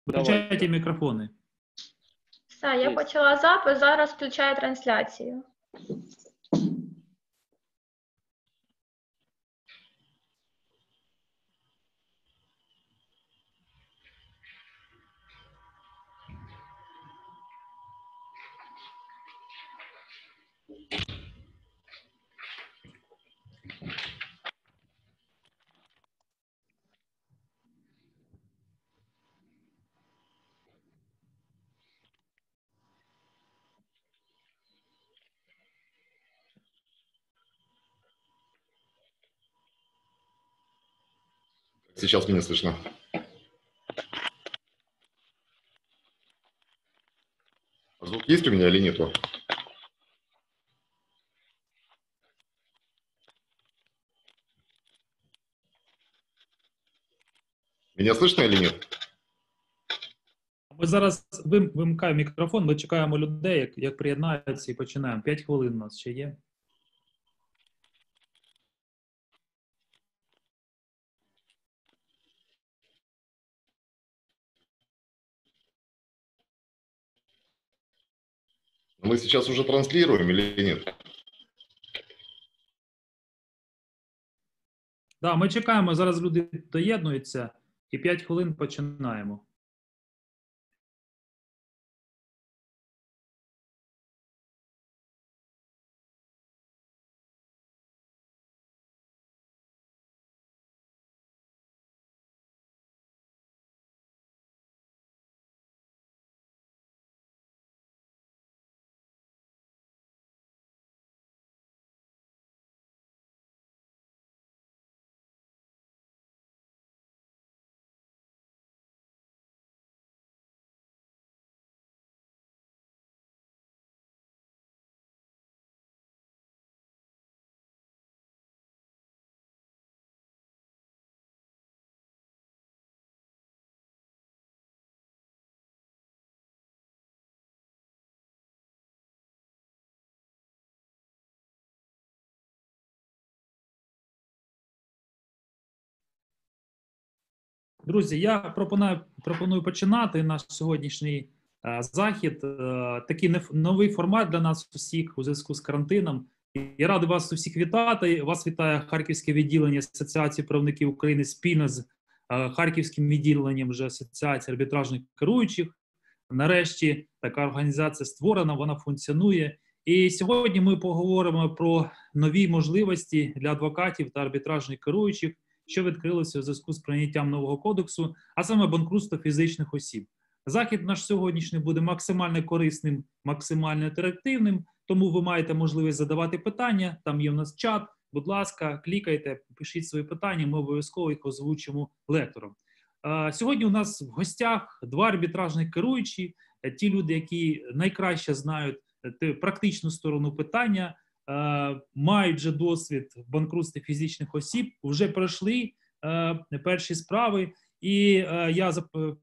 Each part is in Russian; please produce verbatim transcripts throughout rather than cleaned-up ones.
Включайте мікрофони. Все, я почала запис, зараз включаю трансляцію. Сейчас меня слышно. Звук есть у меня или нету? Меня слышно или нет? Ми зараз вим, вимикаємо мікрофон, ми чекаємо людей, як, як приєднаються і починаємо. П'ять хвилин у нас ще є. Мы сейчас уже транслируем или нет? Да, ми чекаємо, зараз люди доєднуються і п'ять хвилин починаємо. Друзі, я пропоную, пропоную починати наш сьогоднішній е, захід. Е, такий неф, новий формат для нас усіх у зв'язку з карантином. Я радий вас усіх вітати. Вас вітає Харківське відділення Асоціації правників України спільно з е, Харківським відділенням вже Асоціації арбітражних керуючих. Нарешті така організація створена, вона функціонує. І сьогодні ми поговоримо про нові можливості для адвокатів та арбітражних керуючих, що відкрилося у зв'язку з прийняттям нового кодексу, а саме банкрутство фізичних осіб. Захід наш сьогоднішній буде максимально корисним, максимально інтерактивним, тому ви маєте можливість задавати питання, там є у нас чат, будь ласка, клікайте, пишіть свої питання, ми обов'язково їх озвучимо лектором. Сьогодні у нас в гостях два арбітражних керуючі, ті люди, які найкраще знають практичну сторону питання, мають вже досвід в банкрутстві фізичних осіб, вже пройшли перші справи, і я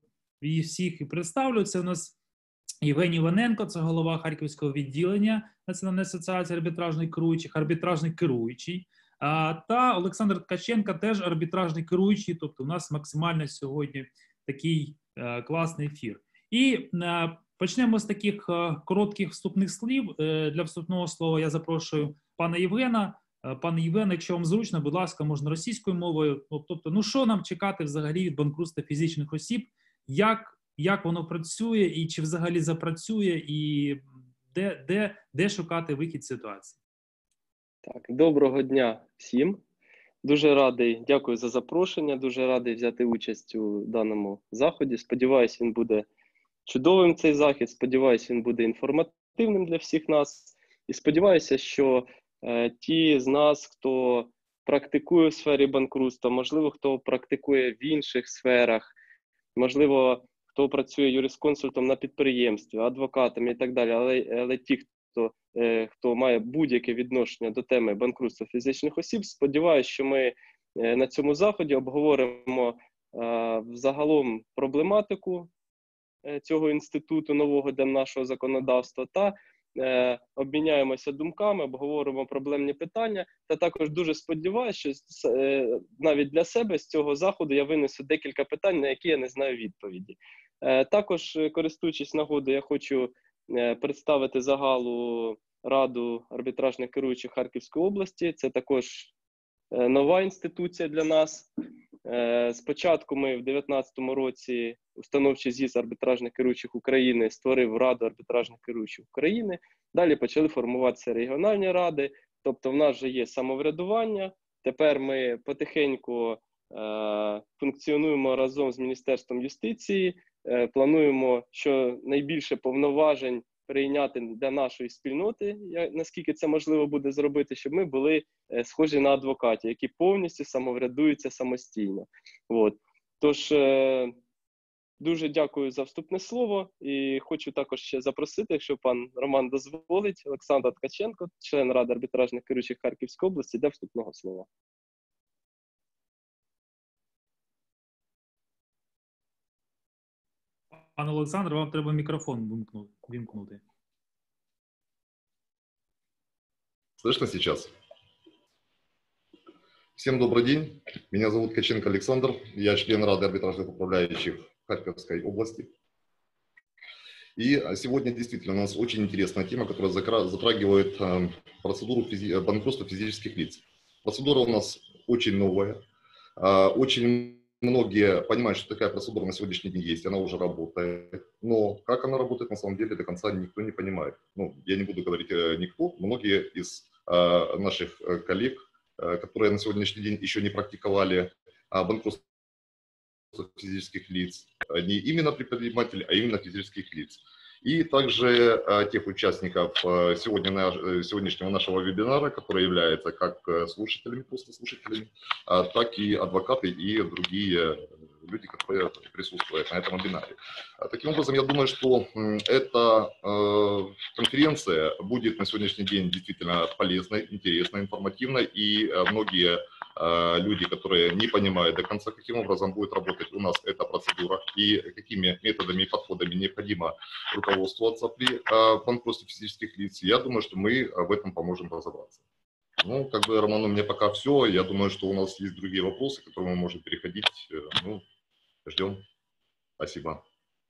і всіх представлю. Це у нас Євгеній Іваненко, це голова Харківського відділення Національної асоціації арбітражних керуючих, арбітражний керуючий, та Олександр Ткаченко, теж арбітражний керуючий, тобто у нас максимально сьогодні такий класний ефір. І почнемо з таких коротких вступних слів. Для вступного слова я запрошую пана Євгена. Пане Євген, якщо вам зручно, будь ласка, можна російською мовою. Тобто, ну що нам чекати взагалі від банкрутства фізичних осіб, як, як воно працює і чи взагалі запрацює, і де, де, де шукати вихід з ситуації? Так, доброго дня всім. Дуже радий, дякую за запрошення, дуже радий взяти участь у даному заході. Сподіваюсь, він буде чудовим, цей захід, сподіваюся, він буде інформативним для всіх нас. І сподіваюся, що е, ті з нас, хто практикує в сфері банкрутства, можливо, хто практикує в інших сферах, можливо, хто працює юрисконсультом на підприємстві, адвокатом і так далі, але, але ті, хто, е, хто має будь-яке відношення до теми банкрутства фізичних осіб, сподіваюся, що ми е, на цьому заході обговоримо е, взагалом проблематику цього інституту нового для нашого законодавства та е, обміняємося думками, обговоримо проблемні питання, та також дуже сподіваюся, що е, навіть для себе з цього заходу я винесу декілька питань, на які я не знаю відповіді. Також, користуючись нагодою, я хочу представити загалу Раду арбітражних керуючих Харківської області. Це також нова інституція для нас. Спочатку ми в дві тисячі дев'ятнадцятому році установчий з'їзд арбітражних керуючих України створив Раду арбітражних керуючих України. Далі почали формуватися регіональні ради, тобто в нас вже є самоврядування. Тепер ми потихеньку е, функціонуємо разом з Міністерством юстиції, е, плануємо, що найбільше повноважень прийняти для нашої спільноти, наскільки це можливо буде зробити, щоб ми були е, схожі на адвокатів, які повністю самоврядуються самостійно. От. Тож, е, дуже дякую за вступне слово і хочу також ще запросити, якщо пан Роман дозволить, Олександра Ткаченко, член Ради арбітражних керуючих Харківської області, для вступного слова. Пане Олександр, вам треба мікрофон вимкнути. Слышно сейчас? Всем добрый день. Меня зовут Ткаченко Александр. Я член Рады арбитражных управляющих Харьковской области. И сегодня действительно у нас очень интересная тема, которая затрагивает процедуру физи- банкротства физических лиц. Процедура у нас очень новая. Очень многие понимают, что такая процедура на сегодняшний день есть, она уже работает. Но как она работает, на самом деле, до конца никто не понимает. Ну, я не буду говорить никто. Многие из наших коллег, которые на сегодняшний день еще не практиковали банкротство физических лиц, не именно предпринимателей, а именно физических лиц. И также а, тех участников а, сегодня на, сегодняшнего нашего вебинара, которые являются как слушателями, просто слушателями, а, так и адвокаты и другие люди, которые присутствуют на этом вебинаре. А, таким образом, я думаю, что м, эта а, конференция будет на сегодняшний день действительно полезной, интересной, информативной, и а, многие люди, которые не понимают до конца, каким образом будет работать у нас эта процедура и какими методами и подходами необходимо руководствоваться при банкротстве физических лиц, я думаю, что мы в этом поможем разобраться. Ну, как бы, Роман, у меня пока все. Я думаю, что у нас есть другие вопросы, к которым мы можем переходить. Ну, ждем. Спасибо.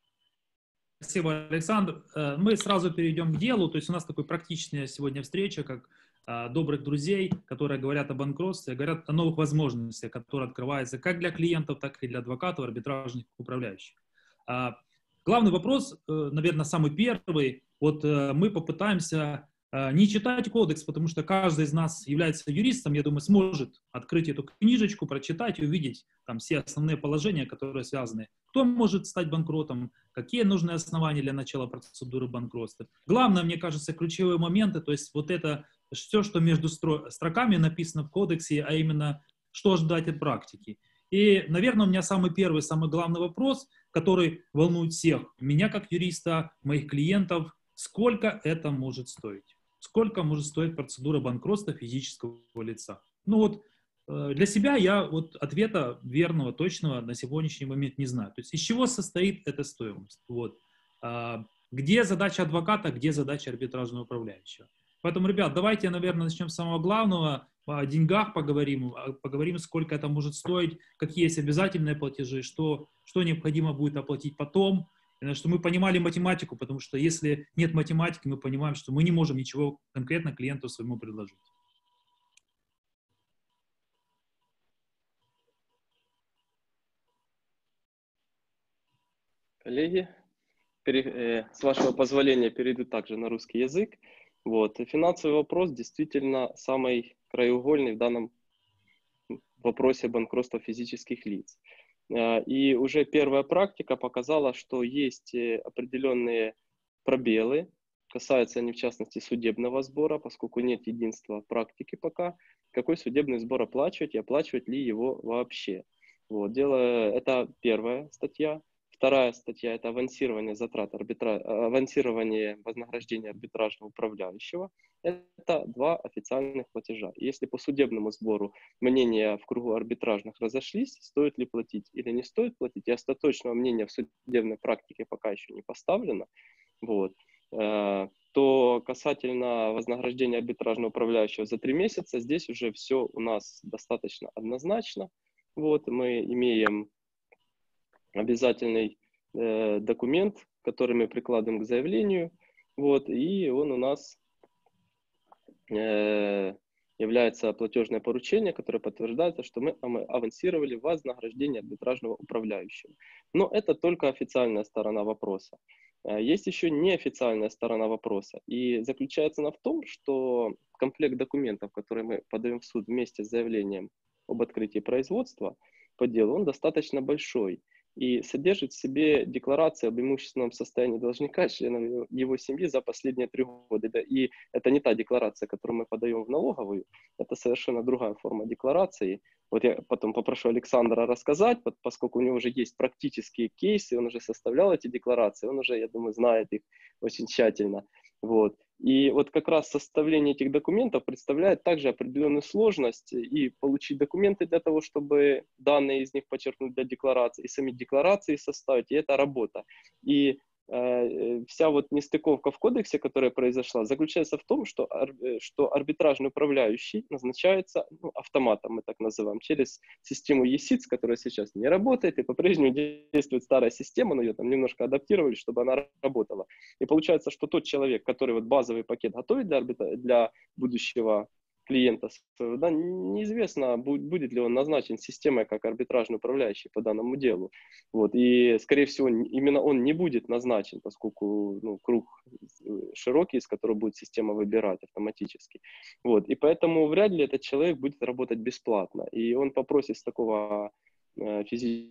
Спасибо, Александр. Мы сразу перейдем к делу. То есть у нас такой практичная сегодня встреча, как добрых друзей, которые говорят о банкротстве, говорят о новых возможностях, которые открываются как для клиентов, так и для адвокатов, арбитражных управляющих. Главный вопрос, наверное, самый первый. Вот мы попытаемся не читать кодекс, потому что каждый из нас является юристом, я думаю, сможет открыть эту книжечку, прочитать и увидеть там все основные положения, которые связаны. Кто может стать банкротом, какие нужны основания для начала процедуры банкротства. Главное, мне кажется, ключевые моменты, то есть вот это все, что между строками написано в кодексе, а именно, что ждать от практики. И, наверное, у меня самый первый, самый главный вопрос, который волнует всех, меня как юриста, моих клиентов, сколько это может стоить? Сколько может стоить процедура банкротства физического лица? Ну вот, для себя я вот ответа верного, точного на сегодняшний момент не знаю. То есть из чего состоит эта стоимость? Вот. Где задача адвоката, где задача арбитражного управляющего? Поэтому, ребят, давайте, наверное, начнем с самого главного. О деньгах поговорим, поговорим, сколько это может стоить, какие есть обязательные платежи, что, что необходимо будет оплатить потом, что мы понимали математику, потому что если нет математики, мы понимаем, что мы не можем ничего конкретно клиенту своему предложить. Коллеги, с вашего позволения перейду также на русский язык. Вот. И финансовый вопрос действительно самый краеугольный в данном вопросе банкротства физических лиц. И уже первая практика показала, что есть определенные пробелы, касаются они в частности судебного сбора, поскольку нет единства практики пока, какой судебный сбор оплачивать и оплачивать ли его вообще. Вот. Дело, это первая статья. Вторая статья – это авансирование затрат, арбитра... авансирование вознаграждения арбитражного управляющего. Это два официальных платежа. Если по судебному сбору мнения в кругу арбитражных разошлись, стоит ли платить или не стоит платить, и остаточного мнения в судебной практике пока еще не поставлено, вот, то касательно вознаграждения арбитражного управляющего за три месяца, здесь уже все у нас достаточно однозначно. Вот, мы имеем обязательный э, документ, который мы прикладываем к заявлению, вот, и он у нас э, является платежное поручение, которое подтверждается, что мы авансировали вознаграждение арбитражного управляющего. Но это только официальная сторона вопроса. Есть еще неофициальная сторона вопроса. И заключается она в том, что комплект документов, которые мы подаем в суд вместе с заявлением об открытии производства по делу, он достаточно большой и содержит в себе декларацию об имущественном состоянии должника, членов его семьи за последние три года. И это не та декларация, которую мы подаем в налоговую, это совершенно другая форма декларации. Вот я потом попрошу Александра рассказать, поскольку у него уже есть практические кейсы, он уже составлял эти декларации, он уже, я думаю, знает их очень тщательно. Вот. И вот как раз составление этих документов представляет также определенную сложность, и получить документы для того, чтобы данные из них подчеркнуть для декларации, и сами декларации составить, и это работа. И э, вся вот нестыковка в кодексе, которая произошла, заключается в том, что, что арбитражный управляющий назначается, ну, автоматом, мы так называем, через систему ЕСИЦ, которая сейчас не работает, и по-прежнему действует старая система, но ее там немножко адаптировали, чтобы она работала. И получается, что тот человек, который вот базовый пакет готовит для, арбитра... для будущего клиента, да, неизвестно, будет ли он назначен системой как арбитражный управляющий по данному делу. Вот. И, скорее всего, именно он не будет назначен, поскольку, ну, круг широкий, из которого будет система выбирать автоматически. Вот. И поэтому вряд ли этот человек будет работать бесплатно. И он попросит с такого э, физического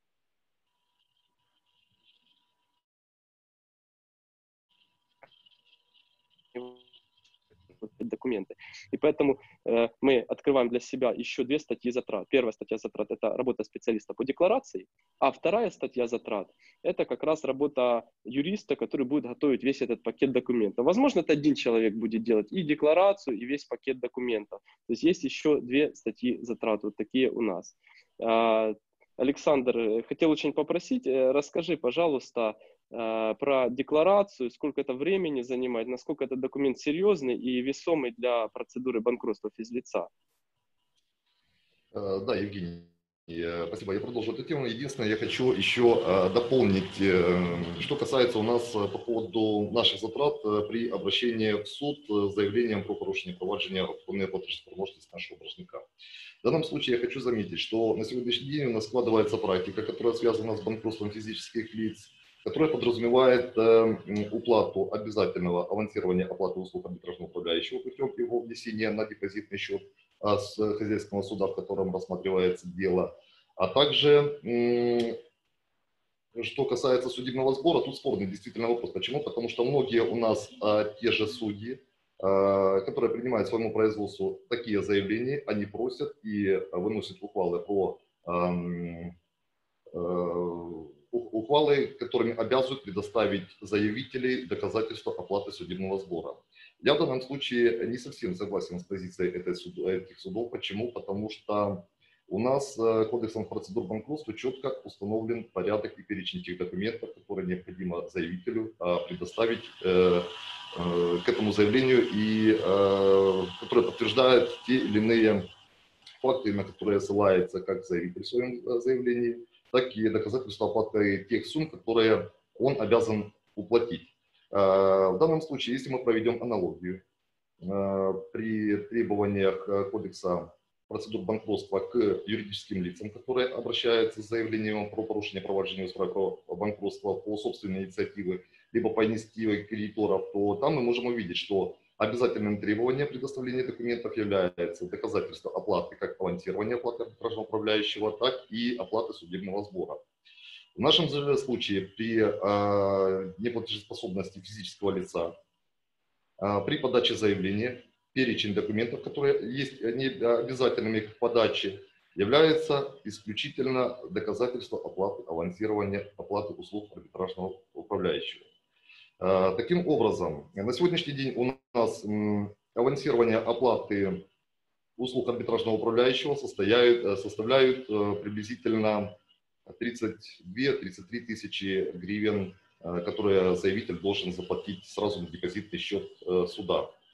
документы. И поэтому э, мы открываем для себя еще две статьи затрат. Первая статья затрат – это работа специалиста по декларации, а вторая статья затрат – это как раз работа юриста, который будет готовить весь этот пакет документов. Возможно, это один человек будет делать и декларацию, и весь пакет документов. То есть есть еще две статьи затрат, вот такие у нас. А, Александр, хотел очень попросить, расскажи, пожалуйста, про декларацию, сколько это времени занимает, насколько этот документ серьезный и весомый для процедуры банкротства физлица. Да, Евгений, спасибо. Я продолжу эту тему. Единственное, я хочу еще дополнить, что касается у нас по поводу наших затрат при обращении в суд с заявлением про порушение провадження виконання платежної спроможності нашего должника. В данном случае я хочу заметить, что на сегодняшний день у нас складывается практика, которая связана с банкротством физических лиц, которая подразумевает э, уплату обязательного авансирования оплаты услуг арбитражного управляющего путем его внесения на депозитный счет а, с хозяйственного суда, в котором рассматривается дело. А также, э, что касается судебного сбора, тут спорный действительно вопрос. Почему? Потому что многие у нас э, те же судьи, э, которые принимают своему производству такие заявления, они просят и выносят ухвалы по... Э, э, ухвалы, которыми обязывают предоставить заявителей доказательства оплаты судебного сбора. Я в данном случае не совсем согласен с позицией этой суд, этих судов. Почему? Потому что у нас кодексом процедур банкротства четко установлен порядок и перечень тех документов, которые необходимо заявителю предоставить э, э, к этому заявлению и э, которые подтверждают те или иные факты, на которые ссылается как заявитель в своем заявлении, так и доказательства оплаты тех сумм, которые он обязан уплатить. В данном случае, если мы проведем аналогию при требованиях Кодекса процедур банкротства к юридическим лицам, которые обращаются с заявлением про порушение проваджения устроя банкротства по собственной инициативе, либо по инициативе кредиторов, то там мы можем увидеть, что обязательным требованием предоставления документов является доказательство оплаты как авансирования оплаты арбитражного управляющего, так и оплаты судебного сбора. В нашем же случае при э, неплатежеспособности физического лица, э, при подаче заявления, перечень документов, которые есть не обязательными к подаче, является исключительно доказательство оплаты авансирования оплаты услуг арбитражного управляющего. Таким образом, на сегодняшний день у нас авансирование оплаты услуг арбитражного управляющего составляют, составляют приблизительно тридцать две — тридцать три тысячи гривен, которые заявитель должен заплатить сразу на депозитный счет суда.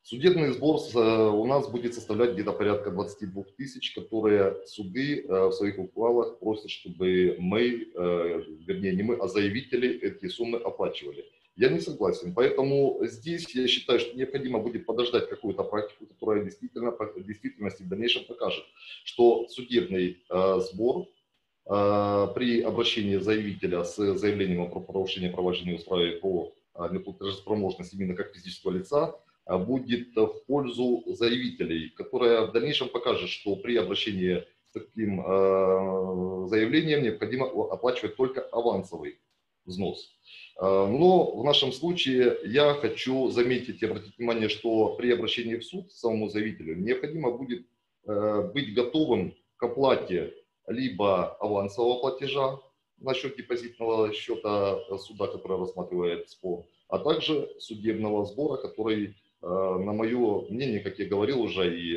Судебный сбор у нас будет составлять где-то порядка двадцати двух тысяч, которые суды в своих ухвалах просят, чтобы мы, вернее не мы, а заявители эти суммы оплачивали. Я не согласен, поэтому здесь я считаю, что необходимо будет подождать какую-то практику, которая действительно, в действительности в дальнейшем покажет, что судебный сбор при обращении заявителя с заявлением о нарушении права жены в справе по неплатежеспособности именно как физического лица будет в пользу заявителей, которая в дальнейшем покажет, что при обращении с таким э, заявлением необходимо оплачивать только авансовый взнос. Но в нашем случае я хочу заметить и обратить внимание, что при обращении в суд самому заявителю необходимо будет э, быть готовым к оплате либо авансового платежа на счет депозитного счета суда, который рассматривает спор, а также судебного сбора, который, на мое мнение, как я говорил уже, и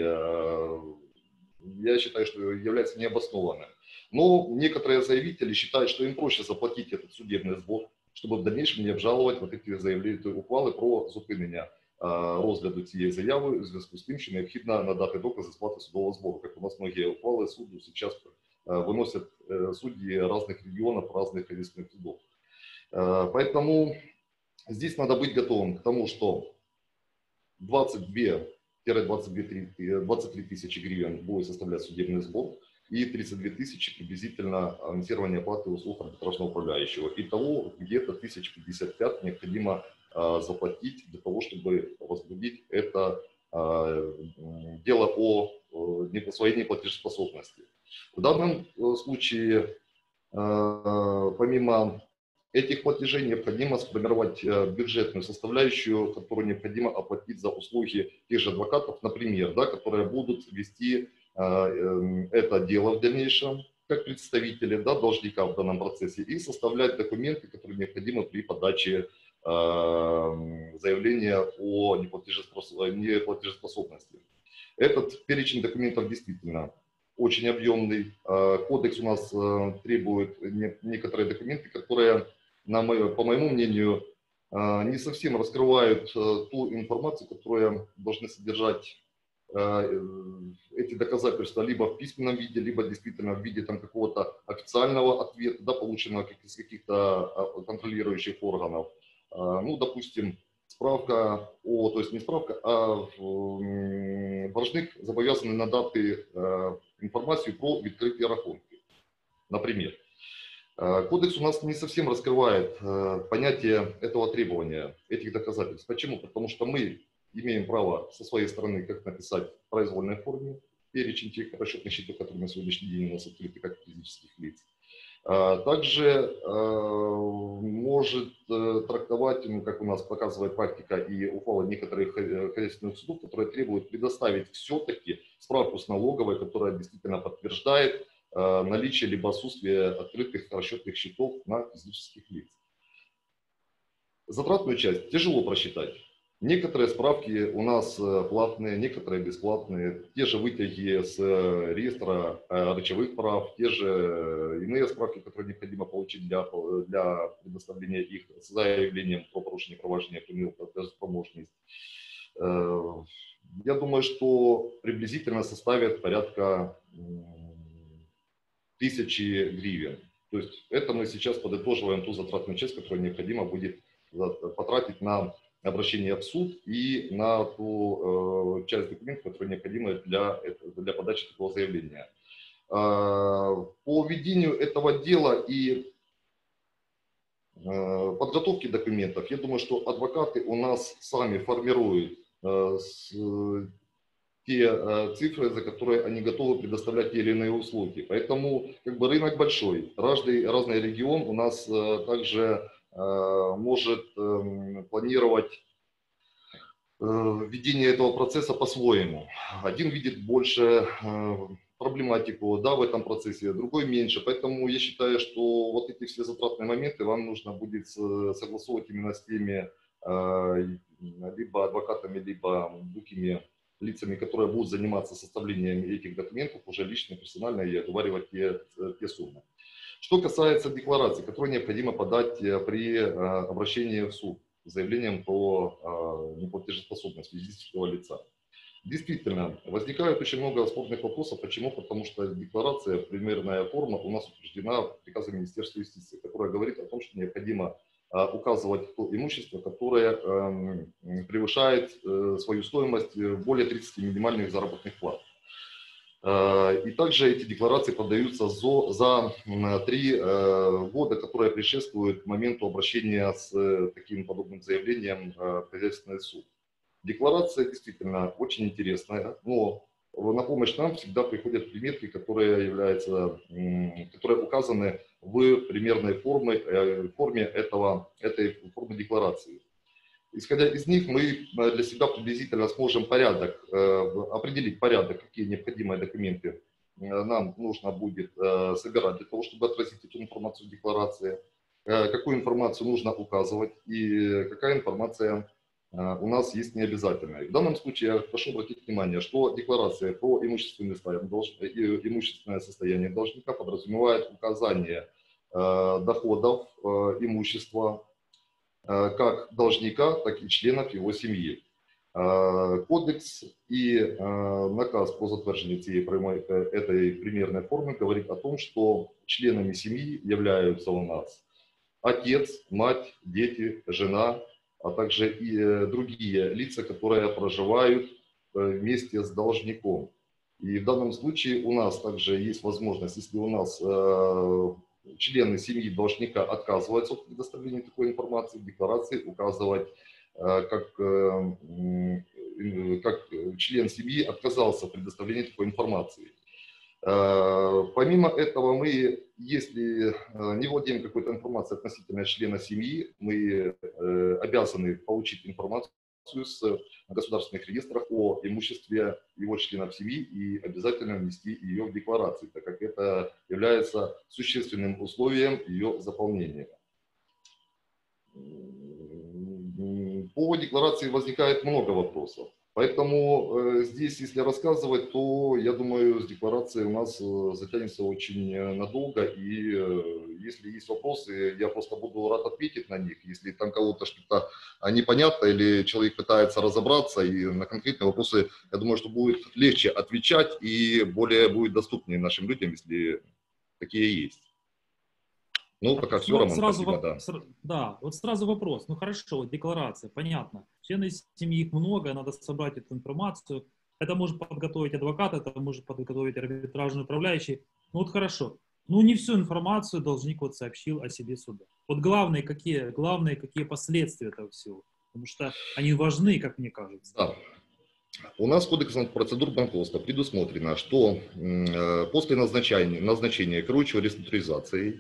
я считаю, что является необоснованным. Но некоторые заявители считают, что им проще заплатить этот судебный сбор, чтобы в дальнейшем не обжаловать вот эти заявления, ухвали про зупинення розгляду цієї заяви в зв'язку з тим, що необхідно надати докази сплати судового збору. Як у нас многие ухвали суду сейчас выносят судьи разных регионов, разных юридических судов. Поэтому здесь надо быть готовым к тому, что двадцать две — двадцать три тысячи гривен будет составлять судебный сбор и тридцать две тысячи приблизительно анонсирование оплаты услуг арбитражного управляющего. Итого где-то тысяч пятьдесят пять необходимо заплатить для того, чтобы возбудить это дело о своей неплатежеспособности. В данном случае, помимо этих платежей, необходимо сформировать бюджетную составляющую, которую необходимо оплатить за услуги тех же адвокатов, например, да, которые будут вести это дело в дальнейшем, как представители, да, должника в данном процессе, и составлять документы, которые необходимы при подаче заявления о неплатежеспособности. Этот перечень документов действительно очень объемный. Кодекс у нас требует некоторые документы, которые, на мое, по моему мнению, не совсем раскрывают ту информацию, которую должны содержать эти доказательства либо в письменном виде, либо действительно в виде там какого-то официального ответа, да, полученного из каких-то контролирующих органов. Ну, допустим, справка о, то есть не справка, а должник зобов'язаний надати информацию про відкриті рахунки. Например, кодекс у нас не совсем раскрывает понятие этого требования, этих доказательств. Почему? Потому что мы имеем право со своей стороны как написать в произвольной форме перечень тех расчетных счетов, которые на сегодняшний день у нас открыты как физических лиц. Также может трактовать, как у нас показывает практика и ухвалы некоторых хозяйственных судов, которые требуют предоставить все-таки справку с налоговой, которая действительно подтверждает наличие либо отсутствие открытых расчетных счетов на физических лиц. Затратную часть тяжело просчитать. Некоторые справки у нас платные, некоторые бесплатные. Те же вытяги с реестра рычевых прав, те же иные справки, которые необходимо получить для, для предоставления их с заявлением о порушении права жены по неплатежеспособности. Я думаю, что приблизительно составит порядка тысячи гривен. То есть это мы сейчас подытоживаем ту затратную часть, которую необходимо будет потратить на обращение в суд и на ту э, часть документов, которые необходимы для, для подачи такого заявления. Э, по ведению этого дела и э, подготовке документов, я думаю, что адвокаты у нас сами формируют э, с, те э, цифры, за которые они готовы предоставлять те или иные услуги. Поэтому как бы рынок большой. Разный, разный регион у нас э, также может э, планировать э, ведение этого процесса по-своему. Один видит больше э, проблематику, да, в этом процессе, другой меньше. Поэтому я считаю, что вот эти все затратные моменты вам нужно будет согласовывать именно с теми э, либо адвокатами, либо другими лицами, которые будут заниматься составлением этих документов, уже лично, персонально и оговаривать те, те суммы. Что касается декларации, которую необходимо подать при обращении в суд. заявлением про неплатежеспособность физического лица. Действительно, возникает очень много спорных вопросов. Почему? Потому что декларация, примерная форма у нас утверждена приказом Министерства юстиции, которая говорит о том, что необходимо указывать то имущество, которое превышает свою стоимость более тридцати минимальных заработных плат. И также эти декларации подаются за, за три года, которые предшествуют моменту обращения с таким подобным заявлением в хозяйственный суд. Декларация действительно очень интересная, но на помощь нам всегда приходят приметки, которые, являются, которые указаны в примерной форме, форме этого, этой формы декларации. Исходя из них, мы для себя приблизительно сможем порядок, определить порядок, какие необходимые документы нам нужно будет собирать для того, чтобы отразить эту информацию в декларации, какую информацию нужно указывать и какая информация у нас есть необязательная. В данном случае я прошу обратить внимание, что декларация про имущественное состояние, имущественное состояние должника подразумевает указание доходов, имущества, как должника, так и членов его семьи. Кодекс и наказ по затверждению этой примерной формы говорит о том, что членами семьи являются у нас отец, мать, дети, жена, а также и другие лица, которые проживают вместе с должником. И в данном случае у нас также есть возможность, если у нас члены семьи должника отказываются от предоставления такой информации, в декларации указывать, как, как член семьи отказался в предоставлении такой информации. Помимо этого, мы, если не владеем какой-то информацией относительно члена семьи, мы обязаны получить информацию с государственных реестров о имуществе его членов семьи и обязательно внести ее в декларацию, так как это является существенным условием ее заполнения. По декларации возникает много вопросов. Поэтому э, здесь, если рассказывать, то, я думаю, с декларацией у нас э, затянется очень надолго. И э, если есть вопросы, я просто буду рад ответить на них. Если там кого-то что-то непонятно или человек пытается разобраться, и на конкретные вопросы, я думаю, что будет легче отвечать и более будет доступнее нашим людям, если такие есть. Ну, пока все, ну, Роман, сразу спасибо, воп... да. Сра... Да, вот сразу вопрос. Ну хорошо, вот декларация, понятно. Члены семьи их много, надо собрать эту информацию. Это может подготовить адвокат, это может подготовить арбитражный управляющий. Ну вот хорошо. Ну не всю информацию должник вот сообщил о себе суду. Вот главные какие, главные какие последствия этого всего. Потому что они важны, как мне кажется. Да. У нас Кодексом процедур банкротства предусмотрено, что э, после назначения, назначения керующего реструктуризацией,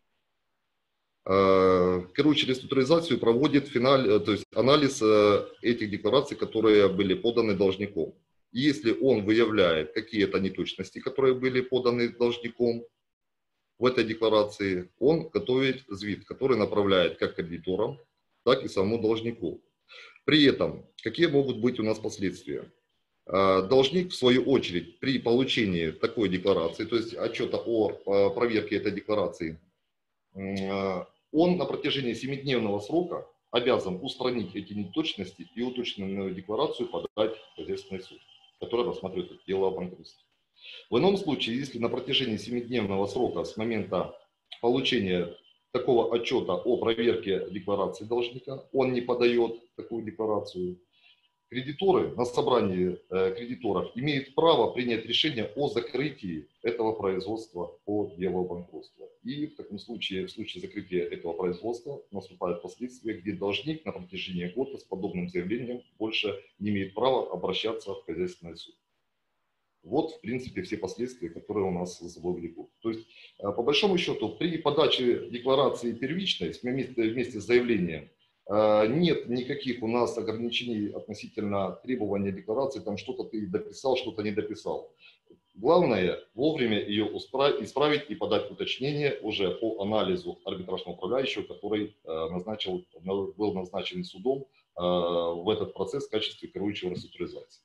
керующий реструктуризацию проводит финаль, то есть анализ этих деклараций, которые были поданы должником. И если он выявляет какие-то неточности, которые были поданы должником в этой декларации, он готовит звит, который направляет как кредиторам, так и самому должнику. При этом, какие могут быть у нас последствия? Должник, в свою очередь, при получении такой декларации, то есть отчета о проверке этой декларации, он на протяжении семидневного срока обязан устранить эти неточности и уточненную декларацию подать в хозяйственный суд, который рассматривает это дело о банкротстве. В ином случае, если на протяжении семидневного срока с момента получения такого отчета о проверке декларации должника он не подает такую декларацию, кредиторы на собрании э, кредиторов имеют право принять решение о закрытии этого производства по делу о банкротстве. И в таком случае, в случае закрытия этого производства наступают последствия, где должник на протяжении года с подобным заявлением больше не имеет права обращаться в хозяйственный суд. Вот, в принципе, все последствия, которые у нас за собой влекут. То есть, э, по большому счету, при подаче декларации первичной вместе, вместе с заявлением, нет никаких у нас ограничений относительно требования декларации, там что-то ты дописал, что-то не дописал. Главное вовремя ее исправить и подать уточнение уже по анализу арбитражного управляющего, который назначил, был назначен судом в этот процесс в качестве керующего реструктуризации.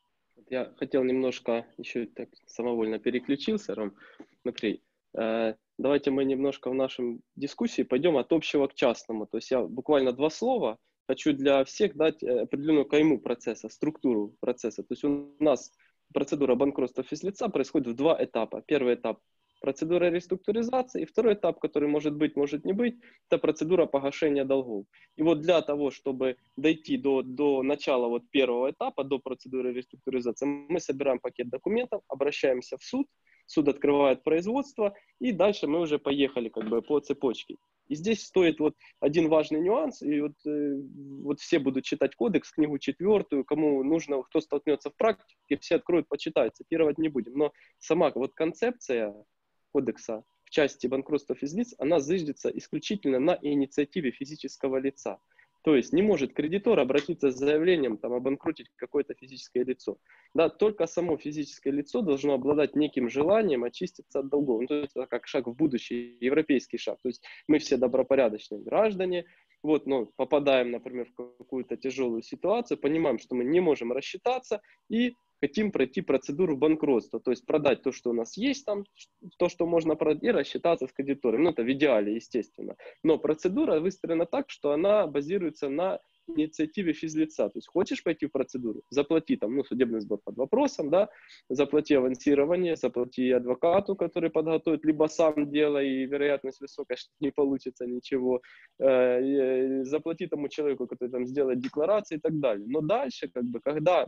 Я хотел немножко еще так самовольно переключился, Ром. Смотри, давайте мы немножко в нашем дискуссии пойдем от общего к частному. То есть я буквально два слова хочу для всех дать определенную кайму процесса, структуру процесса. То есть у нас процедура банкротства физлица происходит в два этапа. Первый этап – процедура реструктуризации, и второй этап, который может быть, может не быть, это процедура погашения долгов. И вот для того, чтобы дойти до, до начала вот первого этапа, до процедуры реструктуризации, мы собираем пакет документов, обращаемся в суд, суд открывает производство, и дальше мы уже поехали как бы по цепочке. И здесь стоит вот один важный нюанс, и вот, э, вот все будут читать кодекс, книгу четвертую, кому нужно, кто столкнется в практике, все откроют, почитают, цитировать не будем. Но сама вот концепция кодекса в части банкротства физлиц, она зыждется исключительно на инициативе физического лица. То есть не может кредитор обратиться с заявлением там, обанкротить какое-то физическое лицо. Да, только само физическое лицо должно обладать неким желанием очиститься от долгов. Ну, то есть это как шаг в будущее, европейский шаг. То есть мы все добропорядочные граждане, вот, но попадаем, например, в какую-то тяжелую ситуацию, понимаем, что мы не можем рассчитаться и хотим пройти процедуру банкротства, то есть продать то, что у нас есть там, то, что можно продать, и рассчитаться с кредитором. Ну, это в идеале, естественно. Но процедура выстроена так, что она базируется на инициативе физлица. То есть хочешь пойти в процедуру, заплати там, ну, судебный сбор под вопросом, да, заплати авансирование, заплати адвокату, который подготовит, либо сам делай, и вероятность высокая, что не получится ничего, э, заплати тому человеку, который там сделает декларации и так далее. Но дальше, как бы, когда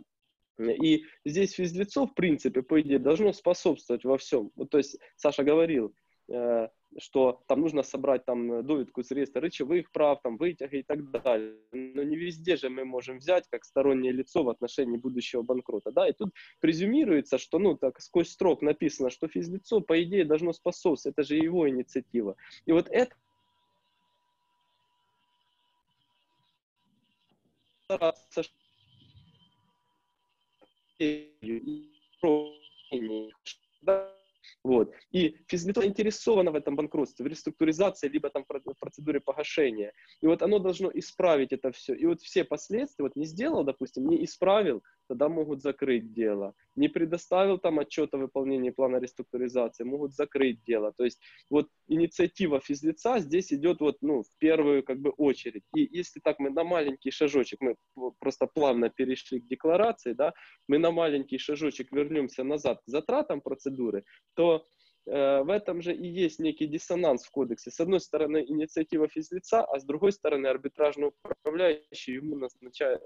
и здесь физлицо, в принципе, по идее, должно способствовать во всем. Вот, то есть Саша говорил, э, что там нужно собрать там довідку с реестра рычевых прав, там вытяги и так далее. Но не везде же мы можем взять как стороннее лицо в отношении будущего банкрота. Да? И тут презюмируется, что ну, так, сквозь строк написано, что физлицо, по идее, должно способствовать. Это же его инициатива. И вот это вот. И физлицо заинтересовано в этом банкротстве, в реструктуризации, либо там в процедуре погашения. И вот оно должно исправить это все. И вот все последствия, вот не сделал, допустим, не исправил, тогда могут закрыть дело. Не предоставил там отчет о выполнении плана реструктуризации, могут закрыть дело. То есть вот инициатива физлица здесь идет вот, ну, в первую как бы очередь. И если так мы на маленький шажочек, мы просто плавно перешли к декларации, да, мы на маленький шажочек вернемся назад к затратам процедуры, то э, в этом же и есть некий диссонанс в кодексе. С одной стороны инициатива физлица, а с другой стороны арбитражный управляющий ему назначает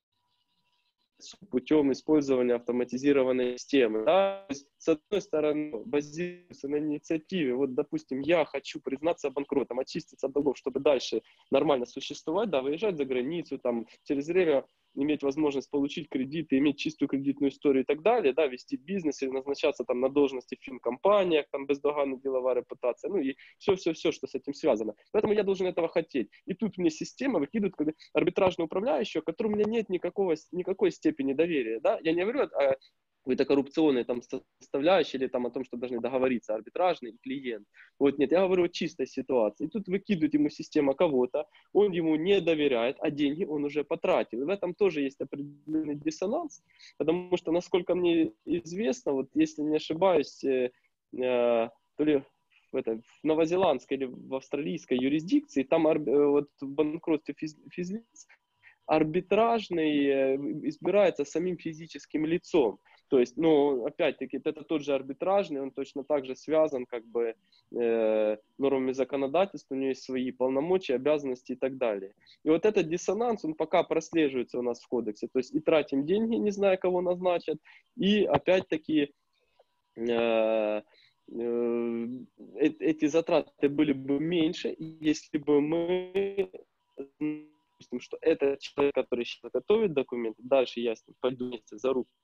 путем использования автоматизированной системы. Да? То есть, с одной стороны, базируется на инициативе. Вот, допустим, я хочу признаться банкротом, очиститься от долгов, чтобы дальше нормально существовать, да, выезжать за границу, там, через время иметь возможность получить кредиты, иметь чистую кредитную историю и так далее, да, вести бизнес или назначаться там на должности в финкомпаниях, там, бездоганная деловая репутация, ну и все-все-все, что с этим связано. Поэтому я должен этого хотеть. И тут мне система выкидывает арбитражный управляющий, к которому у меня нет никакого, никакой степени доверия, да. Я не говорю о какой-то коррупционной там составляющей или там о том, что должны договориться арбитражный и клиент. Вот нет, я говорю о чистой ситуации. И тут выкидывает ему система кого-то, он ему не доверяет, а деньги он уже потратил. И в этом тоже есть определенный диссонанс, потому что, насколько мне известно, вот если не ошибаюсь, э, э, то ли в, это, в новозеландской или в австралийской юрисдикции, там э, вот в банкротстве физ, физлиц арбитражный э, избирается самим физическим лицом. То есть, ну, опять-таки, это тот же арбитражный, он точно так же связан как бы э, нормами законодательства, у него есть свои полномочия, обязанности и так далее. И вот этот диссонанс, он пока прослеживается у нас в кодексе. То есть и тратим деньги, не зная, кого назначат, и опять-таки э, э, эти затраты были бы меньше, если бы мы... что этот человек, который сейчас готовит документы, дальше я с ним пойду вместе за руку,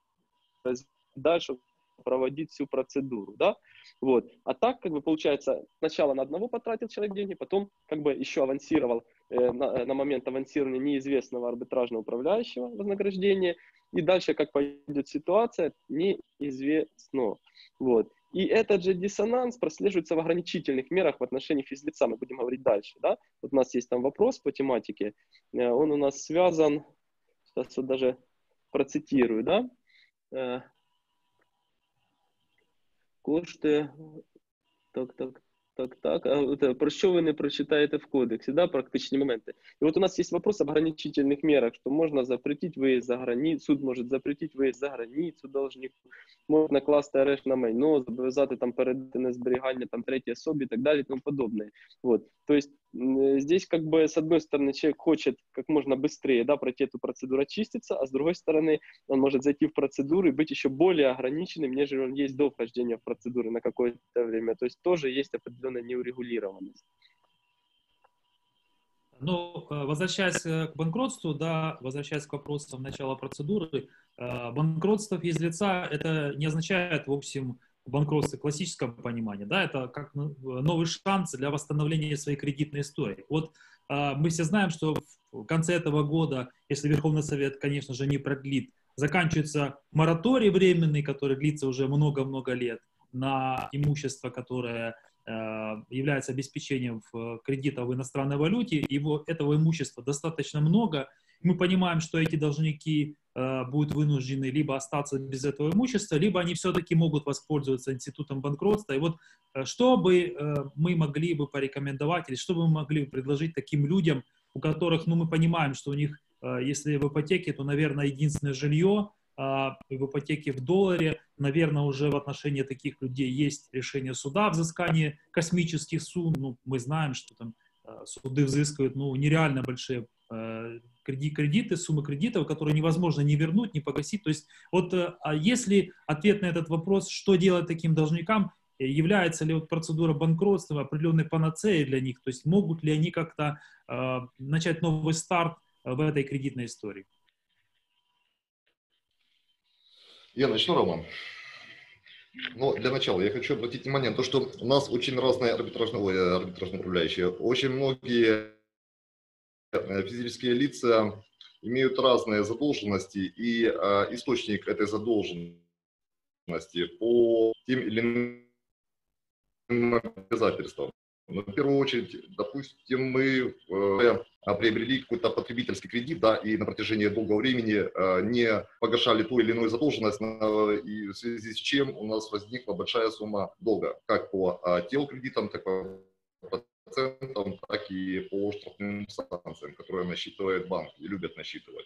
дальше проводить всю процедуру, да, вот. А так, как бы, получается, сначала на одного потратил человек деньги, потом, как бы, еще авансировал э, на, на момент авансирования неизвестного арбитражного управляющего вознаграждения, и дальше, как пойдет ситуация, неизвестно, вот. И этот же диссонанс прослеживается в ограничительных мерах в отношении физлица. Мы будем говорить дальше. Да? Вот у нас есть там вопрос по тематике. Он у нас связан, сейчас вот даже процитирую, да? Кошти, так, так, Так, так. А от, про що ви не прочитаєте в кодексі, да, практичні моменти? И вот у нас есть вопрос об ограничительных мерах, что можно запретить выезд за границу, суд может запретить выезд за границу должнику, можна накласти арешт на майно, зобов'язати там передати на зберігання там третій особі і так далі і тому подобное. Вот. То есть здесь как бы с одной стороны человек хочет как можно быстрее, да, пройти эту процедуру, очиститься, а с другой стороны он может зайти в процедуру и быть еще более ограниченным, нежели он есть до вхождения в процедуру на какое-то время. То есть тоже есть определенная неурегулированность. Ну, возвращаясь к банкротству, да, возвращаясь к вопросам начала процедуры, банкротство физлица это не означает, в общем, банкротство в классическом понимании, да, это как новый шанс для восстановления своей кредитной истории. Вот мы все знаем, что в конце этого года, если Верховный Совет, конечно же, не продлит, заканчивается мораторий временный, который длится уже много-много лет на имущество, которое является обеспечением кредита в иностранной валюте, его, этого имущества достаточно много. Мы понимаем, что эти должники э, будут вынуждены либо остаться без этого имущества, либо они все-таки могут воспользоваться институтом банкротства. И вот э, что бы э, мы могли бы порекомендовать, или что бы мы могли бы предложить таким людям, у которых, ну, мы понимаем, что у них, э, если в ипотеке, то, наверное, единственное жилье, э, в ипотеке в долларе, наверное, уже в отношении таких людей есть решение суда о взыскании космических сумм. Ну, мы знаем, что там э, суды взыскивают, ну, нереально большие кредиты, суммы кредитов, которые невозможно ни вернуть, ни погасить. То есть вот а если ответ на этот вопрос, что делать таким должникам, является ли вот процедура банкротства определенной панацеей для них, то есть могут ли они как-то э, начать новый старт в этой кредитной истории? Я начну, Роман. Но для начала я хочу обратить внимание на то, что у нас очень разные арбитражные, арбитражные управляющие. Очень многие физические лица имеют разные задолженности, и э, источник этой задолженности по тем или иным обязательствам. Но в первую очередь, допустим, мы э, приобрели какой-то потребительский кредит, да, и на протяжении долгого времени э, не погашали ту или иную задолженность, э, и в связи с чем у нас возникла большая сумма долга, как по э, телкредитам, так и по процентам, так и по штрафным санкциям, которые насчитывает банк и любят насчитывать.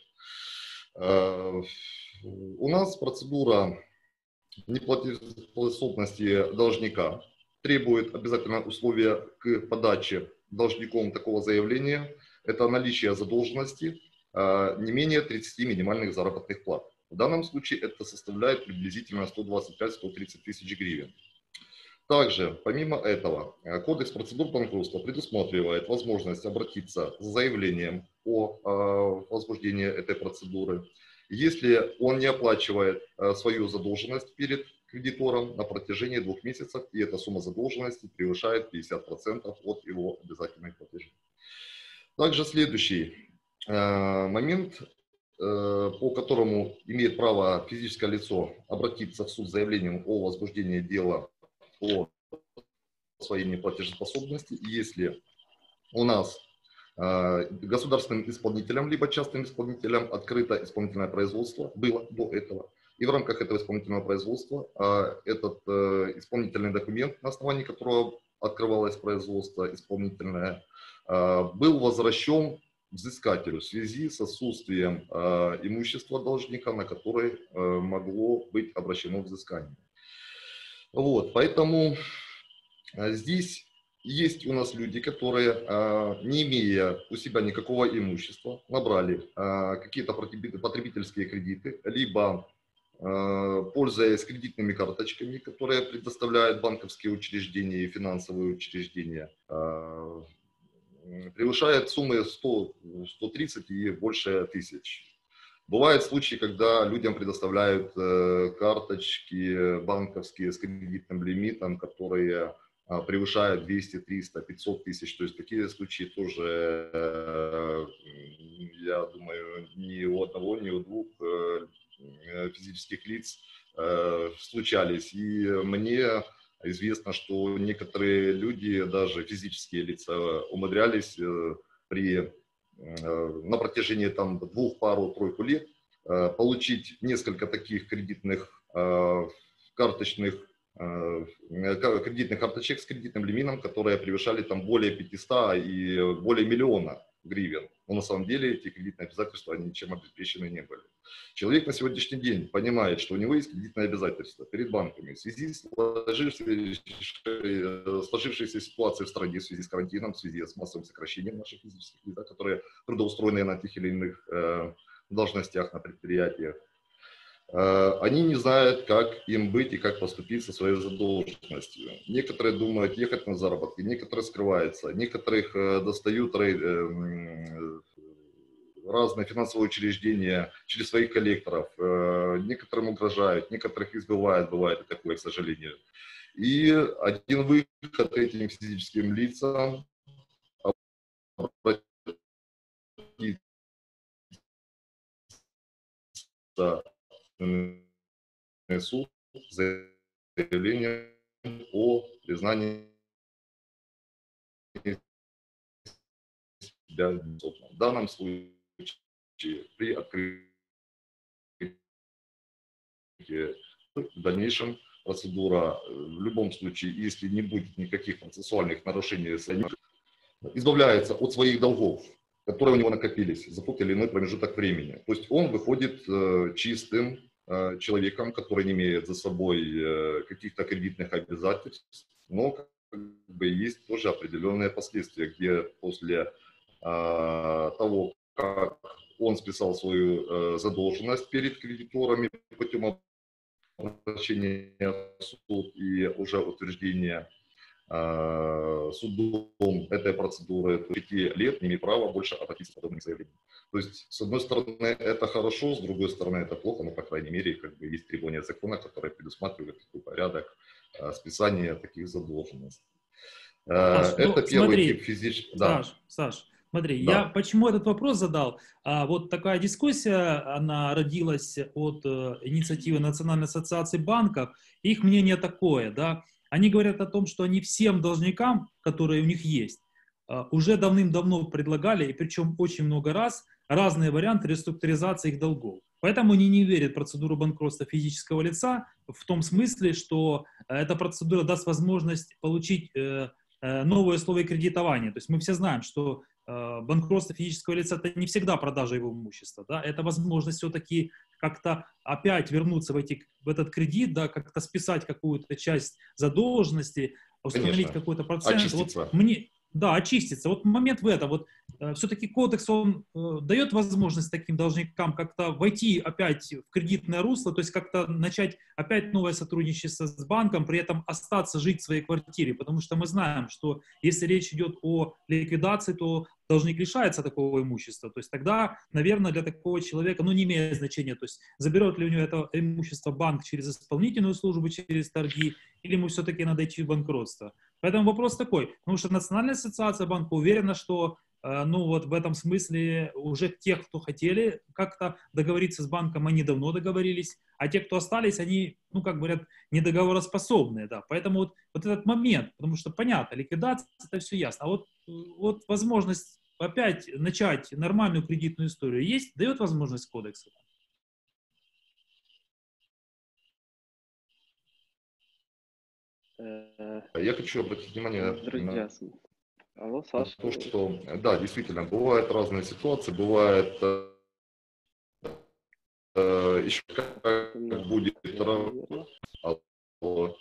У нас процедура неплатежеспособности должника требует обязательно условия к подаче должником такого заявления. Это наличие задолженности не менее тридцати минимальных заработных плат. В данном случае это составляет приблизительно сто двадцать пять — сто тридцать тысяч гривен. Также, помимо этого, Кодекс процедур банкротства предусматривает возможность обратиться с заявлением о э, возбуждении этой процедуры, если он не оплачивает э, свою задолженность перед кредитором на протяжении двух месяцев, и эта сумма задолженности превышает пятьдесят процентов от его обязательных платежей. Также следующий э, момент, э, по которому имеет право физическое лицо обратиться в суд с заявлением о возбуждении дела о освоении платежеспособности, если у нас э, государственным исполнителем либо частным исполнителем открыто исполнительное производство, было до этого, и в рамках этого исполнительного производства э, этот э, исполнительный документ, на основании которого открывалось производство исполнительное, э, был возвращен взыскателю в связи с отсутствием э, имущества должника, на который э, могло быть обращено взыскание. Вот, поэтому здесь есть у нас люди, которые, не имея у себя никакого имущества, набрали какие-то потребительские кредиты, либо, пользуясь кредитными карточками, которые предоставляют банковские учреждения и финансовые учреждения, превышает суммы сто — сто тридцать и больше тысяч. Бывают случаи, когда людям предоставляют э, карточки банковские с кредитным лимитом, которые э, превышают двести, триста, пятьсот тысяч. То есть такие случаи тоже, э, я думаю, ни у одного, ни у двух э, физических лиц э, случались. И мне известно, что некоторые люди, даже физические лица, умудрялись э, при на протяжении там двух, пару-тройку лет получить несколько таких кредитных карточных кредитных карточек с кредитным лимитом, которые превышали там более пятисот и более миллиона гривен. Но на самом деле эти кредитные обязательства они ничем обеспечены не были. Человек на сегодняшний день понимает, что у него есть кредитные обязательства перед банками в связи с сложившейся ситуацией в стране, в связи с карантином, в связи с массовым сокращением наших физических лиц, которые трудоустроены на тех или иных э, должностях на предприятиях. Они не знают, как им быть и как поступить со своей задолженностью. Некоторые думают ехать на заработки, некоторые скрываются, некоторых достают разные финансовые учреждения через своих коллекторов, некоторым угрожают, некоторых избивают, бывает и такое, к сожалению. И один выход этим физическим лицам обратиться суд с заявлением о признании себя виновным. В данном случае при открытии в дальнейшем процедура в любом случае, если не будет никаких процессуальных нарушений, избавляется от своих долгов, которые у него накопились за тот или иной промежуток времени. То есть он выходит э, чистым э, человеком, который не имеет за собой э, каких-то кредитных обязательств, но как бы есть тоже определенные последствия, где после э, того, как он списал свою э, задолженность перед кредиторами путем обращения в суд и уже утверждения судом этой процедуры пяти лет не имеет права больше обратиться к подобным заявлениям. То есть, с одной стороны, это хорошо, с другой стороны, это плохо, но, по крайней мере, как бы есть требования закона, которые предусматривают такой порядок списания таких задолженностей. Саш, это ну, первый смотри, тип физических... Да. Саш, Саш, смотри, Да. я почему этот вопрос задал? А, вот такая дискуссия, она родилась от э, инициативы Национальной ассоциации банков. Их мнение такое, да, они говорят о том, что они всем должникам, которые у них есть, уже давным-давно предлагали, и причем очень много раз, разные варианты реструктуризации их долгов. Поэтому они не верят в процедуру банкротства физического лица в том смысле, что эта процедура даст возможность получить новые условия кредитования. То есть мы все знаем, что банкротство физического лица – это не всегда продажа его имущества. Да? Это возможность все-таки как-то опять вернуться в, эти, в этот кредит, да, как-то списать какую-то часть задолженности, установить какой-то процент. Очиститься. Вот мне, да, очиститься. Вот момент в этом. Вот, э, все-таки кодекс, он э, дает возможность таким должникам как-то войти опять в кредитное русло, то есть как-то начать опять новое сотрудничество с банком, при этом остаться жить в своей квартире, потому что мы знаем, что если речь идет о ликвидации, то должник лишается такого имущества. То есть тогда, наверное, для такого человека, ну, не имеет значения, то есть заберет ли у него это имущество банк через исполнительную службу, через торги, или ему все-таки надо идти в банкротство. Поэтому вопрос такой, потому что Национальная ассоциация банка уверена, что, э, ну, вот в этом смысле уже тех, кто хотели как-то договориться с банком, они давно договорились, а те, кто остались, они, ну, как говорят, недоговороспособные, да. Поэтому вот, вот этот момент, потому что понятно, ликвидация, это все ясно, а вот, вот возможность опять начать нормальную кредитную историю есть, дает возможность кодекса? Я хочу обратить внимание Друзья, на, алло, на Саша. то, что, да, действительно, бывают разные ситуации, бывает э, э, еще как будет... Алло.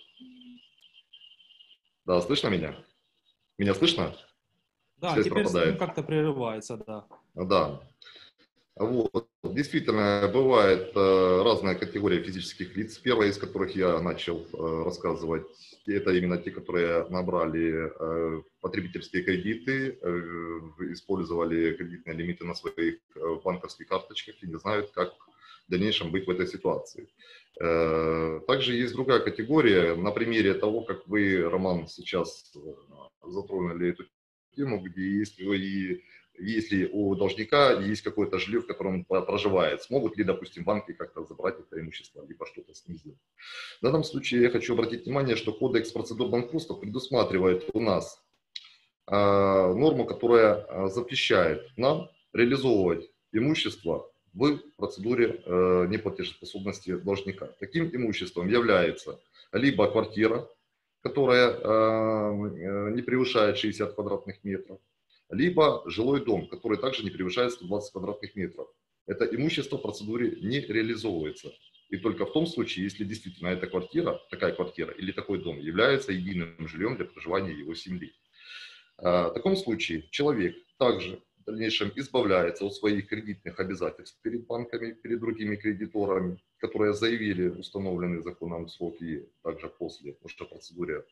Да, слышно меня? Меня слышно? Да, Связь теперь пропадает. ну, как-то прерывается, да. Да. Вот. Действительно, бывает э, разная категория физических лиц. Первая из которых я начал э, рассказывать, это именно те, которые набрали э, потребительские кредиты, э, использовали кредитные лимиты на своих э, банковских карточках и не знают, как в дальнейшем быть в этой ситуации. Э, также есть другая категория. На примере того, как вы, Роман, сейчас затронули эту тему, где если вы Если у должника есть какое-то жилье, в котором он проживает, смогут ли, допустим, банки как-то забрать это имущество, либо что-то с ним сделать. В данном случае я хочу обратить внимание, что кодекс процедур банкротства предусматривает у нас э, норму, которая запрещает нам реализовывать имущество в процедуре э, неплатежеспособности должника. Таким имуществом является либо квартира, которая не превышает шестьдесят квадратных метров, либо жилой дом, который также не превышает сто двадцать квадратных метров. Это имущество в процедуре не реализовывается. И только в том случае, если действительно эта квартира, такая квартира или такой дом является единым жильем для проживания его семьи. В таком случае человек также в дальнейшем избавляется от своих кредитных обязательств перед банками, перед другими кредиторами, которые заявили установленный законом срок и также после, уже в процедуре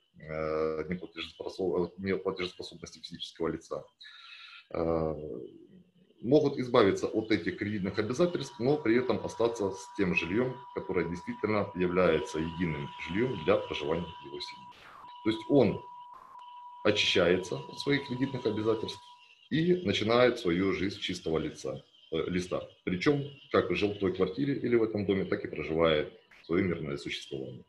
неплатежеспособности физического лица. Могут избавиться от этих кредитных обязательств, но при этом остаться с тем жильем, которое действительно является единым жильем для проживания его семьи. То есть он очищается от своих кредитных обязательств и начинает свою жизнь с чистого лица, э, листа. Причем как жил в той квартире или в этом доме, так и проживает свое мирное существование.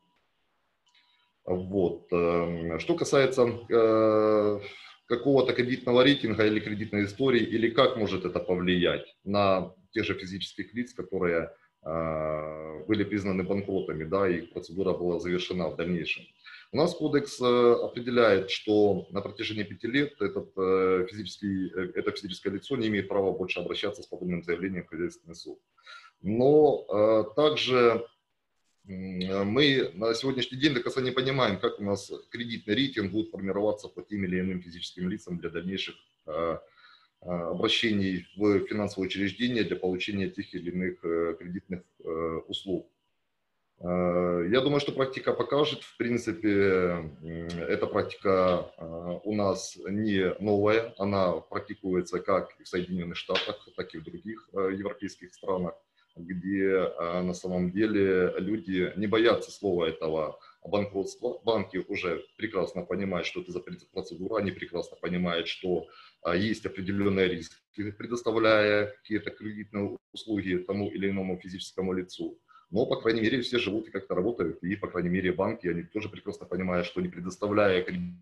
Вот. Что касается э, какого-то кредитного рейтинга или кредитной истории, или как может это повлиять на тех же физических лиц, которые э, были признаны банкротами, да, и процедура была завершена в дальнейшем. У нас кодекс э, определяет, что на протяжении пяти лет этот, э, физический, э, это физическое лицо не имеет права больше обращаться с подобным заявлением в хозяйственный суд. Но э, также мы на сегодняшний день до конца не понимаем, как у нас кредитный рейтинг будет формироваться по тем или иным физическим лицам для дальнейших э, обращений в финансовые учреждения для получения тех или иных э, кредитных э, услуг. Э, я думаю, что практика покажет. В принципе, э, эта практика э, у нас не новая. Она практикуется как в Соединенных Штатах, так и в других э, европейских странах, где а, на самом деле люди не боятся слова этого банкротства. Банки уже прекрасно понимают, что это за процедура, они прекрасно понимают, что а, есть определенные риски, предоставляя какие-то кредитные услуги тому или иному физическому лицу. Но, по крайней мере, все живут и как-то работают, и, по крайней мере, банки, они тоже прекрасно понимают, что не предоставляя кредит,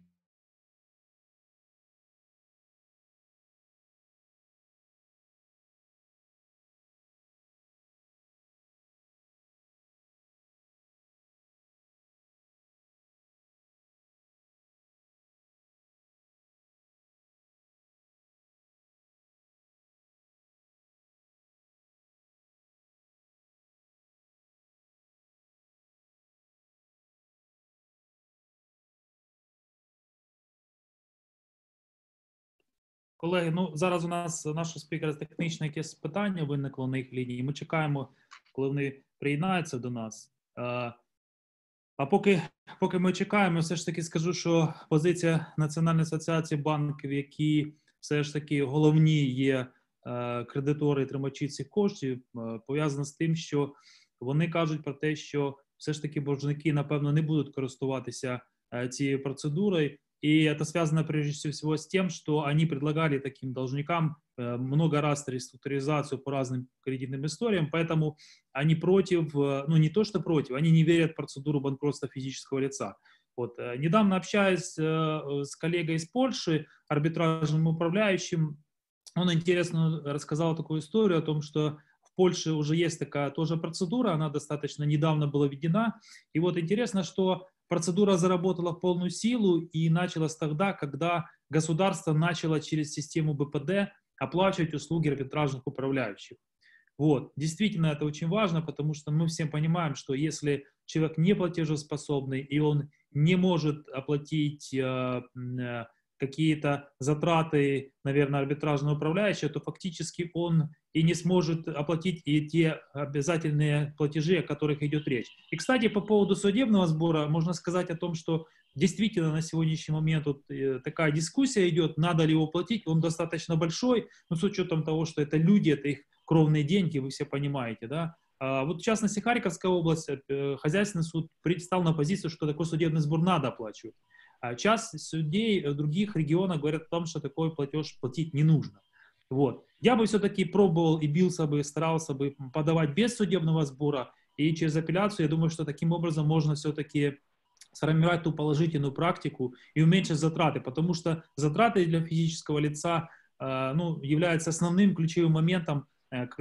Колеги, ну зараз у нас нашого спікера технічне якесь питання виникло на їх лінії. Ми чекаємо, коли вони приєднаються до нас. А поки, поки ми чекаємо, все ж таки скажу, що позиція Національної асоціації банків, які все ж таки головні є кредитори і тримачі цих коштів, пов'язана з тим, що вони кажуть про те, що все ж таки боржники, напевно, не будуть користуватися цією процедурою. И это связано прежде всего с тем, что они предлагали таким должникам много раз реструктуризацию по разным кредитным историям, поэтому они против, ну не то что против, они не верят в процедуру банкротства физического лица. Вот. Недавно общаясь с коллегой из Польши, арбитражным управляющим, он интересно рассказал такую историю о том, что в Польше уже есть такая тоже процедура, она достаточно недавно была введена. И вот интересно, что процедура заработала в полную силу и началась тогда, когда государство начало через систему бэ пэ дэ оплачивать услуги арбитражных управляющих. Вот. Действительно, это очень важно, потому что мы все понимаем, что если человек не платежеспособный и он не может оплатить э, э, какие-то затраты, наверное, арбитражного управляющего, то фактически он и не сможет оплатить и те обязательные платежи, о которых идет речь. И, кстати, по поводу судебного сбора можно сказать о том, что действительно на сегодняшний момент вот такая дискуссия идет, надо ли его платить, он достаточно большой, но с учетом того, что это люди, это их кровные деньги, вы все понимаете, да. А вот в частности Харьковская область, хозяйственный суд предстал на позицию, что такой судебный сбор надо оплачивать. А часть судей в других регионах говорят о том, что такой платеж платить не нужно. Вот. Я бы все-таки пробовал и бился бы, старался бы подавать без судебного сбора и через апелляцию. Я думаю, что таким образом можно все-таки сформировать ту положительную практику и уменьшить затраты, потому что затраты для физического лица э, ну, являются основным ключевым моментом, э, когда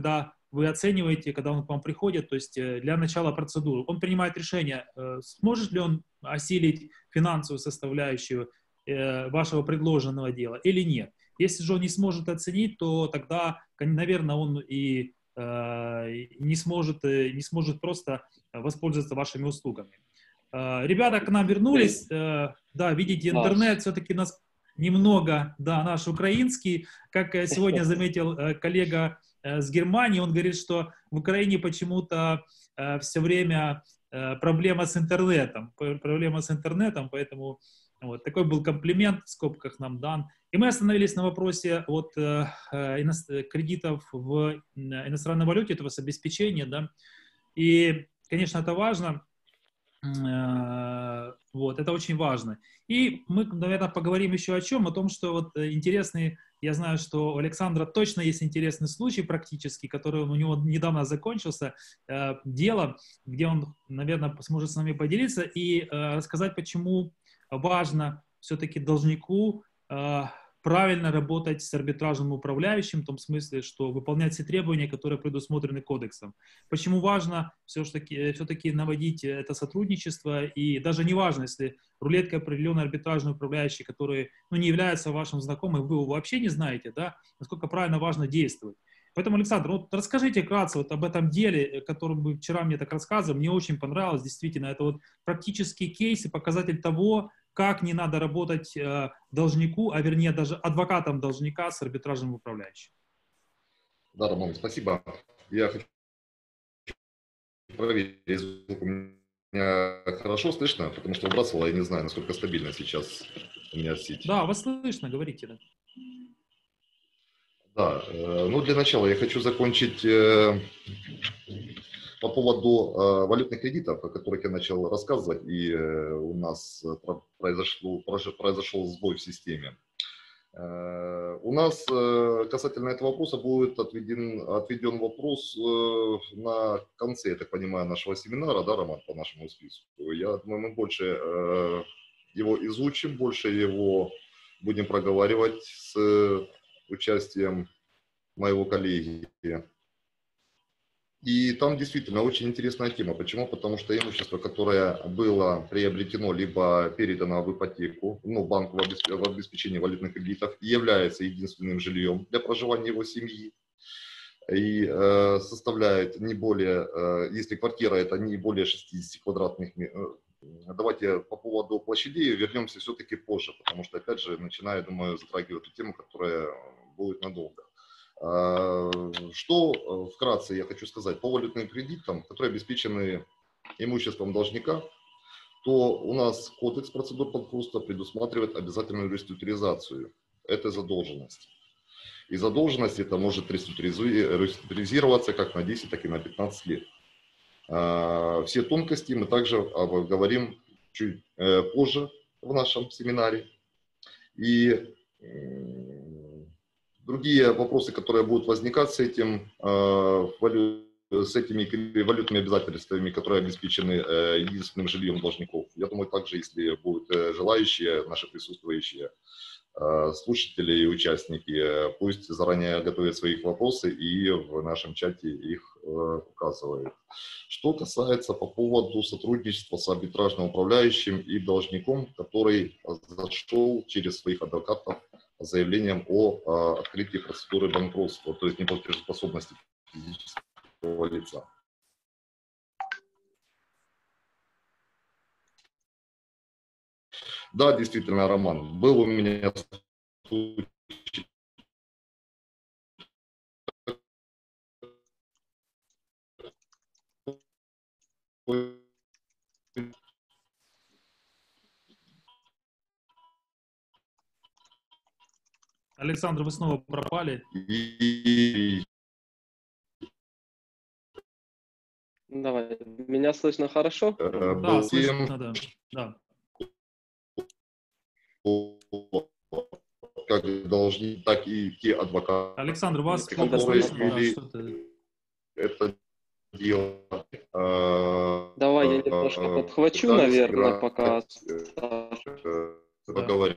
вы оцениваете, когда он к вам приходит, то есть для начала процедуры. Он принимает решение, сможет ли он осилить финансовую составляющую вашего предложенного дела или нет. Если же он не сможет оценить, то тогда, наверное, он и не сможет, не сможет просто воспользоваться вашими услугами. Ребята к нам вернулись. Да, видите, интернет все-таки нас немного, да, наш украинский. Как сегодня заметил коллега с Германии, он говорит, что в Украине почему-то все время проблема с интернетом. Проблема с интернетом, поэтому вот такой был комплимент в скобках нам дан. И мы остановились на вопросе вот, э, ино- кредитов в иностранной валюте, этого с обеспечения, да. И, конечно, это важно. Э, вот, это очень важно. И мы, наверное, поговорим еще о чем? О том, что вот интересный, я знаю, что у Александра точно есть интересный случай практически, который у него недавно закончился, э, дело, где он, наверное, сможет с нами поделиться и э, рассказать, почему важно все-таки должнику э, правильно работать с арбитражным управляющим, в том смысле, что выполнять все требования, которые предусмотрены кодексом. Почему важно все-таки, все-таки наводить это сотрудничество, и даже не важно, если рулетка определенный арбитражный управляющий, который ну, не является вашим знакомым, вы его вообще не знаете, да, насколько правильно важно действовать. Поэтому, Александр, вот расскажите вкратце вот об этом деле, которым вы вчера мне так рассказывали, мне очень понравилось, действительно, это вот практический кейс и показатель того, как не надо работать э, должнику, а вернее даже адвокатом должника с арбитражным управляющим. Да, Роман, спасибо. Я хочу проверить, звук у меня хорошо слышно, потому что выбрасывал, я не знаю, насколько стабильно сейчас у меня сеть. Да, вас слышно, говорите, да. Да, э, ну для начала я хочу закончить э, по поводу э, валютных кредитов, о которых я начал рассказывать, и э, у нас произошло, произошел сбой в системе. Э, у нас э, касательно этого вопроса будет отведен, отведен вопрос э, на конце, я так понимаю, нашего семинара, да, Роман, по нашему списку. Я думаю, мы больше э, его изучим, больше его будем проговаривать с участием моего коллеги. И там действительно очень интересная тема. Почему? Потому что имущество, которое было приобретено либо передано в ипотеку, ну, банку в обеспечении валютных кредитов, является единственным жильем для проживания его семьи. И э, составляет не более, э, если квартира это не более шестьдесят квадратных метров. Давайте по поводу площадей вернемся все-таки позже, потому что, опять же, начинаю, думаю, затрагивать эту тему, которая будет надолго. Что вкратце я хочу сказать по валютным кредитам, которые обеспечены имуществом должника, то у нас кодекс процедур банкротства предусматривает обязательную реструктуризацию этой задолженности. И задолженность это может реструктуризироваться как на десять, так и на пятнадцать лет. Все тонкости мы также говорим чуть позже в нашем семинаре. И другие вопросы, которые будут возникать с этим, с этими валютными обязательствами, которые обеспечены единственным жильем должников, я думаю, также, если будут желающие, наши присутствующие слушатели и участники, пусть заранее готовят свои вопросы и в нашем чате их указывают. Что касается по поводу сотрудничества с арбитражным управляющим и должником, который зашел через своих адвокатов с заявлением о открытии процедуры банкротства, то есть неплатежеспособности физического лица. Да, действительно, Роман, был у меня случай. Александр, вы снова пропали. И... Давай, меня слышно хорошо? Да, слышно, да. да. Как должны, так и те адвокаты. Александр, вас плохо слышно, да, что-то... Это дело. Давай я немножко подхвачу, наверное, пока. Говоря.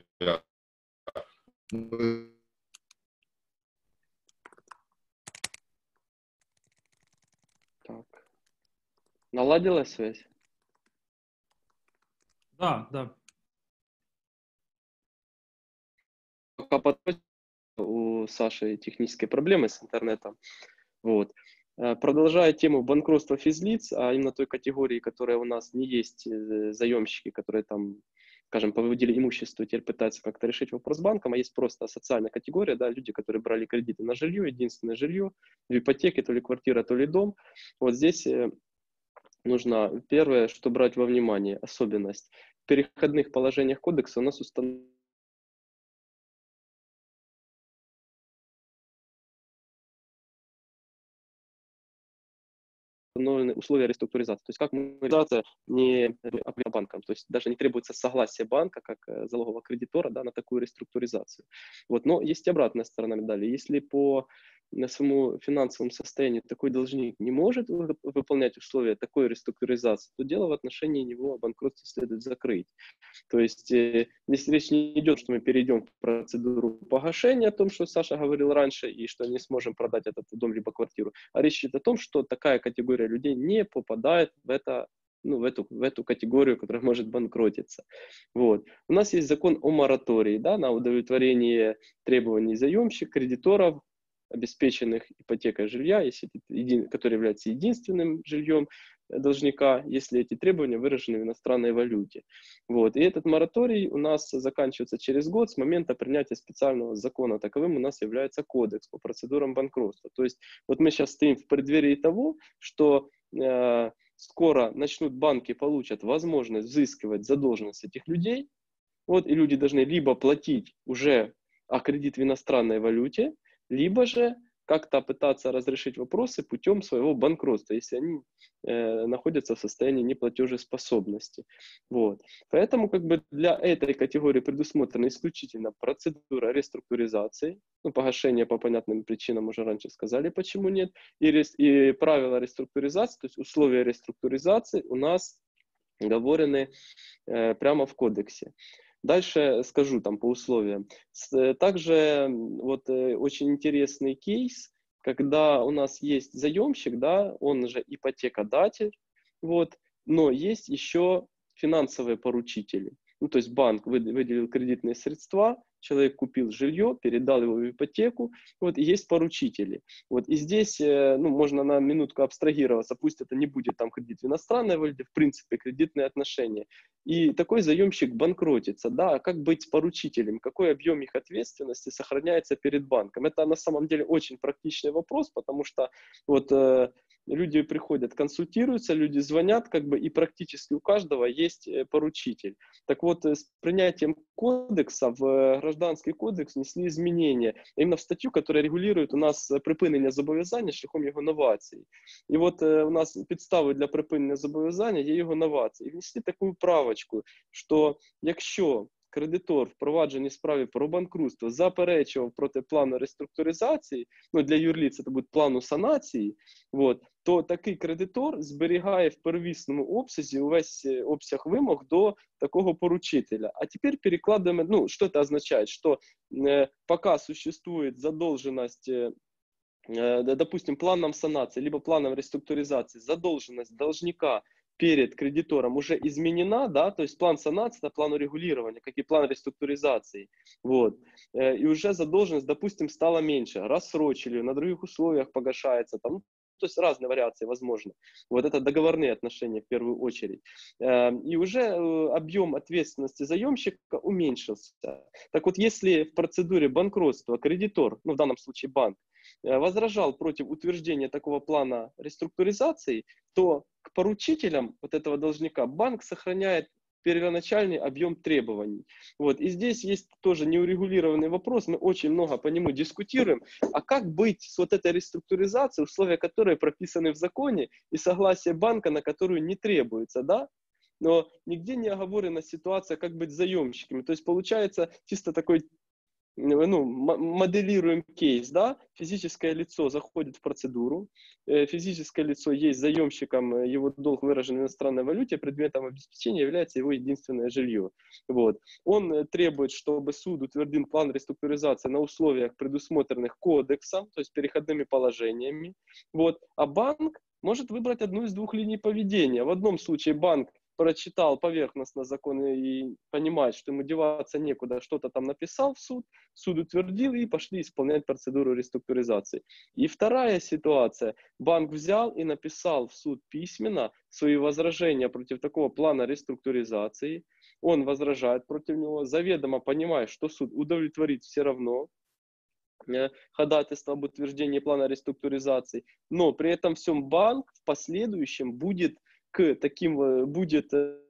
Наладилась связь? Да, да. Пока подходит, у Саши технические проблемы с интернетом. Вот. Э, Продолжая тему банкротства физлиц, а именно той категории, которая у нас не есть э, заемщики, которые там, скажем, повыводили имущество, теперь пытаются как-то решить вопрос с банком, а есть просто социальная категория, да, люди, которые брали кредиты на жилье, единственное жилье, в ипотеке, то ли квартира, то ли дом. Вот здесь э, нужно первое, что брать во внимание, особенность. В переходных положениях кодекса у нас установлено установлены условия реструктуризации. То есть как мы реструктуризация не банком, то есть даже не требуется согласие банка как э, залогового кредитора, да, на такую реструктуризацию. Вот. Но есть и обратная сторона медали. Если по на своему финансовому состоянию такой должник не может вы- выполнять условия такой реструктуризации, то дело в отношении него о банкротстве следует закрыть. То есть э, здесь речь не идет, что мы перейдем в процедуру погашения, о том, что Саша говорил раньше, и что не сможем продать этот дом либо квартиру, а речь идет о том, что такая категория людей не попадает в это, ну, в эту, в эту категорию, которая может банкротиться. Вот. У нас есть закон о моратории, да, на удовлетворение требований заемщик, кредиторов, обеспеченных ипотекой жилья, если это един, который является единственным жильем э, должника, если эти требования выражены в иностранной валюте. Вот. И этот мораторий у нас заканчивается через год с момента принятия специального закона. Таковым у нас является кодекс по процедурам банкротства. То есть вот мы сейчас стоим в преддверии того, что э, скоро начнут банки получат возможность взыскивать задолженность этих людей. Вот, и люди должны либо платить уже а кредит в иностранной валюте, либо же как-то пытаться разрешить вопросы путем своего банкротства, если они э, находятся в состоянии неплатежеспособности. Вот. Поэтому как бы для этой категории предусмотрена исключительно процедура реструктуризации, ну, погашение по понятным причинам, уже раньше сказали, почему нет, и, рес, и правила реструктуризации, то есть условия реструктуризации у нас оговорены э, прямо в кодексе. Дальше скажу там по условиям. Также вот э, очень интересный кейс, когда у нас есть заемщик, да, он же ипотекодатель, вот, но есть еще финансовые поручители. Ну, то есть банк выделил кредитные средства, человек купил жилье, передал его в ипотеку, вот, и есть поручители. Вот, и здесь, ну, можно на минутку абстрагироваться, пусть это не будет там кредит в иностранной валюте, в принципе, кредитные отношения. И такой заемщик банкротится, да, а как быть с поручителем, какой объем их ответственности сохраняется перед банком? Это на самом деле очень практичный вопрос, потому что вот э, люди приходят, консультируются, люди звонят, как бы, и практически у каждого есть поручитель. Так вот, с принятием кодекса в Гражданский кодекс внесли изменения именно в статтю, которая регулирует у нас припинення зобов'язання шляхом його новації. І от у нас підстави для припинення зобов'язання є його новації. І внесли таку правочку, що якщо кредитор в провадженні справі про банкрутство заперечував проти плану реструктуризації, ну для юрлиць це буде плану санації, от, то такий кредитор зберігає в первісному обсязі увесь обсяг вимог до такого поручителя. А теперь перекладываем, ну, что это означает? Что э, пока существует задолженность, э, допустим, планом санации, либо планом реструктуризации, задолженность должника перед кредитором уже изменена, да, то есть план санации на план урегулирования, как и план реструктуризации, вот, и уже задолженность, допустим, стала меньше, рассрочили, на других условиях погашается, там, то есть разные вариации возможны. Вот это договорные отношения в первую очередь. И уже объем ответственности заемщика уменьшился. Так вот, если в процедуре банкротства кредитор, ну в данном случае банк, возражал против утверждения такого плана реструктуризации, то к поручителям вот этого должника банк сохраняет первоначальный объем требований. Вот. И здесь есть тоже неурегулированный вопрос, мы очень много по нему дискутируем, а как быть с вот этой реструктуризацией, условия которой прописаны в законе, и согласие банка, на которую не требуется, да? Но нигде не оговорена ситуация, как быть заемщиками. То есть получается чисто такой, ну, моделируем кейс, да, физическое лицо заходит в процедуру, физическое лицо есть заемщиком, его долг выражен в иностранной валюте, предметом обеспечения является его единственное жилье. Вот. Он требует, чтобы суд утвердил план реструктуризации на условиях, предусмотренных кодексом, то есть переходными положениями. Вот. А банк может выбрать одну из двух линий поведения. В одном случае банк прочитал поверхностно законы и понимает, что ему деваться некуда, что-то там написал в суд, суд утвердил и пошли исполнять процедуру реструктуризации. И вторая ситуация. Банк взял и написал в суд письменно свои возражения против такого плана реструктуризации. Он возражает против него, заведомо понимая, что суд удовлетворит все равно ходатайство об утверждении плана реструктуризации, но при этом всем банк в последующем будет к таким, будет,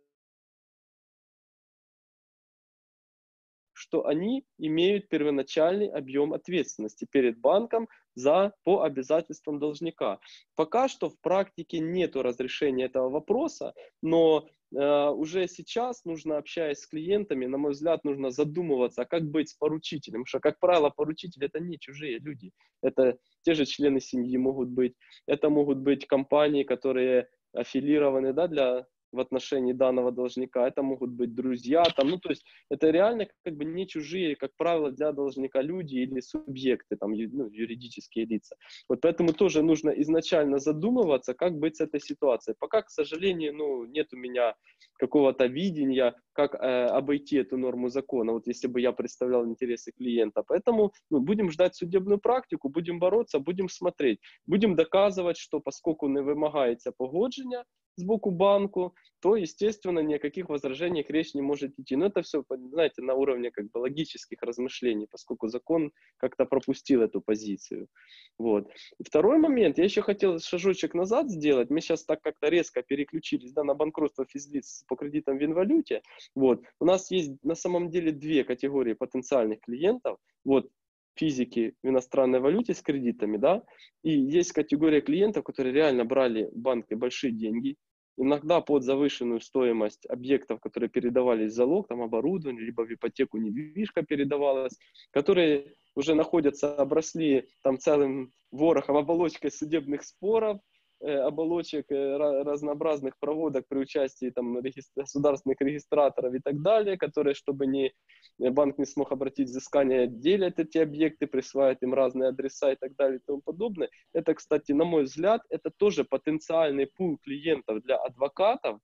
что они имеют первоначальный объем ответственности перед банком за, по обязательствам должника. Пока что в практике нет разрешения этого вопроса, но э, уже сейчас нужно, общаясь с клиентами, на мой взгляд, нужно задумываться, как быть с поручителем. Потому что, как правило, поручители — это не чужие люди. Это те же члены семьи могут быть, это могут быть компании, которые аффилированы, да, для, в отношении данного должника, это могут быть друзья, там, ну, то есть это реально как бы не чужие, как правило, для должника люди или субъекты, там, ю, ну, юридические лица. Вот поэтому тоже нужно изначально задумываться, как быть с этой ситуацией. Пока, к сожалению, ну, нет у меня какого-то видения, как э, обойти эту норму закона, вот если бы я представлял интересы клиента. Поэтому ну, будем ждать судебную практику, будем бороться, будем смотреть, будем доказывать, что поскольку не вимагається погодження с боку банку, то, естественно, ни о каких возражениях речь не может идти. Но это все, знаете, на уровне как бы логических размышлений, поскольку закон как-то пропустил эту позицию. Вот. Второй момент, я еще хотел шажочек назад сделать. Мы сейчас так как-то резко переключились, да, на банкротство физлиц по кредитам в инвалюте. Вот. У нас есть на самом деле две категории потенциальных клиентов. Вот. Физики в иностранной валюте с кредитами, да, и есть категория клиентов, которые реально брали в банке большие деньги, иногда под завышенную стоимость объектов, которые передавались в залог, там оборудование, либо в ипотеку недвижка передавалась, которые уже находятся, обросли там целым ворохом, оболочкой судебных споров, оболочек, разнообразных проводок при участии там, регистр... государственных регистраторов и так далее, которые, чтобы не, банк не смог обратить взыскание, делят эти объекты, присваивают им разные адреса и так далее и тому подобное. Это, кстати, на мой взгляд, это тоже потенциальный пул клиентов для адвокатов,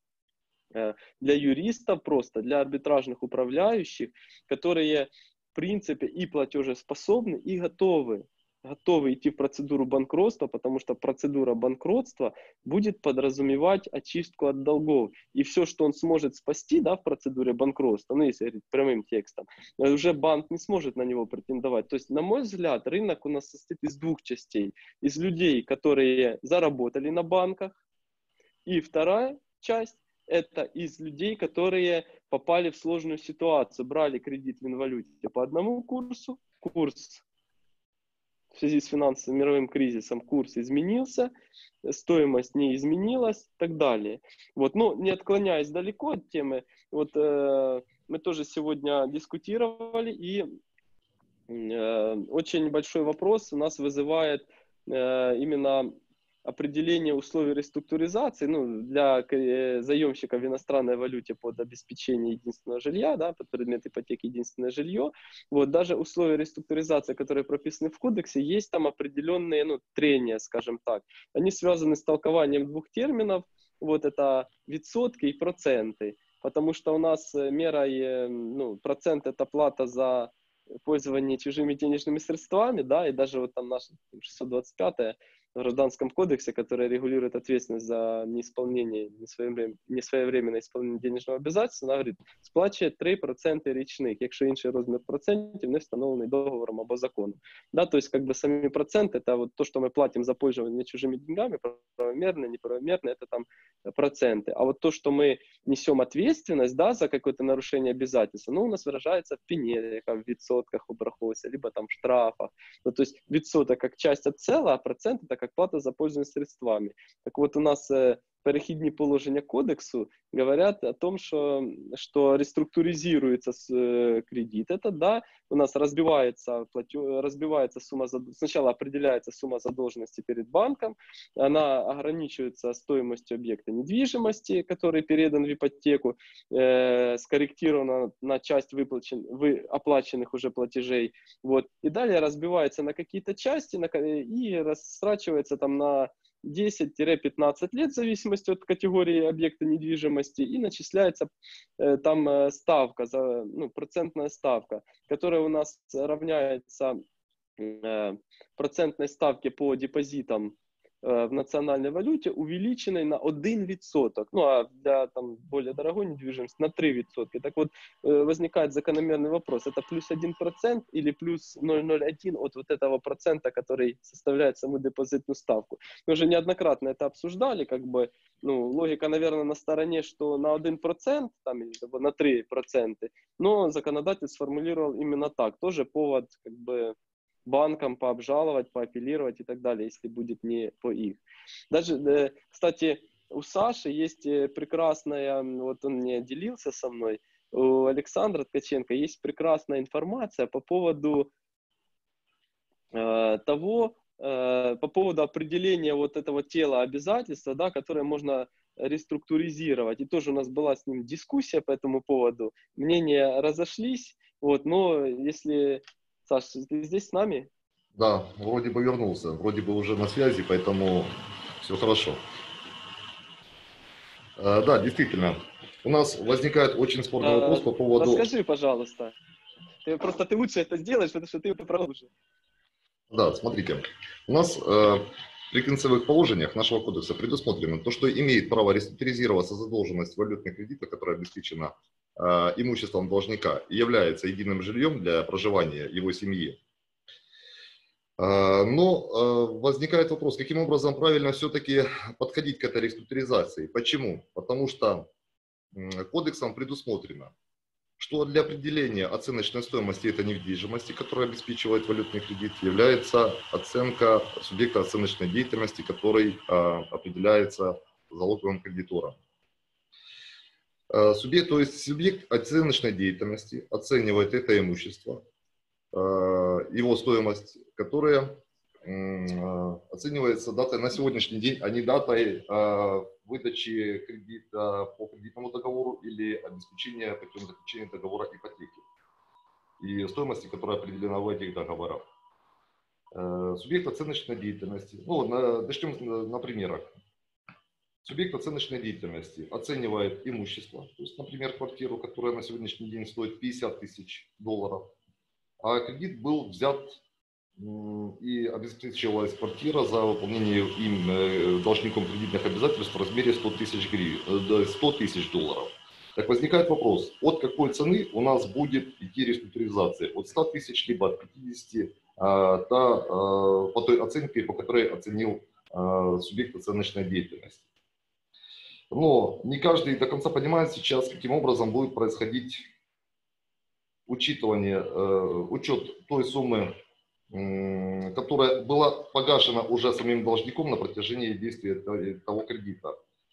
для юристов просто, для арбитражных управляющих, которые, в принципе, и платежеспособны, и готовы. готовы идти в процедуру банкротства, потому что процедура банкротства будет подразумевать очистку от долгов. И все, что он сможет спасти, да, в процедуре банкротства, ну, если говорить прямым текстом, уже банк не сможет на него претендовать. То есть, на мой взгляд, рынок у нас состоит из двух частей. Из людей, которые заработали на банках, и вторая часть — это из людей, которые попали в сложную ситуацию, брали кредит в инвалюте по одному курсу, курс в связи с финансовым мировым кризисом курс изменился, стоимость не изменилась и так далее. Вот, но не отклоняясь далеко от темы, вот, э, мы тоже сегодня дискутировали, и э, очень большой вопрос у нас вызывает э, именно определение условий реструктуризации, ну, для заемщика в иностранной валюте под обеспечение единственного жилья, да, под предмет ипотеки единственное жилье. Вот, даже условия реструктуризации, которые прописаны в кодексе, есть там определенные, ну, трения, скажем так. Они связаны с толкованием двух терминов, вот это відсотки и проценты, потому что у нас мерой, ну, процент — это плата за пользование чужими денежными средствами, да, и даже вот там наша шестьсот двадцать пятая в Гражданском кодексе, которая регулирует ответственность за неисполнение, несвоевременное исполнение денежного обязательства, она говорит, сплачує три проценти річних, якщо інший розмір процентів не встановлений договором або законом. Да, то есть как бы сами проценты, это вот то, что мы платим за пользование чужими деньгами, правомерно, неправомерно, это там проценты. А вот то, что мы несем ответственность, да, за какое-то нарушение обязательства, ну, у нас выражается в пене, как в відсотках обраховывается, либо там в штрафах. Ну, то есть відсоток как часть от цела, а процент это как плата за пользование средствами. Так вот, у нас э, перехідні положення кодексу говорят о том, что, что реструктуризируется с, э, кредит. Это, да, у нас разбивается, платё, разбивается сумма, зад... сначала определяется сумма задолженности перед банком, она ограничивается стоимостью объекта недвижимости, который передан в ипотеку, э, скорректирована на часть выплачен, вы, оплаченных уже платежей, вот, и далее разбивается на какие-то части на, и растрачивается там на десять-пятнадцать лет в зависимости от категории объекта недвижимости, и начисляется э, там э, ставка, за, ну, процентная ставка, которая у нас равняется э, процентной ставке по депозитам в национальной валюте, увеличенной на один відсоток. Ну, а для там, более дорогой недвижимости на три відсотки. Так вот, возникает закономерный вопрос. Это плюс один процент или плюс ноль целых ноль один от вот этого процента, который составляет саму депозитную ставку? Мы уже неоднократно это обсуждали. Как бы, ну, логика, наверное, на стороне, что на один процент, там, или на три процента, но законодатель сформулировал именно так. Тоже повод, как бы, банкам пообжаловать, поапеллировать и так далее, если будет не по их. Даже, кстати, у Саши есть прекрасная, вот он мне делился со мной, у Александра Ткаченко есть прекрасная информация по поводу э, того, э, по поводу определения вот этого тела обязательства, да, которое можно реструктуризировать. И тоже у нас была с ним дискуссия по этому поводу. Мнения разошлись, вот, но если... Саша, ты здесь с нами? Да, вроде бы вернулся, вроде бы уже на связи, поэтому все хорошо. А, да, действительно, у нас возникает очень спорный а, вопрос по поводу... Расскажи, пожалуйста. Ты, просто ты лучше это сделаешь, потому что ты это продолжишь. Да, смотрите, у нас э, при концевых положениях нашего кодекса предусмотрено то, что имеет право реструктуризироваться задолженность валютных кредитов, которая обеспечена имуществом должника и является единым жильем для проживания его семьи. Но возникает вопрос, каким образом правильно все-таки подходить к этой реструктуризации. Почему? Потому что кодексом предусмотрено, что для определения оценочной стоимости этой недвижимости, которая обеспечивает валютный кредит, является оценка субъекта оценочной деятельности, который определяется залоговым кредитором. Субъект, то есть субъект оценочной деятельности оценивает это имущество, его стоимость, которая оценивается датой на сегодняшний день, а не датой выдачи кредита по кредитному договору или обеспечения путем заключения договора ипотеки и стоимости, которая определена в этих договорах. Субъект оценочной деятельности, ну, начнем на примерах. Субъект оценочной деятельности оценивает имущество, то есть, например, квартиру, которая на сегодняшний день стоит пятьдесят тысяч долларов, а кредит был взят и обеспечивалась квартира за выполнение им должником кредитных обязательств в размере сто тысяч гривен, сто тысяч долларов. Так возникает вопрос, от какой цены у нас будет идти реструктуризация? От ста тысяч либо от пятидесяти, та, по той оценке, по которой оценил субъект оценочной деятельности. Но не каждый до конца понимает сейчас, каким образом будет происходить учитывание, учет той суммы, которая была погашена уже самим должником на протяжении действия того кредита.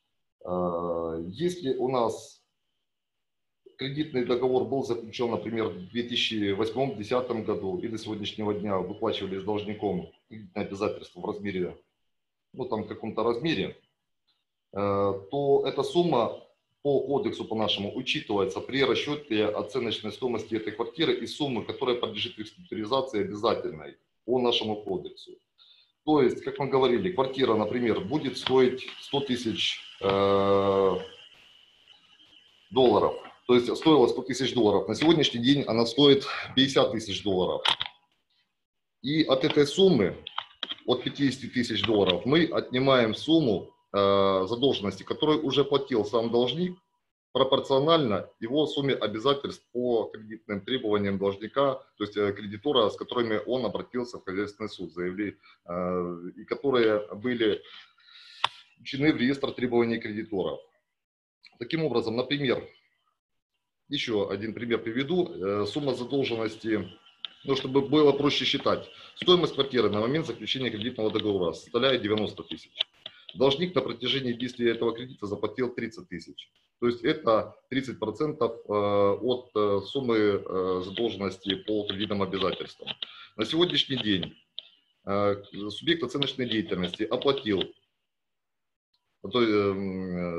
Если у нас кредитный договор был заключен, например, в две тысячи восьмом — две тысячи десятом году и до сегодняшнего дня выплачивались должником кредитные обязательства в размере, ну там в каком-то размере, то эта сумма по кодексу, по нашему, учитывается при расчете оценочной стоимости этой квартиры и суммы, которая подлежит реструктуризации обязательной по нашему кодексу. То есть, как мы говорили, квартира, например, будет стоить сто тысяч э, долларов. То есть, стоила сто тысяч долларов. На сегодняшний день она стоит пятьдесят тысяч долларов. И от этой суммы, от пятидесяти тысяч долларов, мы отнимаем сумму задолженности, которую уже платил сам должник, пропорционально его сумме обязательств по кредитным требованиям должника, то есть кредитора, с которыми он обратился в хозяйственный суд, заявили, и которые были включены в реестр требований кредиторов. Таким образом, например, еще один пример приведу. Сумма задолженности, ну, чтобы было проще считать. Стоимость квартиры на момент заключения кредитного договора составляет девяносто тысяч. Должник на протяжении действия этого кредита заплатил тридцать тысяч. То есть это тридцать процентов от суммы задолженности по кредитным обязательствам. На сегодняшний день субъект оценочной деятельности оплатил,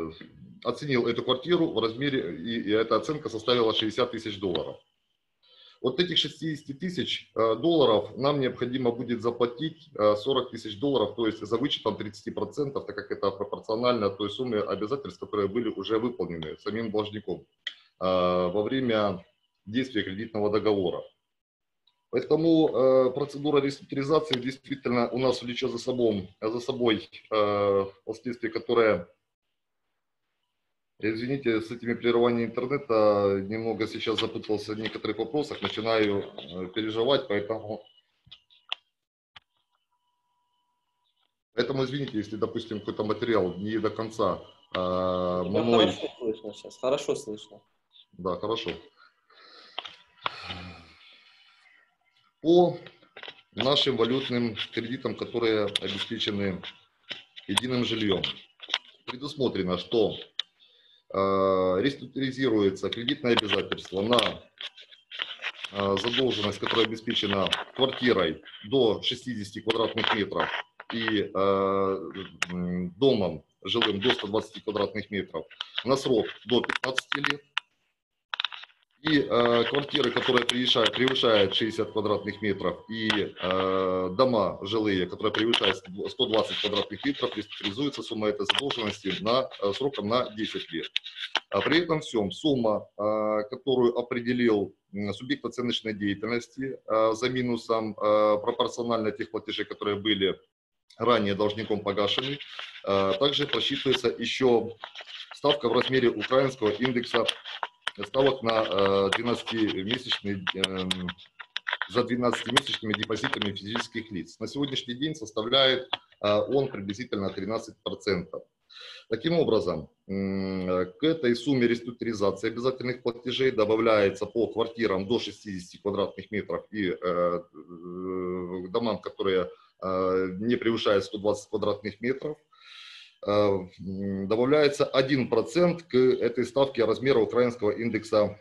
оценил эту квартиру в размере, и эта оценка составила шестьдесят тысяч долларов. от этих шестидесяти тысяч долларов нам необходимо будет заплатить сорок тысяч долларов, то есть за вычетом тридцати процентов, так как это пропорционально той сумме обязательств, которые были уже выполнены самим должником во время действия кредитного договора. Поэтому э, процедура реструктуризации действительно у нас влечет за собой, за собой э, последствия, которые, извините, с этими прерываниями интернета немного сейчас запутался в некоторых вопросах, начинаю э, переживать, поэтому, поэтому извините, если, допустим, какой-то материал не до конца э, мной... Хорошо слышно сейчас, хорошо слышно. Да, хорошо. По нашим валютным кредитам, которые обеспечены единым жильем, предусмотрено, что э, реструктуризируется кредитное обязательство на э, задолженность, которая обеспечена квартирой до шестидесяти квадратных метров и э, домом жилым до ста двадцати квадратных метров на срок до пятнадцати лет. И э, квартиры, которые превышают, превышают шестьдесят квадратных метров, и э, дома жилые, которые превышают сто двадцать квадратных метров, реструктуризуется сумма этой задолженности на, э, сроком на десять лет. А при этом всем сумма, э, которую определил субъект оценочной деятельности э, за минусом э, пропорционально тех платежей, которые были ранее должником погашены, э, также просчитывается еще ставка в размере украинского индекса ставок на двенадцатимесячные, за двенадцатимесячными депозитами физических лиц. На сегодняшний день составляет он приблизительно тринадцать процентов. Таким образом, к этой сумме реструктуризации обязательных платежей добавляется по квартирам до шестидесяти квадратных метров и домам, которые не превышают сто двадцать квадратных метров, добавляется один процент к этой ставке размера украинского индекса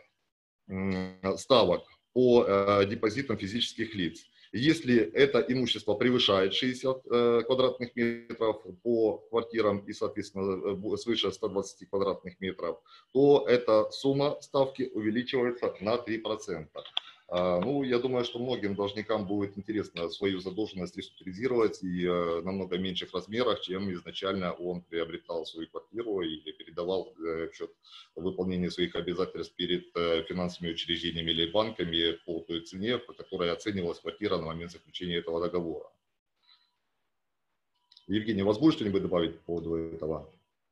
ставок по депозитам физических лиц. Если это имущество превышает шестьдесят квадратных метров по квартирам и, соответственно, свыше ста двадцати квадратных метров, то эта сумма ставки увеличивается на три процента. Ну, я думаю, что многим должникам будет интересно свою задолженность реструктуризировать и э, намного меньших размерах, чем изначально он приобретал свою квартиру или передавал э, в счет выполнения своих обязательств перед э, финансовыми учреждениями или банками по той цене, по которой оценивалась квартира на момент заключения этого договора. Евгений, у вас будет что-нибудь добавить по поводу этого?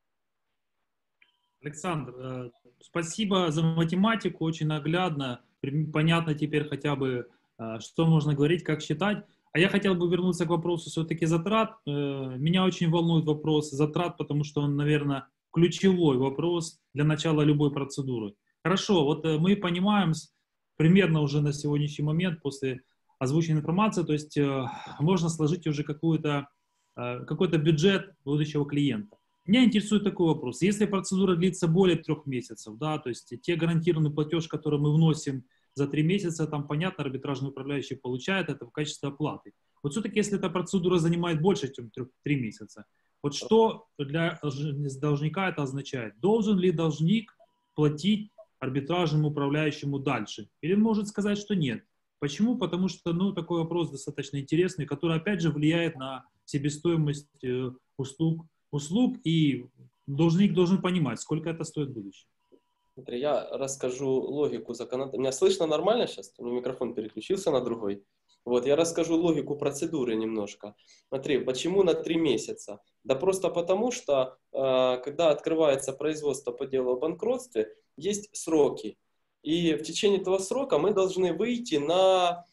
Александр, спасибо за математику, очень наглядно. Понятно теперь хотя бы, что можно говорить, как считать. А я хотел бы вернуться к вопросу все-таки затрат. Меня очень волнует вопрос затрат, потому что он, наверное, ключевой вопрос для начала любой процедуры. Хорошо, вот мы понимаем примерно уже на сегодняшний момент после озвученной информации, то есть можно сложить уже какой-то какой-то бюджет будущего клиента. Меня интересует такой вопрос. Если процедура длится более трех месяцев, да, то есть те гарантированный платеж, который мы вносим за три месяца, там, понятно, арбитражный управляющий получает это в качестве оплаты. Вот все-таки, если эта процедура занимает больше, чем три месяца, вот что для должника это означает? Должен ли должник платить арбитражному управляющему дальше? Или может сказать, что нет? Почему? Потому что, ну, такой вопрос достаточно интересный, который, опять же, влияет на себестоимость э, услуг, услуг, и должник должен понимать, сколько это стоит в будущем. Смотри, я расскажу логику законодательства. Меня слышно нормально сейчас? У меня микрофон переключился на другой. Вот, я расскажу логику процедуры немножко. Смотри, почему на три месяца? Да просто потому, что э, когда открывается производство по делу о банкротстве, есть сроки. И в течение этого срока мы должны выйти на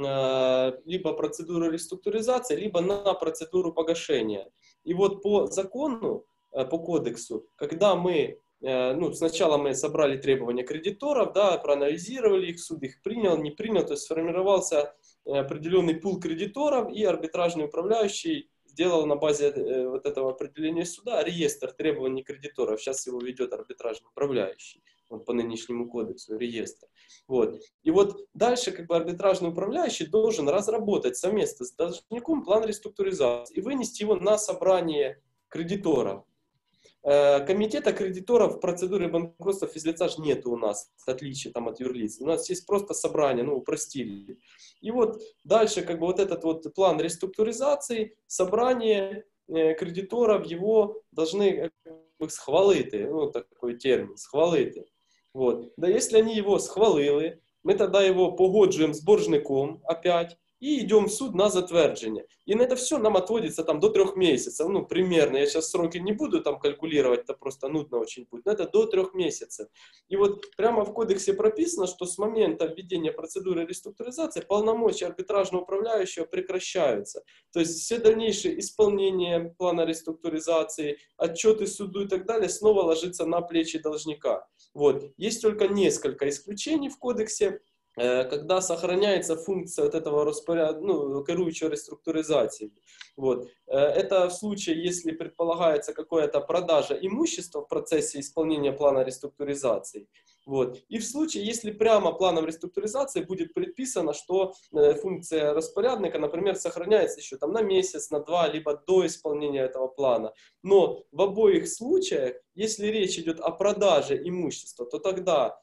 э, либо процедуру реструктуризации, либо на процедуру погашения. И вот по закону, э, по кодексу, когда мы, э, ну, сначала мы собрали требования кредиторов, да, проанализировали их, суд их принял, не принял, то есть сформировался определенный пул кредиторов, и арбитражный управляющий сделал на базе э, вот этого определения суда реестр требований кредиторов. Сейчас его ведет арбитражный управляющий. Вот по нынешнему кодексу, реестр. Вот. И вот дальше как бы арбитражный управляющий должен разработать совместно с должником план реструктуризации и вынести его на собрание кредиторов. э, комитета кредиторов в процедуре банкротства физлица ж нету у нас, в отличие там, от юрлиц. У нас есть просто собрание, ну, упростили. И вот дальше как бы вот этот вот план реструктуризации, собрание э, кредиторов его должны как бы, схвалити, ну, такой термін, схвалити. Вот. Да если они его схвалили, мы тогда его погоджуем с боржником опять, и идем в суд на затверджение. И на это все нам отводится там, до трех месяцев. Ну, примерно. Я сейчас сроки не буду там калькулировать, это просто нудно очень будет. Но это до трех месяцев. И вот прямо в кодексе прописано, что с момента введения процедуры реструктуризации полномочия арбитражного управляющего прекращаются. То есть все дальнейшие исполнения плана реструктуризации, отчеты суду и так далее снова ложится на плечи должника. Вот. Есть только несколько исключений в кодексе, когда сохраняется функция вот этого распоряд... ну, керующего реструктуризации. Вот. Это в случае, если предполагается какая-то продажа имущества в процессе исполнения плана реструктуризации. Вот. И в случае, если прямо планом реструктуризации будет предписано, что функция распорядника, например, сохраняется еще там, на месяц, на два, либо до исполнения этого плана. Но в обоих случаях, если речь идет о продаже имущества, то тогда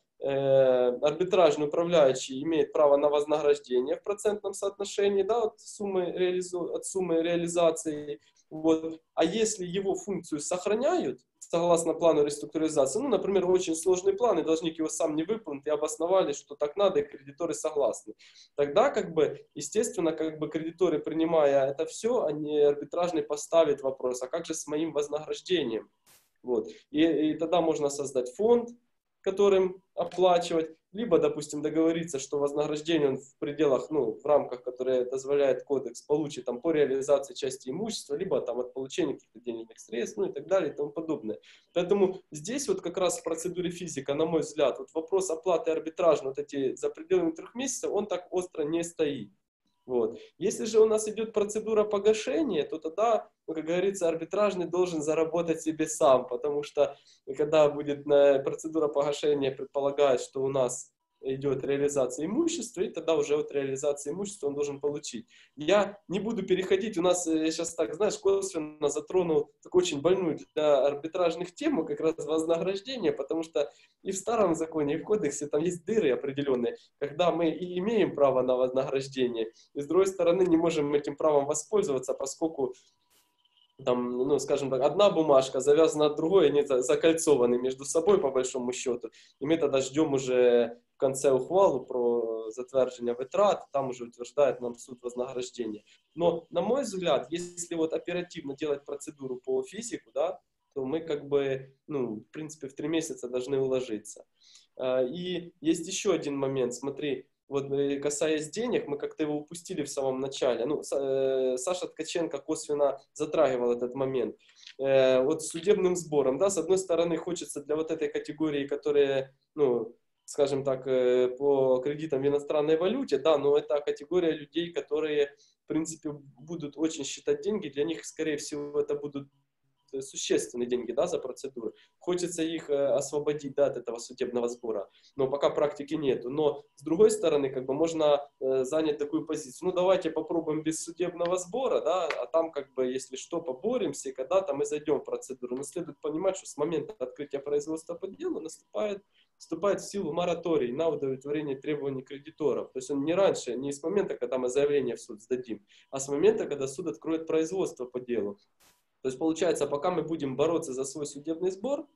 арбитражный управляющий имеет право на вознаграждение в процентном соотношении, да, от, суммы реализу... от суммы реализации. Вот. А если его функцию сохраняют, согласно плану реструктуризации, ну, например, очень сложный план, и должник его сам не выполнит, и обосновали, что так надо, и кредиторы согласны, тогда, как бы, естественно, как бы кредиторы, принимая это все, они арбитражный поставят вопрос, а как же с моим вознаграждением? Вот. И, и тогда можно создать фонд, которым оплачивать, либо, допустим, договориться, что вознаграждение он в пределах, ну, в рамках, которые дозволяет кодекс, получит там по реализации части имущества, либо там от получения каких-то денежных средств, ну и так далее и тому подобное. Поэтому здесь вот как раз в процедуре физика, на мой взгляд, вот вопрос оплаты арбитража, вот эти за пределами трех месяцев, он так остро не стоит. Вот. Если же у нас идет процедура погашения, то тогда, ну, как говорится, арбитражный должен заработать себе сам, потому что когда будет процедура погашения, предполагает, что у нас идет реализация имущества, и тогда уже от реализации имущества он должен получить. Я не буду переходить, у нас, я сейчас так, знаешь, косвенно затронул такую очень больную для арбитражных тему, как раз вознаграждение, потому что и в старом законе, и в кодексе там есть дыры определенные, когда мы и имеем право на вознаграждение, и с другой стороны не можем этим правом воспользоваться, поскольку там, ну, скажем так, одна бумажка завязана от другой, они закольцованы между собой по большому счету, и мы тогда ждем уже в конце ухвалу про затвердження витрат, там уже утверждает нам суд вознаграждения. Но, на мой взгляд, если вот оперативно делать процедуру по физику, да, то мы как бы, ну, в принципе, в три месяца должны уложиться. И есть еще один момент, смотри, вот касаясь денег, мы как-то его упустили в самом начале. Ну, Саша Ткаченко косвенно затрагивал этот момент. Вот с судебным сбором, да, с одной стороны, хочется для вот этой категории, которые, ну, скажем так, по кредитам в иностранной валюте, да, но это категория людей, которые, в принципе, будут очень считать деньги, для них, скорее всего, это будут существенные деньги, да, за процедуру. Хочется их освободить, да, от этого судебного сбора, но пока практики нету. Но, с другой стороны, как бы можно э, занять такую позицию. Ну, давайте попробуем без судебного сбора, да, а там, как бы, если что, поборемся, и когда-то мы зайдем в процедуру. Но следует понимать, что с момента открытия производства по делу наступает вступает в силу мораторий на удовлетворение требований кредиторов. То есть он не раньше, не с момента, когда мы заявление в суд сдадим, а с момента, когда суд откроет производство по делу. То есть получается, пока мы будем бороться за свой судебный сбор,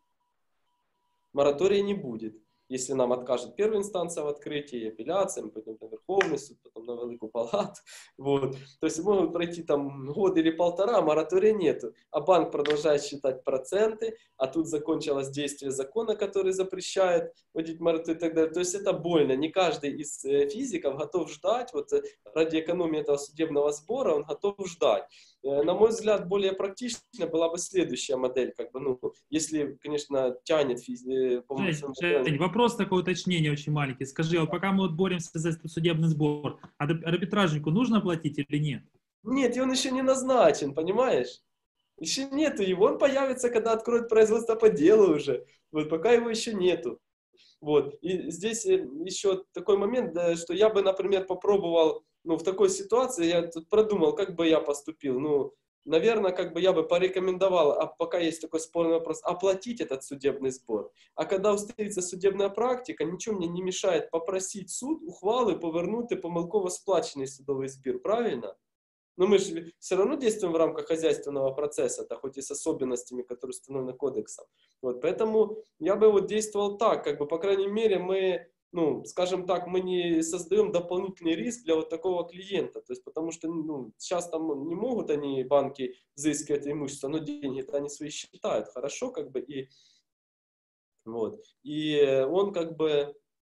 моратория не будет. Если нам откажет первая инстанция в открытии, апелляция, мы пойдем на Верховный суд, потом на Великую палату. Вот. То есть могут пройти там год или полтора, а моратория нету. А банк продолжает считать проценты, а тут закончилось действие закона, который запрещает вводить мораторий и так далее. То есть это больно. Не каждый из физиков готов ждать, вот ради экономии этого судебного сбора он готов ждать. На мой взгляд, более практична была бы следующая модель, как бы, ну, если, конечно, тянет физик. Жень, Жень, вопрос такое уточнение очень маленький. Скажи, вот пока мы вот боремся за судебный сбор, арбитражнику нужно платить или нет? Нет, и он еще не назначен, понимаешь? Еще нету его, он появится, когда откроют производство по делу уже. Вот пока его еще нету. Вот. И здесь еще такой момент, да, что я бы, например, попробовал, ну, в такой ситуации, я тут продумал, как бы я поступил. Ну, наверное, как бы я бы порекомендовал, а пока есть такой спорный вопрос, оплатить этот судебный сбор. А когда устається судебная практика, ничего мне не мешает попросить суд ухвали повернути помилково сплачений судовий збір, правильно? Но мы же все равно действуем в рамках хозяйственного процесса, да, хоть и с особенностями, которые установлены кодексом. Вот, поэтому я бы вот действовал так, как бы, по крайней мере, мы, ну, скажем так, мы не создаем дополнительный риск для вот такого клиента. То есть, потому что, ну, сейчас там не могут они, банки, взыскивать имущество, но деньги-то они свои считают, хорошо, как бы, и вот. И он, как бы,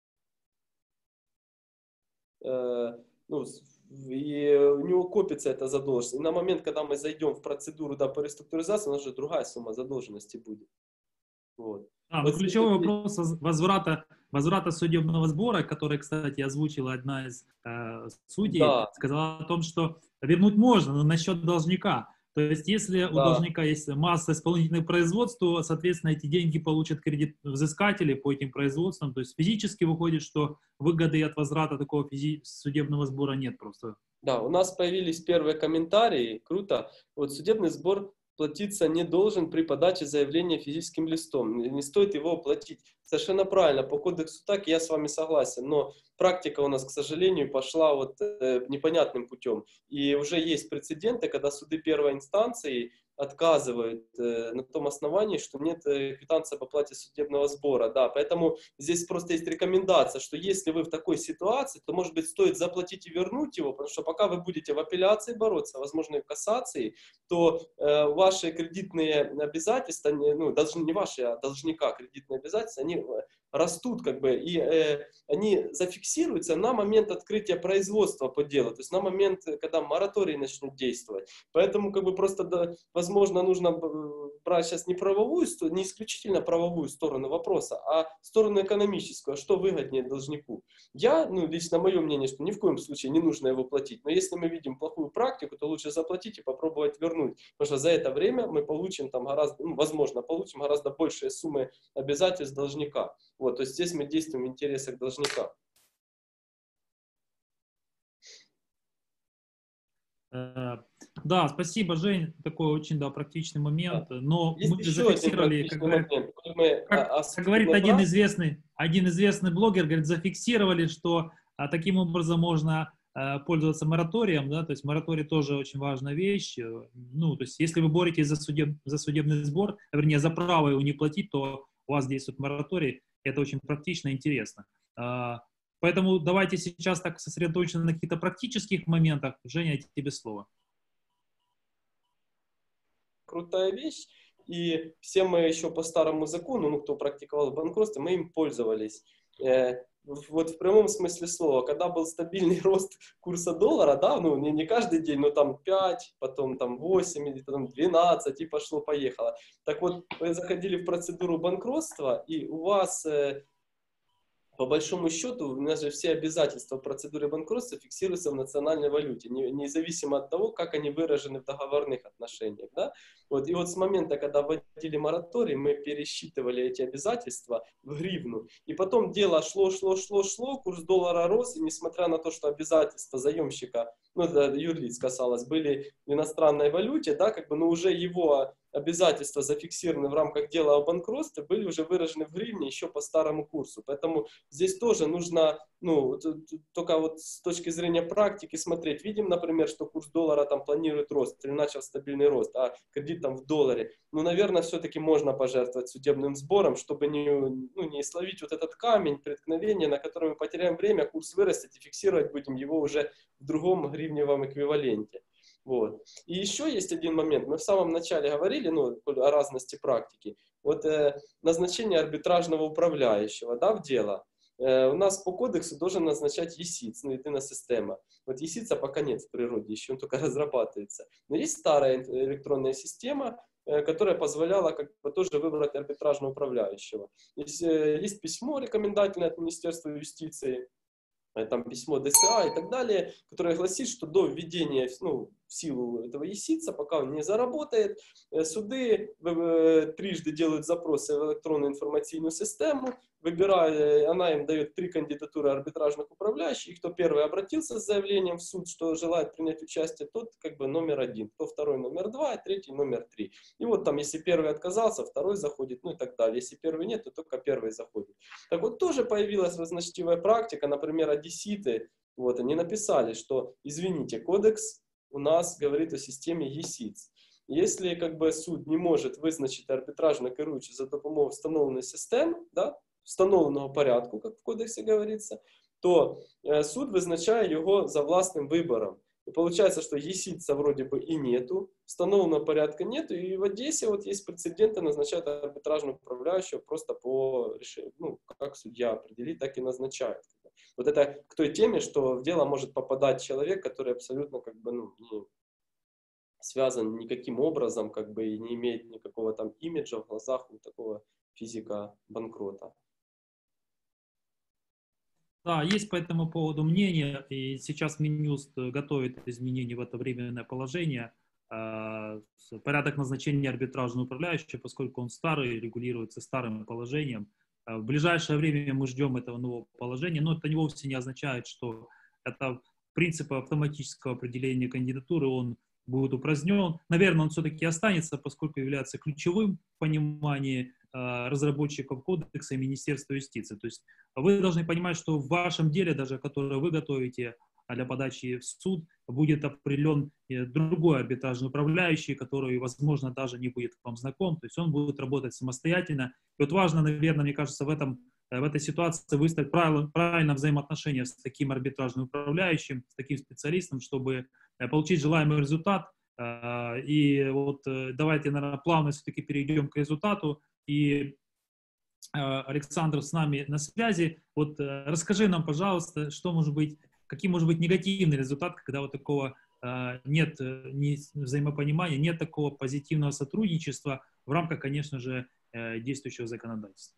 э, ну, и у него копится эта задолженность. И на момент, когда мы зайдем в процедуру, да, по реструктуризации, у нас же другая сумма задолженности будет. Вот. А, Вот ну, ключевой здесь- вопрос возврата, возврата судебного сбора, который, кстати, озвучила одна из э, судей, Да. сказала о том, что вернуть можно, но насчет должника. То есть, если у Да. должника есть масса исполнительных производств, то, соответственно, эти деньги получат кредит взыскатели по этим производствам. То есть, физически выходит, что выгоды от возврата такого физи- судебного сбора нет просто. Да, у нас появились первые комментарии, круто. Вот судебный сбор платиться не должен при подаче заявления физическим листом. Не не стоит его платить. Совершенно правильно, по кодексу так, я с вами согласен. Но практика у нас, к сожалению, пошла вот э, непонятным путем. И уже есть прецеденты, когда суды первой инстанции отказывают э, на том основании, что нет э, квитанции об оплате судебного сбора. Да, поэтому здесь просто есть рекомендация, что если вы в такой ситуации, то, может быть, стоит заплатить и вернуть его, потому что пока вы будете в апелляции бороться, возможно, и в кассации, то э, ваши кредитные обязательства, не, ну, должны, не ваши, а должника кредитные обязательства, они э, растут, как бы, и э, они зафиксируются на момент открытия производства по делу, то есть на момент, когда мораторий начнут действовать. Поэтому, как бы, просто, да, возможно, нужно брать сейчас не правовую, не исключительно правовую сторону вопроса, а сторону экономическую, что выгоднее должнику. Я, ну, лично мое мнение, что ни в коем случае не нужно его платить, но если мы видим плохую практику, то лучше заплатить и попробовать вернуть, потому что за это время мы получим там гораздо, ну, возможно, получим гораздо большие суммы обязательств должника. Вот, то есть здесь мы действуем в интересах должника. Да, спасибо, Жень, такой очень, да, практичный момент, но Есть мы еще зафиксировали, один как, практичный говорит, момент. Мы, как, а, как говорит один прав... известный, один известный блогер, говорит, зафиксировали, что а, таким образом можно а, пользоваться мораторием, да, то есть мораторий тоже очень важная вещь, ну, то есть если вы боретесь за, судеб, за судебный сбор, вернее, за право его не платить, то у вас действует мораторий, это очень практично и интересно. А, поэтому давайте сейчас так сосредоточимся на каких-то практических моментах. Женя, тебе слово. Крутая вещь, и все мы еще по старому закону, ну, кто практиковал банкротство, мы им пользовались. Э, вот в прямом смысле слова, когда был стабильный рост курса доллара, да, ну, не, не каждый день, но там пять, потом там восемь, или потом двенадцать, и пошло-поехало. Так вот, вы заходили в процедуру банкротства, и у вас... Э, по большому счету, у нас же все обязательства в процедуре банкротства фиксируются в национальной валюте, не, независимо от того, как они выражены в договорных отношениях. Да? Вот, и вот с момента, когда вводили мораторий, мы пересчитывали эти обязательства в гривну. И потом дело шло, шло, шло, шло, курс доллара рос, и несмотря на то, что обязательства заемщика, ну, это юрлиц касалось, были в иностранной валюте, да, как бы, но уже его обязательства, зафиксированы в рамках дела о банкротстве, были уже выражены в гривне еще по старому курсу. Поэтому здесь тоже нужно, ну, только вот с точки зрения практики смотреть. Видим, например, что курс доллара там планирует рост, или начал стабильный рост, а кредит там в долларе. Ну, наверное, все-таки можно пожертвовать судебным сбором, чтобы не, ну, не словить вот этот камень преткновения, на который мы потеряем время, курс вырастет, и фиксировать будем его уже в другом гривневом эквиваленте. Вот. И еще есть один момент. Мы в самом начале говорили, ну, о разности практики. Вот э, назначение арбитражного управляющего, да, в дело. Э, у нас по кодексу должен назначать ЕСИЦ, ну, единая система. Вот ЕСИЦа пока нет в природе, еще он только разрабатывается. Но есть старая электронная система, э, которая позволяла как бы тоже выбрать арбитражного управляющего. Есть, э, есть письмо рекомендательное от Министерства юстиции, там письмо ДСА и так далее, которое гласит, что до введения, ну, в силу этого ЕСИЦа, пока он не заработает. Суды трижды делают запросы в электронную информационную систему, выбирая, она им дает три кандидатуры арбитражных управляющих. Кто первый обратился с заявлением в суд, что желает принять участие, тот как бы номер один, кто второй номер два, третий номер три. И вот там, если первый отказался, второй заходит, ну и так далее. Если первый нет, то только первый заходит. Так вот, тоже появилась разночтивая практика, например, одесситы, вот, они написали, что, извините, кодекс у нас говорит о системе ЕСИЦ. Если как бы суд не может визначити арбітражно керуючи за допомогою встановленої системи, да, встановленого порядку, як в кодексі говориться, то э, суд визначає його за власним вибором. И получается, что ЕСИЦа вроде бы и нету, встановленного порядка нету, и в Одессе вот есть прецеденты, назначают арбитражного управляющего просто по решению, ну, как судья определит, так и назначает. Вот это к той теме, что в дело может попадать человек, который абсолютно как бы, ну, не связан никаким образом, как бы и не имеет никакого там имиджа в глазах у такого физика-банкрота. Да, есть по этому поводу мнение, и сейчас Минюст готовит изменения в это временное положение. Порядок назначения арбитражного управляющего, поскольку он старый, регулируется старым положением. В ближайшее время мы ждем этого нового положения, но это вовсе не означает, что это принцип автоматического определения кандидатуры, он будет упразднен. Наверное, он все-таки останется, поскольку является ключевым в понимании э, разработчиков кодекса и Министерства юстиции. То есть вы должны понимать, что в вашем деле, даже которое вы готовите для подачи в суд, будет определен другой арбитражный управляющий, который, возможно, даже не будет вам знаком. То есть он будет работать самостоятельно. И вот важно, наверное, мне кажется, в, этом, в этой ситуации выстроить правильно, правильно взаимоотношения с таким арбитражным управляющим, с таким специалистом, чтобы получить желаемый результат. И вот давайте, наверное, плавно все-таки перейдем к результату. И Александр с нами на связи. Вот расскажи нам, пожалуйста, что может быть, какие может быть негативный результат, когда вот такого нет ни взаимопонимания, нет такого позитивного сотрудничества в рамках, конечно же, действующего законодательства.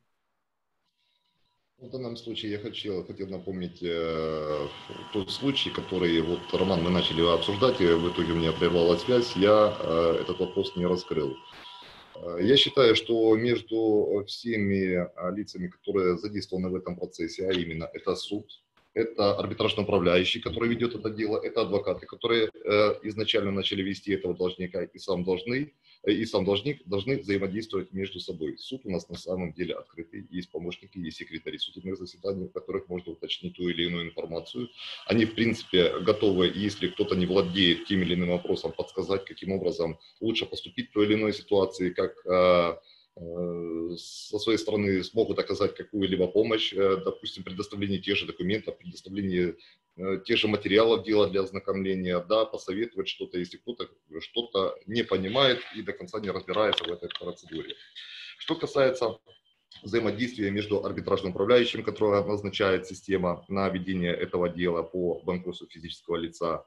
В данном случае я хотел, хотел напомнить э, тот случай, который, вот, Роман, мы начали обсуждать, и в итоге у меня прервалась связь, я э, этот вопрос не раскрыл. Э, я считаю, что между всеми лицами, которые задействованы в этом процессе, а именно это суд, это арбитражный управляющий, который ведет это дело, это адвокаты, которые э, изначально начали вести этого должника и сам должны, и сам должник должны взаимодействовать между собой. Суд у нас на самом деле открытый, есть помощники, есть секретари судебных заседаний, в которых можно уточнить ту или иную информацию. Они, в принципе, готовы, если кто-то не владеет тем или иным вопросом, подсказать, каким образом лучше поступить в той или иной ситуации, как э, э, со своей стороны смогут оказать какую-либо помощь, э, допустим, предоставление тех же документов, предоставление тех же материалов дела для ознакомления, да, посоветовать что-то, если кто-то что-то не понимает и до конца не разбирается в этой процедуре. Что касается взаимодействия между арбитражным управляющим, которое назначает система на ведение этого дела по банкротству физического лица,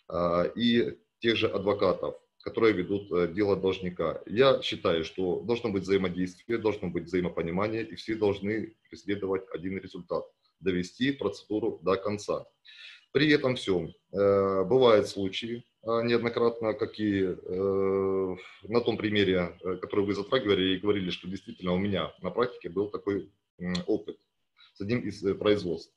и тех же адвокатов, которые ведут дело должника. Я считаю, что должно быть взаимодействие, должно быть взаимопонимание, и все должны преследовать один результат – довести процедуру до конца. При этом всем э, бывают случаи, э, неоднократно, как и э, на том примере, э, который вы затрагивали и говорили, что действительно у меня на практике был такой э, опыт с одним из э, производств,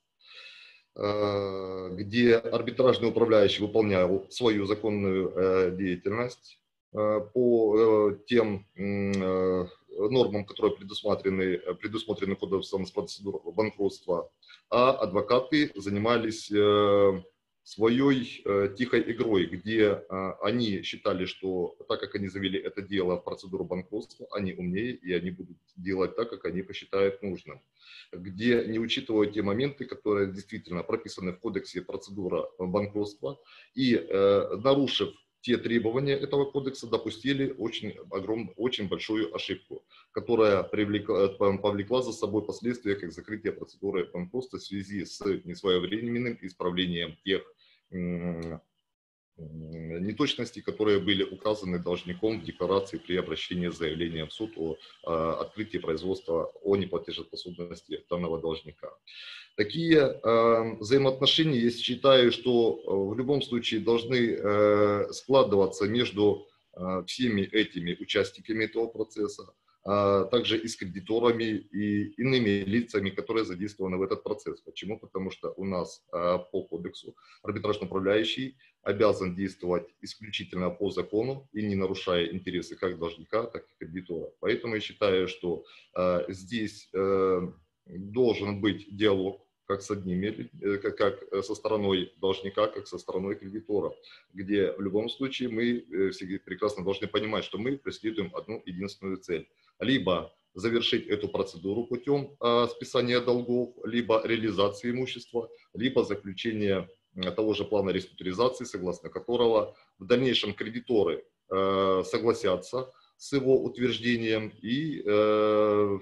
э, где арбитражный управляющий выполнял свою законную э, деятельность э, по э, тем э, нормам, которые предусмотрены, предусмотрены кодексом с процедур банкротства, а адвокаты занимались э, своей э, тихой игрой, где э, они считали, что так как они завели это дело в процедуру банкротства, они умнее и они будут делать так, как они посчитают нужным, где не учитывают те моменты, которые действительно прописаны в кодексе процедура банкротства, и э, нарушив те требования этого кодекса, допустили очень, огром, очень большую ошибку, которая привлекла, повлекла за собой последствия, как закрытие процедуры банкротства в связи с несвоевременным исправлением тех неточностей, которые были указаны должником в декларации при обращении с заявлением в суд о открытии производства о неплатежеспособности данного должника. Такие э, взаимоотношения, я считаю, что в любом случае должны э, складываться между э, всеми этими участниками этого процесса, а также и с кредиторами и иными лицами, которые задействованы в этот процесс. Почему? Потому что у нас э, по кодексу арбитражный управляющий обязан действовать исключительно по закону и не нарушая интересы как должника, так и кредитора. Поэтому я считаю, что э, здесь э, должен быть диалог как с одними, как, как со стороной должника, как со стороной кредитора, где в любом случае мы все прекрасно должны понимать, что мы преследуем одну единственную цель. Либо завершить эту процедуру путем э, списания долгов, либо реализации имущества, либо заключения э, того же плана реструктуризации, согласно которого в дальнейшем кредиторы э, согласятся с его утверждением и э,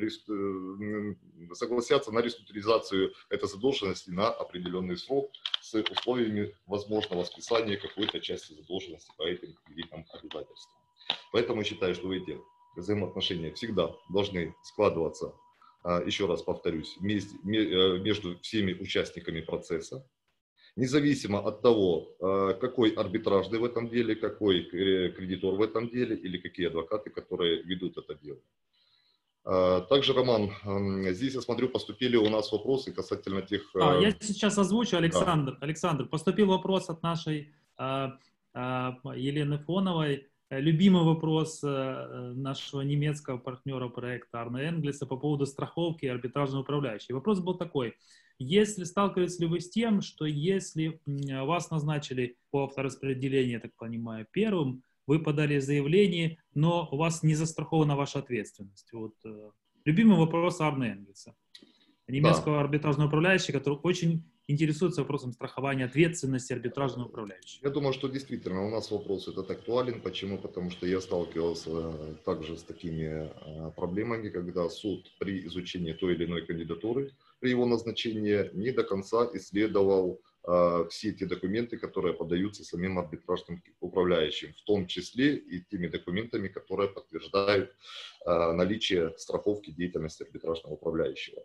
согласятся на реструктуризацию этой задолженности на определенный срок с условиями возможного списания какой-то части задолженности по этим кредитным обязательствам. Поэтому я считаю, что эти взаимоотношения всегда должны складываться, еще раз повторюсь, между всеми участниками процесса, независимо от того, какой арбитражный в этом деле, какой кредитор в этом деле или какие адвокаты, которые ведут это дело. Также, Роман, здесь, я смотрю, поступили у нас вопросы касательно тех... А, я сейчас озвучу, Александр. Да. Александр, поступил вопрос от нашей а, а, Елены Фоновой. Любимый вопрос нашего немецкого партнера проекта Арне Энглиса по поводу страховки и арбитражного управляющего. Вопрос был такой. Если сталкиваетесь ли вы с тем, что если вас назначили по автораспределению, я так понимаю, первым, вы подали заявление, но у вас не застрахована ваша ответственность? Вот, любимый вопрос Арне Энглиса, немецкого да. арбитражного управляющего, который очень интересуется вопросом страхования ответственности арбитражного управляющего. Я думаю, что действительно у нас вопрос этот актуален. Почему? Потому что я сталкивался также с такими проблемами, когда суд при изучении той или иной кандидатуры, при его назначении не до конца исследовал все те документы, которые подаются самим арбитражным управляющим, в том числе и теми документами, которые подтверждают наличие страховки деятельности арбитражного управляющего.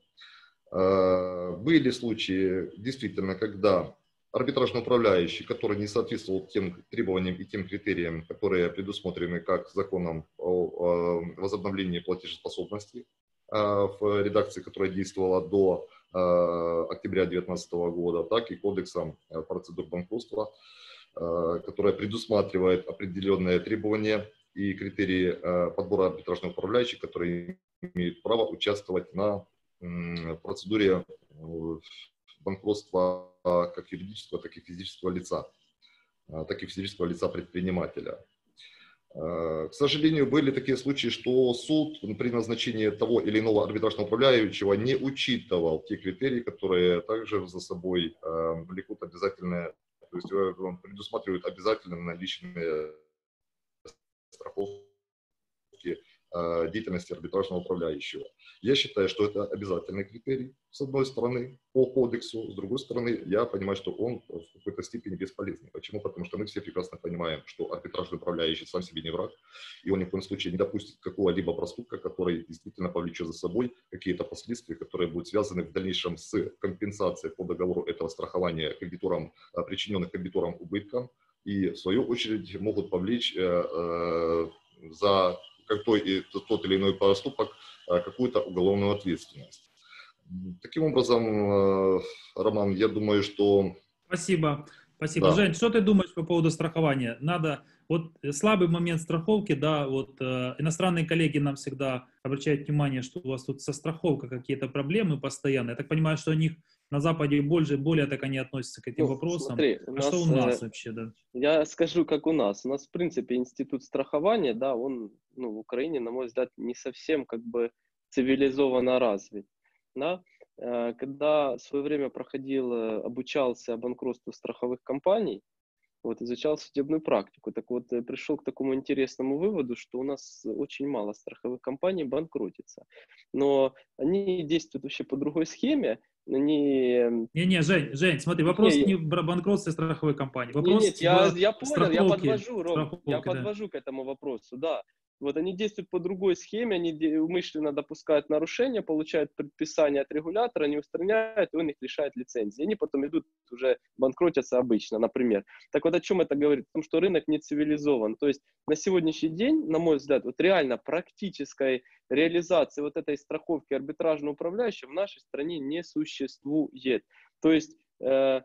Были случаи, действительно, когда арбитражный управляющий, который не соответствовал тем требованиям и тем критериям, которые предусмотрены как законом о возобновлении платежеспособности в редакции, которая действовала до октября две тысячи девятнадцатого года, так и кодексом процедур банкротства, которая предусматривает определенные требования и критерии подбора арбитражных управляющих, которые имеют право участвовать на процедуре банкротства как юридического, так и физического лица, так и физического лица предпринимателя. К сожалению, были такие случаи, что суд при назначении того или иного арбитражного управляющего не учитывал те критерии, которые также за собой влекут обязательные, то есть предусматривают обязательно наличные страховки деятельности арбитражного управляющего. Я считаю, что это обязательный критерий, с одной стороны, по кодексу, с другой стороны, я понимаю, что он в какой-то степени бесполезный. Почему? Потому что мы все прекрасно понимаем, что арбитражный управляющий сам себе не враг, и он ни в коем случае не допустит какого-либо проступка, который действительно повлечет за собой какие-то последствия, которые будут связаны в дальнейшем с компенсацией по договору этого страхования кредиторам, причиненных кредиторам убыткам, и в свою очередь могут повлечь э, э, за как той, тот или иной поступок какую-то уголовную ответственность. Таким образом, Роман, я думаю, что... Спасибо. Спасибо. Да. Жень, что ты думаешь по поводу страхования? Надо... Вот слабый момент страховки, да, вот э, иностранные коллеги нам всегда обращают внимание, что у вас тут со страховкой какие-то проблемы постоянно. Я так понимаю, что у них на Западе больше, более так они относятся к этим ну, вопросам. Смотри, а нас, что у нас вообще, да? Я скажу, как у нас. У нас, в принципе, институт страхования, да, он, ну, в Украине, на мой взгляд, не совсем, как бы, цивилизованно развит, да. Когда в свое время проходил, обучался банкротству страховых компаний, вот, изучал судебную практику, так вот, пришел к такому интересному выводу, что у нас очень мало страховых компаний банкротится. Но они действуют вообще по другой схеме, не... Не-не, Жень, Жень, смотри, вопрос Не, не в бра- банкротстве страховой компании. Не, Вопрос нет, я, в я понял, я страховке. подвожу, Ром, я страховке, да. подвожу к этому вопросу, да. Вот они действуют по другой схеме, они де- умышленно допускают нарушения, получают предписание от регулятора, не устраняют, и он их лишает лицензии. Они потом идут уже банкротятся обычно, например. Так вот о чем это говорит? О том, что рынок не цивилизован. То есть на сегодняшний день, на мой взгляд, вот реально практической реализации вот этой страховки арбитражного управляющего в нашей стране не существует. То есть э,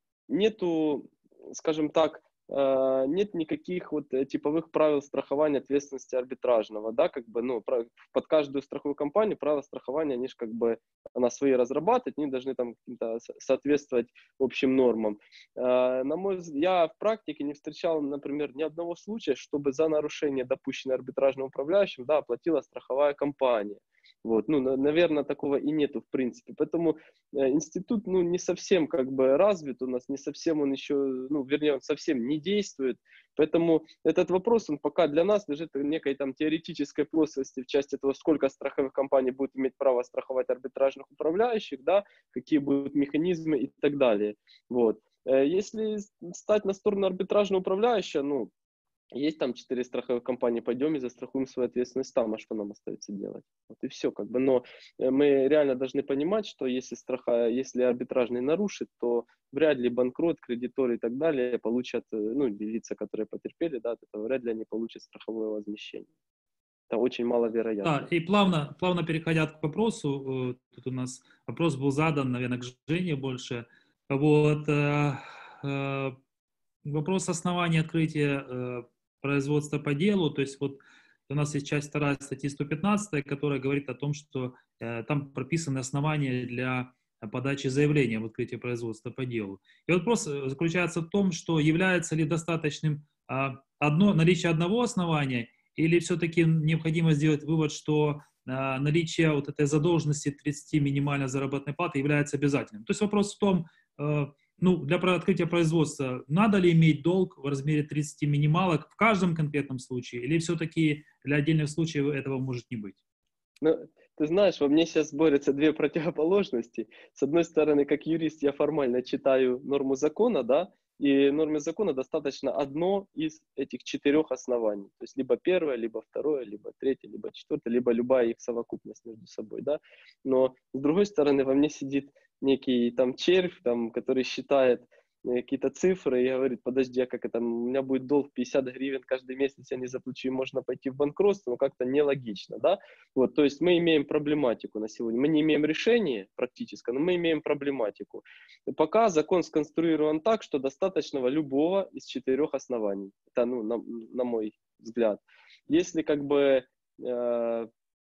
нету, скажем так, э, нет никаких вот э, типовых правил страхования ответственности арбитражного, да, как бы, ну, про- под каждую страховую компанию правила страхования, они же как бы, она свои разрабатывать, они должны там каким-то со- соответствовать общим нормам. Э, На мой взгляд, я в практике не встречал, например, ни одного случая, чтобы за нарушение, допущенное арбитражным управляющим, да, оплатила страховая компания. Вот, ну, на- наверное, такого и нету в принципе. Поэтому э, институт, ну, не совсем как бы развит у нас, не совсем он еще, ну, вернее, он совсем не действует. Поэтому этот вопрос, он пока для нас лежит в некой там теоретической плоскости в части того, сколько страховых компаний будет иметь право страховать арбитражных управляющих, да, какие будут механизмы и так далее. Вот. Э, Если стать на сторону арбитражного управляющего, ну, есть там четыре страховых компании, пойдем и застрахуем свою ответственность там, а что нам остается делать? Вот и все, как бы. Но э, мы реально должны понимать, что если страха, если арбитражный нарушит, то вряд ли банкрот, кредиторы и так далее получат, э, ну, лица, которые потерпели, да, от этого, вряд ли они получат страховое возмещение. Это очень маловероятно. Да, и плавно, плавно переходя к вопросу, э, тут у нас вопрос был задан, наверное, к Жене больше. Вот, э, э, вопрос основания открытия э, производства по делу, то есть вот у нас есть часть вторая статьи сто пятнадцать, которая говорит о том, что э, там прописаны основания для подачи заявления в открытии производства по делу. И вопрос э, заключается в том, что является ли достаточным а, одно, наличие одного основания, или все-таки необходимо сделать вывод, что а, наличие вот этой задолженности тридцати минимальной заработной платы является обязательным. То есть вопрос в том, э, ну, для про- открытия производства надо ли иметь долг в размере тридцати минималок в каждом конкретном случае, или все-таки для отдельных случаев этого может не быть? Ну, ты знаешь, во мне сейчас борются две противоположности. С одной стороны, как юрист, я формально читаю норму закона, да, и норме закона достаточно одно из этих четырех оснований. То есть либо первое, либо второе, либо третье, либо четвертое, либо любая их совокупность между собой, да. Но с другой стороны, во мне сидит некий там червь, там, который считает э, какие-то цифры и говорит, подожди, а как это, у меня будет долг пятьдесят гривен каждый месяц, я не заплачу, и можно пойти в банкротство, но как-то нелогично, да. Вот, то есть мы имеем проблематику на сегодня. Мы не имеем решения практически, но мы имеем проблематику. И пока закон сконструирован так, что достаточно любого из четырех оснований. Это, ну, на, на мой взгляд. Если как бы э,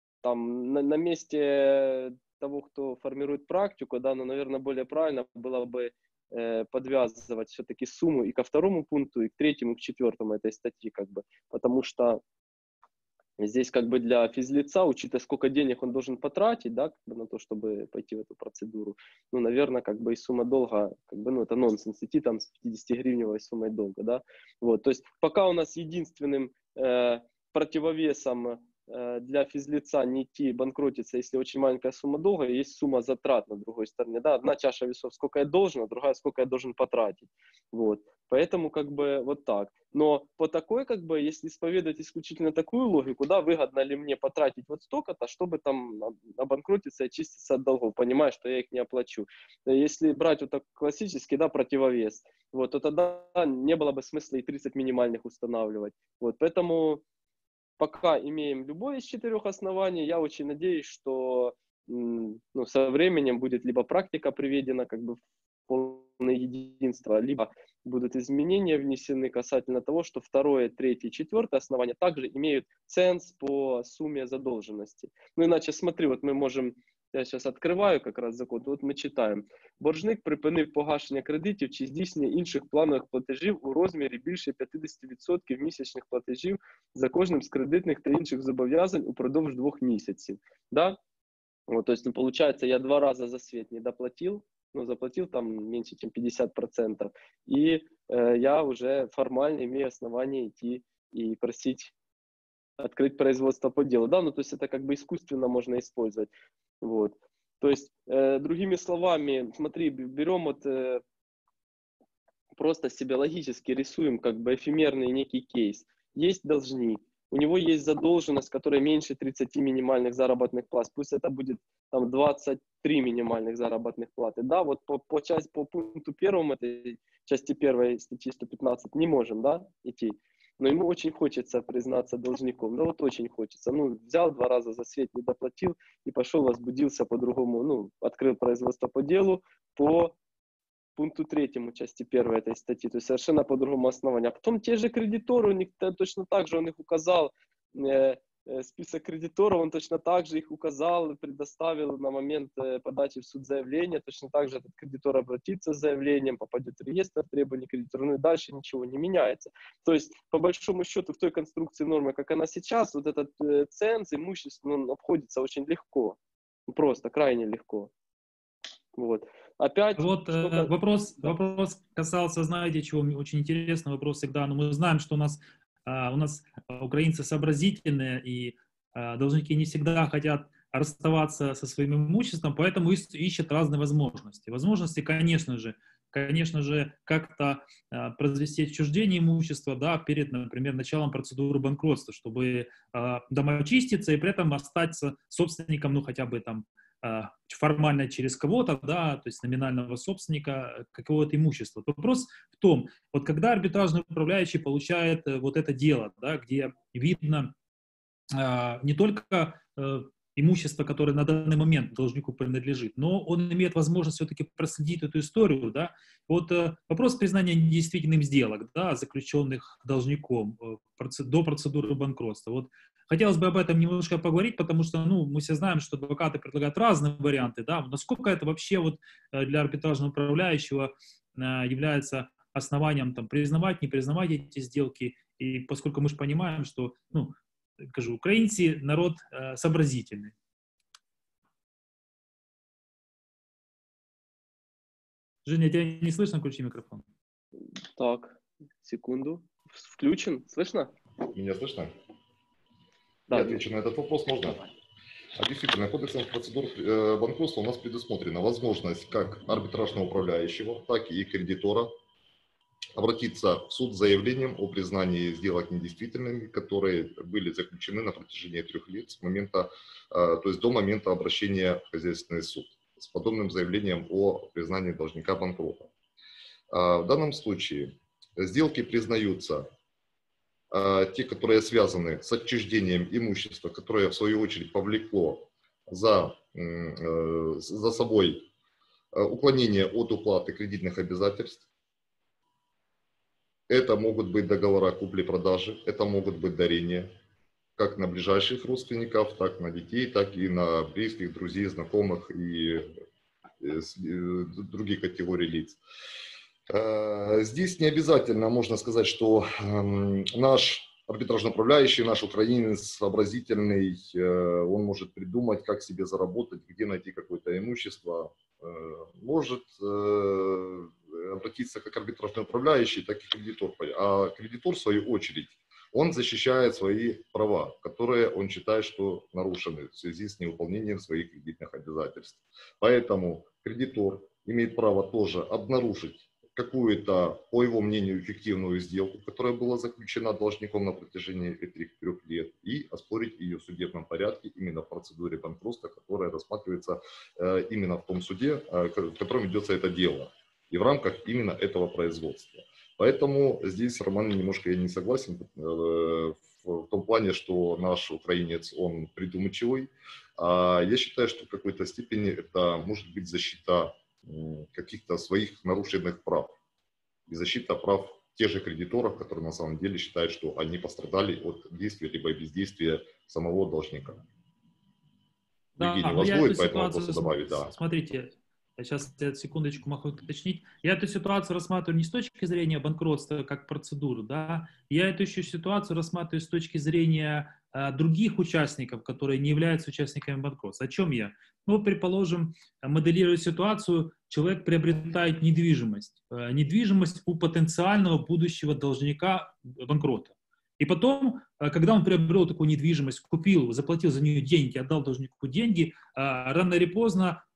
там на, на месте того, кто формирует практику, да, но, наверное, более правильно было бы э, подвязывать все-таки сумму и ко второму пункту, и к третьему, и к четвертому этой статьи, как бы, потому что здесь как бы для физлица, учитывая, сколько денег он должен потратить, да, как бы на то, чтобы пойти в эту процедуру, ну, наверное, как бы и сумма долга, как бы, ну, это нонсенс, идти там с пятидесятигривневой суммой долга, да, вот, то есть пока у нас единственным э, противовесом э, для физлица не идти банкротиться, если очень маленькая сумма долга, есть сумма затрат на другой стороне, да, одна чаша весов, сколько я должен, а другая, сколько я должен потратить, вот, поэтому как бы вот так. Но по такой, как бы, если исповедовать исключительно такую логику, да, выгодно ли мне потратить вот столько-то, чтобы там обанкротиться и очиститься от долгов, понимая, что я их не оплачу. Если брать вот так классический, да, противовес, вот, то тогда не было бы смысла и тридцать минимальных устанавливать. Вот, поэтому пока имеем любое из четырех оснований, я очень надеюсь, что м, ну, со временем будет либо практика приведена как бы в полное единство, либо будут изменения внесены касательно того, что второе, третье и четвертое основание также имеют ценз по сумме задолженности. Ну иначе смотри, вот мы можем, я сейчас откриваю как раз закон, вот ми читаємо. Боржник припинив погашення кредитів чи здійснення інших планових платежів у розмірі більше п'ятдесят відсотків місячних платежів за кожним з кредитних та інших зобов'язань упродовж двох місяців. Да? Вот, то есть, ну, получается, я два раза за свет не доплатил, ну, заплатил там меньше, чем пятьдесят процентов, и э, я уже формально имею основание идти и просить открыть производство по делу, да, ну, то есть это как бы искусственно можно использовать, вот, То есть, э, другими словами, смотри, берем вот э, просто себе логически рисуем как бы эфемерный некий кейс. Есть должник, у него есть задолженность, которая меньше тридцати минимальных заработных плат. Пусть это будет там двадцать три минимальных заработных платы. Да, вот по, по, части, по пункту первому этой части первой статьи сто пятнадцать не можем, да, идти. Но ему очень хочется признаться должником. Ну вот очень хочется. Ну, взял два раза за свет, не доплатил и пошел, возбудился по-другому. Ну, открыл производство по делу по пункту третьему части первой этой статьи. То есть совершенно по другому основанию. А потом те же кредиторы, у них точно так же, он их указал, э, э, список кредиторов, он точно так же их указал, предоставил на момент э, подачи в суд заявления. Точно так же этот кредитор обратится с заявлением, попадет в реестр требований кредитора, ну и дальше ничего не меняется. То есть, по большому счету, в той конструкции нормы, как она сейчас, вот этот э, ценз имущество, он обходится очень легко. Просто, крайне легко. Вот. Опять вот э, вопрос, да. вопрос касался, знаете, чего очень интересный вопрос всегда. Но мы знаем, что у нас, э, у нас украинцы сообразительные, и э, должники не всегда хотят расставаться со своим имуществом, поэтому ищут разные возможности. Возможности, конечно же, конечно же, как-то э, произвести отчуждение имущества, да, перед, например, началом процедуры банкротства, чтобы э, домочиститься и при этом остаться собственником, ну, хотя бы там, формально через кого-то, да, то есть номинального собственника какого-то имущества. Вопрос в том, вот когда арбитражный управляющий получает вот это дело, да, где видно э, не только э, имущество, которое на данный момент должнику принадлежит, но он имеет возможность все-таки проследить эту историю, да. Вот э, вопрос признания недействительным сделок, да, заключенных должником э, процед, до процедуры банкротства. Вот хотелось бы об этом немножко поговорить, потому что, ну, мы все знаем, что адвокаты предлагают разные варианты, да, насколько это вообще вот для арбитражного управляющего является основанием там признавать, не признавать эти сделки, и поскольку мы же понимаем, что, ну, скажу, украинцы народ э, сообразительный. Женя, тебя не слышно? Включи микрофон. Так, секунду. Включен? Слышно? Меня слышно? Да. Я отвечу на этот вопрос, можно? А действительно, кодексом процедур э, банкротства у нас предусмотрена возможность как арбитражного управляющего, так и кредитора обратиться в суд с заявлением о признании сделок недействительными, которые были заключены на протяжении трех лет с момента, э, то есть до момента обращения в хозяйственный суд с подобным заявлением о признании должника банкрота. Э, в данном случае сделки признаются те, которые связаны с отчуждением имущества, которое в свою очередь повлекло за, за собой уклонение от уплаты кредитных обязательств. Это могут быть договора купли-продажи, это могут быть дарения, как на ближайших родственников, так на детей, так и на близких, друзей, знакомых и других категорий лиц. Здесь не обязательно можно сказать, что наш арбитражный управляющий, наш украинец сообразительный, он может придумать, как себе заработать, где найти какое-то имущество, может обратиться как арбитражный управляющий, так и кредитор. А кредитор, в свою очередь, он защищает свои права, которые он считает, что нарушены в связи с невыполнением своих кредитных обязательств. Поэтому кредитор имеет право тоже обнаружить какую-то, по его мнению, эффективную сделку, которая была заключена должником на протяжении этих трех лет, и оспорить ее в судебном порядке именно в процедуре банкротства, которая рассматривается э, именно в том суде, э, в котором ведется это дело, и в рамках именно этого производства. Поэтому здесь, Роман, немножко я не согласен э, в, в том плане, что наш украинец, он придумчивый. А я считаю, что в какой-то степени это может быть защита каких-то своих нарушенных прав и защита прав тех же кредиторов, которые на самом деле считают, что они пострадали от действия либо бездействия самого должника. Да, Евгений, у вас будет по этому вопросу вопросу добавить? Да. Смотрите, сейчас я секундочку могу уточнить. Я эту ситуацию рассматриваю не с точки зрения банкротства как процедуры, да, я эту еще ситуацию рассматриваю с точки зрения а, других участников, которые не являются участниками банкротства. О чем я? Ну, предположим, моделируя ситуацию, человек приобретает недвижимость, э, недвижимость у потенциального будущего должника банкрота. И потом, э, когда он приобрел такую недвижимость, купил, заплатил за нее деньги, отдал должнику деньги, э, рано или поздно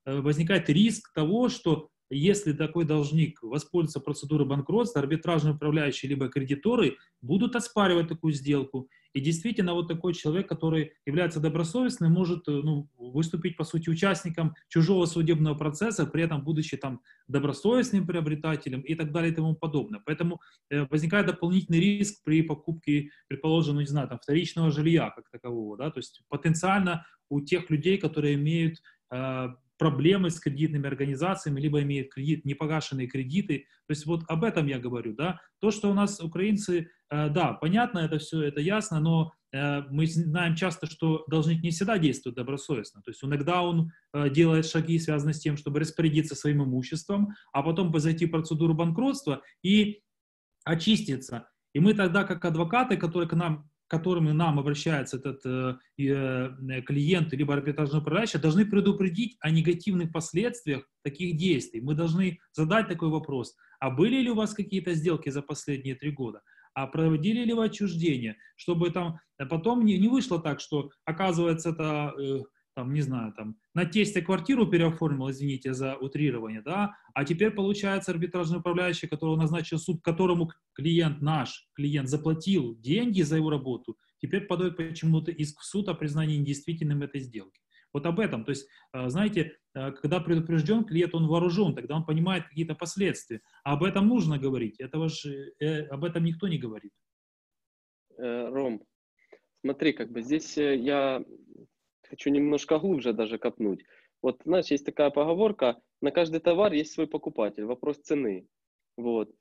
возникает риск того, что если такой должник воспользуется процедурой банкротства, арбитражные управляющие либо кредиторы будут оспаривать такую сделку. И действительно, вот такой человек, который является добросовестным, может ну, выступить, по сути, участником чужого судебного процесса, при этом будучи там добросовестным приобретателем и так далее и тому подобное. Поэтому э, возникает дополнительный риск при покупке, предположим, ну, не знаю, там, вторичного жилья как такового. Да? То есть потенциально у тех людей, которые имеют э, проблемы с кредитными организациями, либо имеют кредит, непогашенные кредиты. То есть вот об этом я говорю, да. То, что у нас украинцы, э, да, понятно, это все, это ясно, но э, мы знаем часто, что должник не всегда действует добросовестно. То есть иногда он э, делает шаги, связанные с тем, чтобы распорядиться своим имуществом, а потом зайти в процедуру банкротства и очиститься. И мы тогда, как адвокаты, которые к нам которыми нам обращается этот э, э, клиент либо арбитражный управляющий, должны предупредить о негативных последствиях таких действий. Мы должны задать такой вопрос: а были ли у вас какие-то сделки за последние три года? А проводили ли вы отчуждение? Чтобы там потом не, не вышло так, что оказывается это... Э, там, не знаю, там, на тесте квартиру переоформил, извините за утрирование, да, а теперь получается арбитражный управляющий, которого назначил суд, которому клиент, наш клиент, заплатил деньги за его работу, теперь подает почему-то иск в суд о признании недействительным этой сделки. Вот об этом, то есть, знаете, когда предупрежден клиент, он вооружен, тогда он понимает какие-то последствия, а об этом нужно говорить, этого же, э, об этом никто не говорит. Ром, смотри, как бы здесь я... Хочу немножко глубже даже копнуть. Вот, знаешь, есть такая поговорка: на каждый товар есть свой покупатель, вопрос цены. Вот.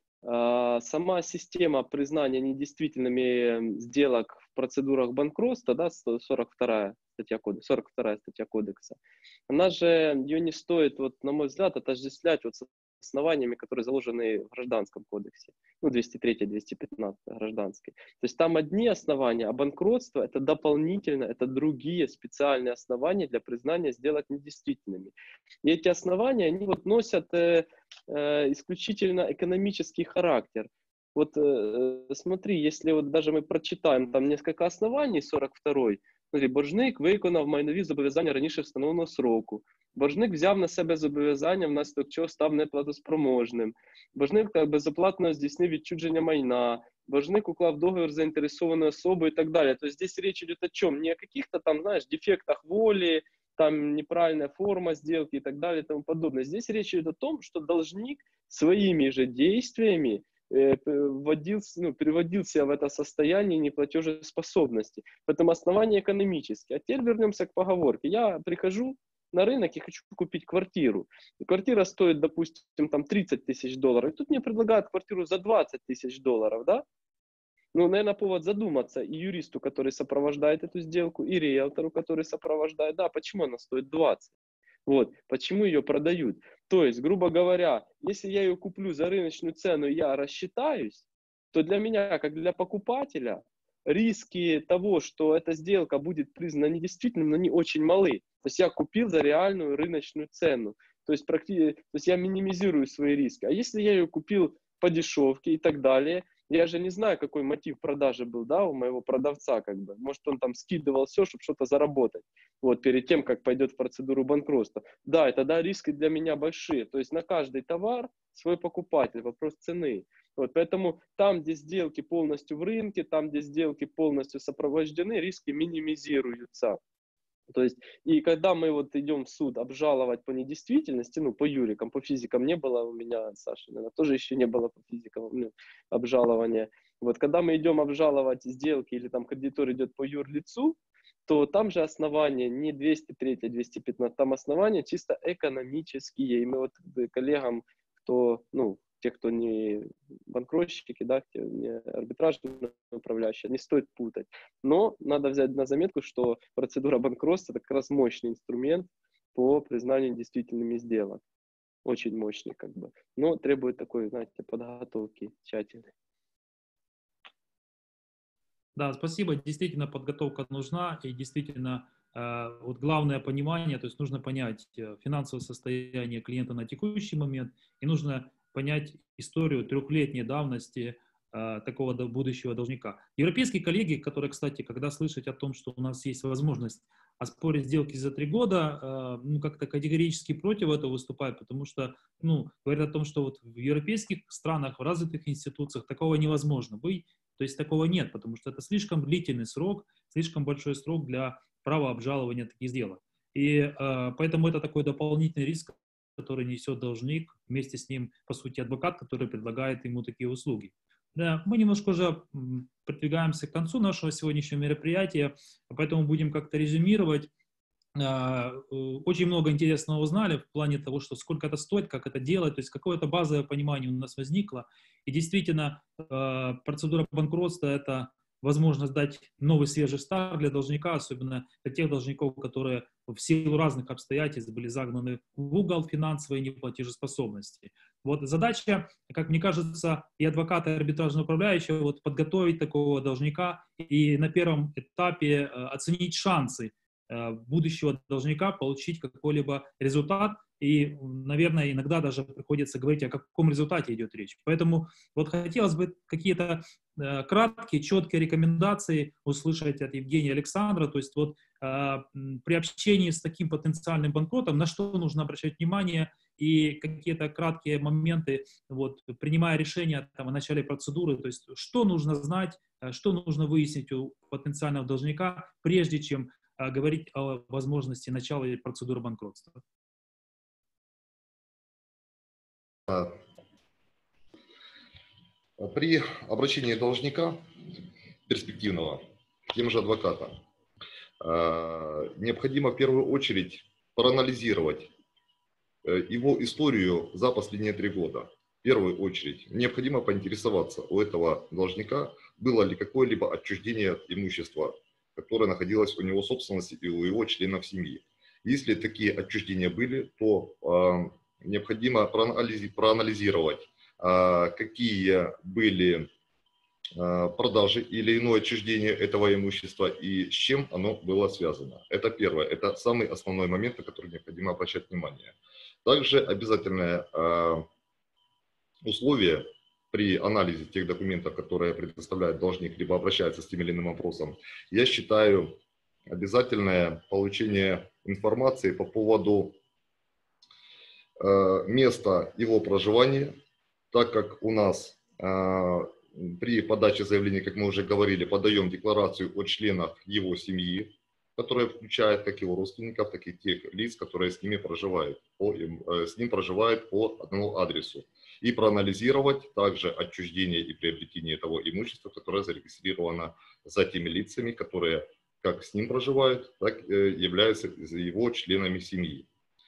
А сама система признания недействительными сделок в процедурах банкротства, да, сорок вторая статья кодекса, сорок вторая статья кодекса, она же, ее не стоит, вот, на мой взгляд, отождествлять вот с основаниями, которые заложены в Гражданском кодексе, ну, двести три двести пятнадцать гражданский. То есть там одни основания, а банкротство — это дополнительно, это другие специальные основания для признания сделок недействительными. И эти основания, они вот носят э, э, исключительно экономический характер. Вот э, смотри, если вот даже мы прочитаем там несколько оснований, сорок второй, смотри, боржник виконав майнові зобов'язання раніше встановленого сроку. Боржник взяв на себе зобов'язання, внаслідок чого став неплатоспроможним. Боржник безоплатно здійснив відчуження майна. Боржник уклав договір з заинтересованной особой и так далее. То есть здесь речь идет о чем? Не о каких-то там, знаешь, дефектах воли, там неправильная форма сделки и так далее и тому подобное. Здесь речь идет о том, что должник своими же действиями вводил, ну, переводил себя в это состояние неплатежеспособности. Поэтому основания экономические. А теперь вернемся к поговорке. Я прихожу на рынок и хочу купить квартиру. И квартира стоит, допустим, там тридцать тысяч долларов. И тут мне предлагают квартиру за двадцать тысяч долларов, да? Ну, наверное, повод задуматься и юристу, который сопровождает эту сделку, и риэлтору, который сопровождает. Да, почему она стоит двадцать? Вот, почему ее продают? То есть, грубо говоря, если я ее куплю за рыночную цену, я рассчитаюсь, то для меня, как для покупателя, риски того, что эта сделка будет признана недействительным, они очень малы. То есть я купил за реальную рыночную цену. То есть, практи... то есть я минимизирую свои риски. А если я ее купил по дешевке и так далее, я же не знаю, какой мотив продажи был, да, у моего продавца, как бы. Может, он там скидывал все, чтобы что-то заработать, вот, перед тем, как пойдет в процедуру банкротства. Да, и тогда риски для меня большие. То есть на каждый товар свой покупатель, вопрос цены. Вот, поэтому там, где сделки полностью в рынке, там, где сделки полностью сопровождены, риски минимизируются. То есть, и когда мы вот идем в суд обжаловать по недействительности, ну, по юрикам, по физикам не было у меня, Саша, наверное, тоже еще не было по физикам, ну, обжалования. Вот, когда мы идем обжаловать сделки или там кредитор идет по юрлицу, то там же основания не двести три двести пятнадцать, там основания чисто экономические. И мы вот коллегам, кто, ну, те, кто не банкротщики, да, не арбитражные управляющие, не стоит путать. Но надо взять на заметку, что процедура банкротства — это как раз мощный инструмент по признанию действительными сделок. Очень мощный, как бы. Но требует такой, знаете, подготовки тщательной. Да, спасибо. Действительно, подготовка нужна. И действительно, э, вот главное понимание, то есть нужно понять финансовое состояние клиента на текущий момент, и нужно понять историю трехлетней давности э, такого будущего должника. Европейские коллеги, которые, кстати, когда слышат о том, что у нас есть возможность оспорить сделки за три года, э, ну, как-то категорически против этого выступают, потому что, ну, говорят о том, что вот в европейских странах, в развитых институциях такого невозможно быть, то есть такого нет, потому что это слишком длительный срок, слишком большой срок для права обжалования таких сделок. И э, поэтому это такой дополнительный риск, который несет должник, вместе с ним, по сути, адвокат, который предлагает ему такие услуги. Да, мы немножко уже продвигаемся к концу нашего сегодняшнего мероприятия, поэтому будем как-то резюмировать. Очень много интересного узнали в плане того, что сколько это стоит, как это делать, то есть какое-то базовое понимание у нас возникло. И действительно, процедура банкротства – это возможность дать новый свежий старт для должника, особенно для тех должников, которые в силу разных обстоятельств были загнаны в угол финансовой неплатежеспособности. Вот задача, как мне кажется, и адвоката, и арбитражного управляющего вот подготовить такого должника и на первом этапе оценить шансы будущего должника получить какой-либо результат. И, наверное, иногда даже приходится говорить, о каком результате идет речь. Поэтому вот хотелось бы какие-то э, краткие, четкие рекомендации услышать от Евгения Александра. То есть вот э, при общении с таким потенциальным банкротом, на что нужно обращать внимание и какие-то краткие моменты, вот, принимая решение там, о начале процедуры, то есть что нужно знать, что нужно выяснить у потенциального должника, прежде чем э, говорить о возможности начала процедуры банкротства. При обращении должника перспективного к тем же адвокатам необходимо в первую очередь проанализировать его историю за последние три года. В первую очередь необходимо поинтересоваться у этого должника, было ли какое-либо отчуждение имущества, которое находилось у него в собственности и у его членов семьи. Если такие отчуждения были, то необходимо проанализировать, какие были продажи или иное отчуждение этого имущества и с чем оно было связано. Это первое, это самый основной момент, на который необходимо обращать внимание. Также обязательное условие при анализе тех документов, которые предоставляет должник, либо обращается с тем или иным вопросом, я считаю обязательное получение информации по поводу места его проживания, так как у нас э, при подаче заявления, как мы уже говорили, подаем декларацию о членах его семьи, которая включает как его родственников, так и тех лиц, которые с ними проживают, по, э, с ним проживают по одному адресу. И проанализировать также отчуждение и приобретение того имущества, которое зарегистрировано за теми лицами, которые как с ним проживают, так и являются его членами семьи.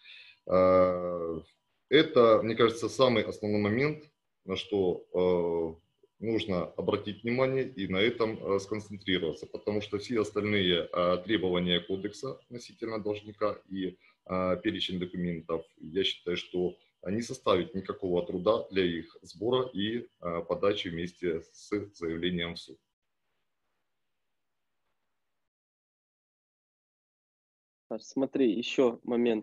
Это, мне кажется, самый основной момент, на что э, нужно обратить внимание и на этом э, сконцентрироваться, потому что все остальные э, требования кодекса относительно должника и э, перечень документов, я считаю, что не составит никакого труда для их сбора и э, подачи вместе с заявлением в суд. Смотри, еще момент.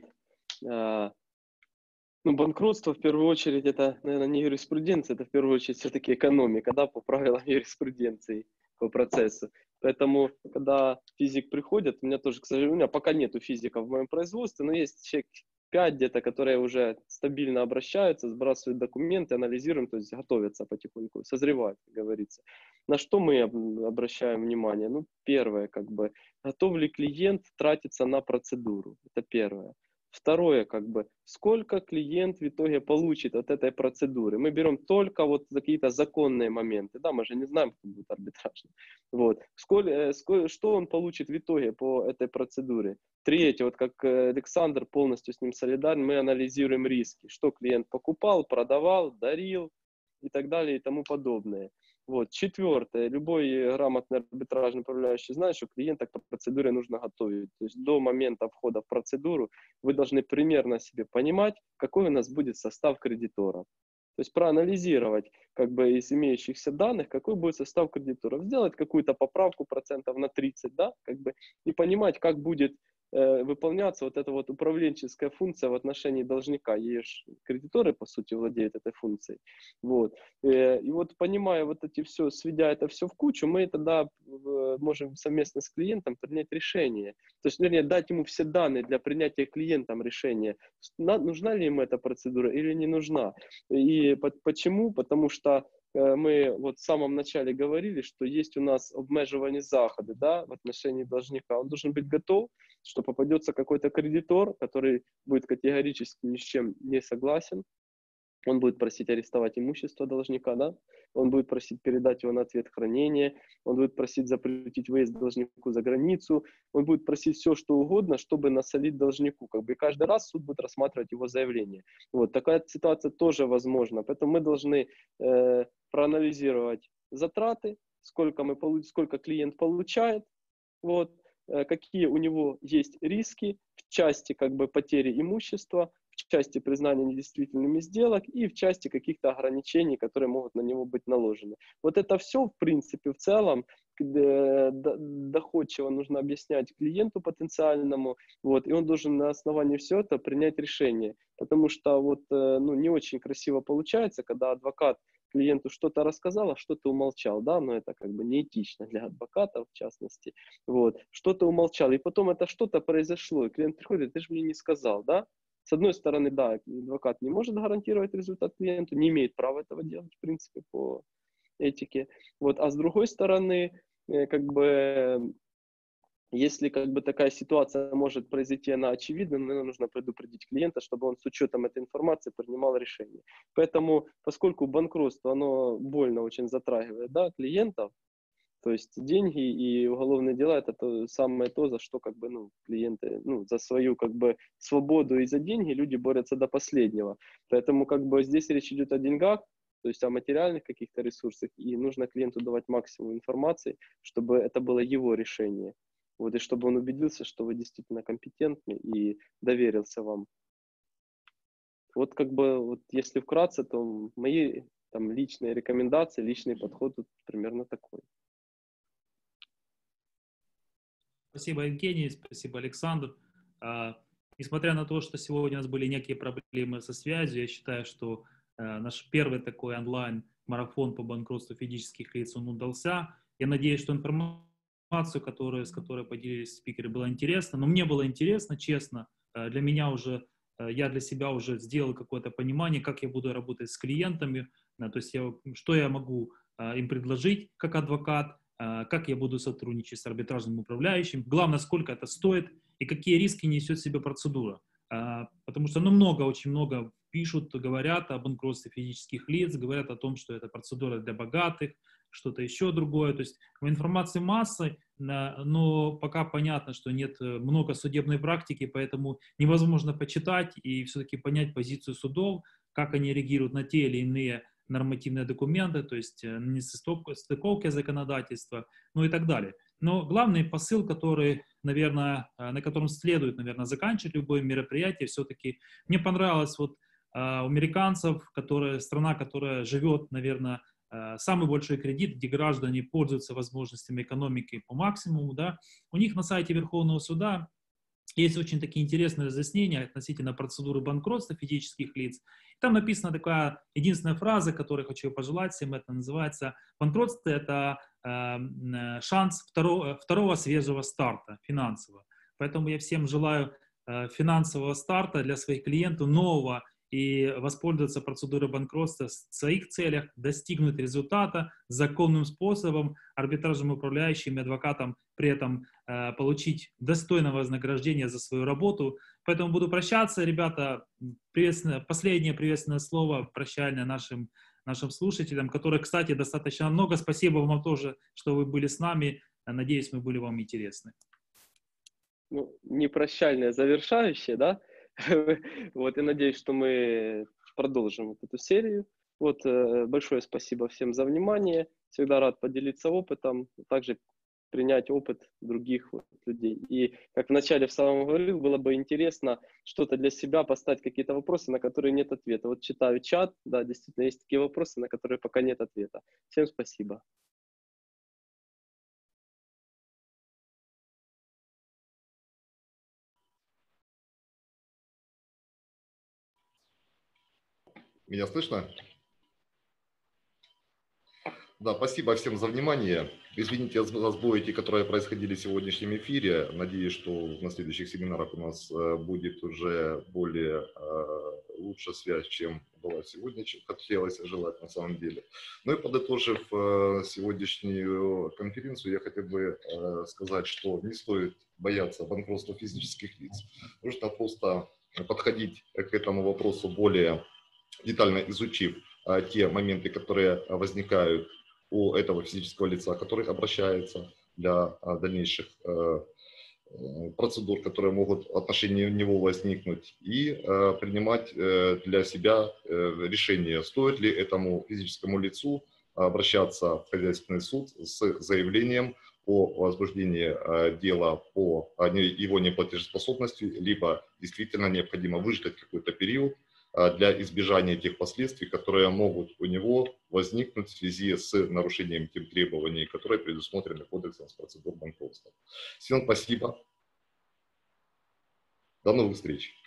Ну, банкротство, в первую очередь, это, наверное, не юриспруденция, это в первую очередь все-таки экономика, да, по правилам юриспруденции, по процессу. Поэтому, когда физик приходит, у меня тоже, к сожалению, у меня пока нету физика в моем производстве, но есть человек пять где-то, которые уже стабильно обращаются, сбрасывают документы, анализируем, то есть готовятся потихоньку, созревают, как говорится. На что мы обращаем внимание? Ну, первое, как бы, готов ли клиент тратиться на процедуру? Это первое. Второе, как бы, сколько клиент в итоге получит от этой процедуры. Мы берем только вот какие-то законные моменты, да, мы же не знаем, кто будет арбитражный. Вот. Сколь, сколь, что он получит в итоге по этой процедуре. Третье, вот как Александр, полностью с ним солидарен, мы анализируем риски, что клиент покупал, продавал, дарил и так далее и тому подобное. Вот. Четвертое. Любой грамотный арбитражный управляющий знает, что клиента к процедуре нужно готовить. То есть до момента входа в процедуру вы должны примерно себе понимать, какой у нас будет состав кредиторов. То есть проанализировать как бы из имеющихся данных, какой будет состав кредиторов. Сделать какую-то поправку процентов на тридцать, да, как бы, и понимать, как будет э, выполняться вот эта вот управленческая функция в отношении должника. Ей ж кредиторы, по сути, владеют этой функцией. Вот. Э, и вот понимая вот эти все, сведя это все в кучу, мы тогда э, можем совместно с клиентом принять решение. То есть, вернее, дать ему все данные для принятия клиентам решения, на, нужна ли ему эта процедура или не нужна. И по, почему? Потому что мы вот в самом начале говорили, что есть у нас обмежувальні заходы, да, в отношении должника. Он должен быть готов, что попадется какой-то кредитор, который будет категорически ни с чем не согласен. Он будет просить арестовать имущество должника, да? Он будет просить передать его на ответ хранения, он будет просить запретить выезд должнику за границу, он будет просить все, что угодно, чтобы насолить должнику. Как бы, и каждый раз суд будет рассматривать его заявление. Вот, такая ситуация тоже возможна. Поэтому мы должны э, проанализировать затраты, сколько, мы, получ- сколько клиент получает, вот, э, какие у него есть риски в части как бы, потери имущества, в части признания недействительными сделок и в части каких-то ограничений, которые могут на него быть наложены. Вот это все, в принципе, в целом, доходчиво нужно объяснять клиенту потенциальному, вот, и он должен на основании всего этого принять решение. Потому что вот, ну, не очень красиво получается, когда адвокат клиенту что-то рассказал, а что-то умолчал, да, но это как бы неэтично для адвоката, в частности, вот, что-то умолчал, и потом это что-то произошло, и клиент приходит, ты же мне не сказал, да. С одной стороны, да, адвокат не может гарантировать результат клиенту, не имеет права этого делать, в принципе, по этике. Вот. А с другой стороны, как бы, если как бы такая ситуация может произойти, она очевидна, наверное, нужно предупредить клиента, чтобы он с учетом этой информации принимал решение. Поэтому, поскольку банкротство, оно больно очень затрагивает, да, клиентов, то есть деньги и уголовные дела — это то самое то, за что как бы, ну, клиенты, ну, за свою как бы свободу и за деньги люди борются до последнего. Поэтому как бы здесь речь идет о деньгах, то есть о материальных каких-то ресурсах, и нужно клиенту давать максимум информации, чтобы это было его решение. Вот, и чтобы он убедился, что вы действительно компетентны и доверился вам. Вот как бы, вот если вкратце, то мои там личные рекомендации, личный подход тут примерно такой. Спасибо, Евгений, спасибо, Александр. А, несмотря на то, что сегодня у нас были некие проблемы со связью, я считаю, что а, наш первый такой онлайн-марафон по банкротству физических лиц, он удался. Я надеюсь, что информацию, которую, с которой поделились спикеры, была интересна. Но мне было интересно, честно. А, для меня уже, а, я для себя уже сделал какое-то понимание, как я буду работать с клиентами, а, то есть я, что я могу а, им предложить как адвокат, как я буду сотрудничать с арбитражным управляющим, главное, сколько это стоит и какие риски несет в себе процедура. Потому что ну, много, очень много пишут, говорят о банкротстве физических лиц, говорят о том, что это процедура для богатых, что-то еще другое. То есть информации массы, но пока понятно, что нет много судебной практики, поэтому невозможно почитать и все-таки понять позицию судов, как они реагируют на те или иные нормативные документы, то есть несостыковки законодательства, ну и так далее. Но главный посыл, который, наверное, на котором следует, наверное, заканчивать любое мероприятие, все-таки мне понравилось вот у американцев, которая, страна, которая живет, наверное, самый большой кредит, где граждане пользуются возможностями экономики по максимуму, да, у них на сайте Верховного суда есть очень такие интересные разъяснения относительно процедуры банкротства физических лиц. Там написана такая единственная фраза, которую хочу пожелать всем, это называется: банкротство — это э, шанс второго, второго свежего старта финансового. Поэтому я всем желаю э, финансового старта для своих клиентов, нового, и воспользоваться процедурой банкротства в своих целях, достигнуть результата законным способом, арбитражным управляющим и адвокатам при этом э, получить достойное вознаграждение за свою работу. Поэтому буду прощаться, ребята. Приветственное, последнее приветственное слово прощальное нашим, нашим слушателям, которые, кстати, достаточно много. Спасибо вам тоже, что вы были с нами. Надеюсь, мы были вам интересны. Ну, не прощальное, завершающее, да? Вот, и надеюсь, что мы продолжим вот эту серию. Вот, большое спасибо всем за внимание. Всегда рад поделиться опытом, также принять опыт других вот людей. И, как вначале в самом говорил, было бы интересно что-то для себя поставить, какие-то вопросы, на которые нет ответа. Вот читаю чат, да, действительно есть такие вопросы, на которые пока нет ответа. Всем спасибо. Меня слышно? Да, спасибо всем за внимание. Извините за сбои, которые происходили в сегодняшнем эфире. Надеюсь, что на следующих семинарах у нас будет уже более лучшая связь, чем была сегодня, чем хотелось желать на самом деле. Ну и подытожив сегодняшнюю конференцию, я хотел бы сказать, что не стоит бояться банкротства физических лиц. Нужно просто подходить к этому вопросу более детально, изучив те моменты, которые возникают у этого физического лица, который обращается для дальнейших процедур, которые могут в отношении него возникнуть, и принимать для себя решение, стоит ли этому физическому лицу обращаться в хозяйственный суд с заявлением о возбуждении дела по его неплатежеспособности, либо действительно необходимо выждать какой-то период для избежания тех последствий, которые могут у него возникнуть в связи с нарушением тех требований, которые предусмотрены Кодексом с процедур банкротства. Всем спасибо. До новых встреч.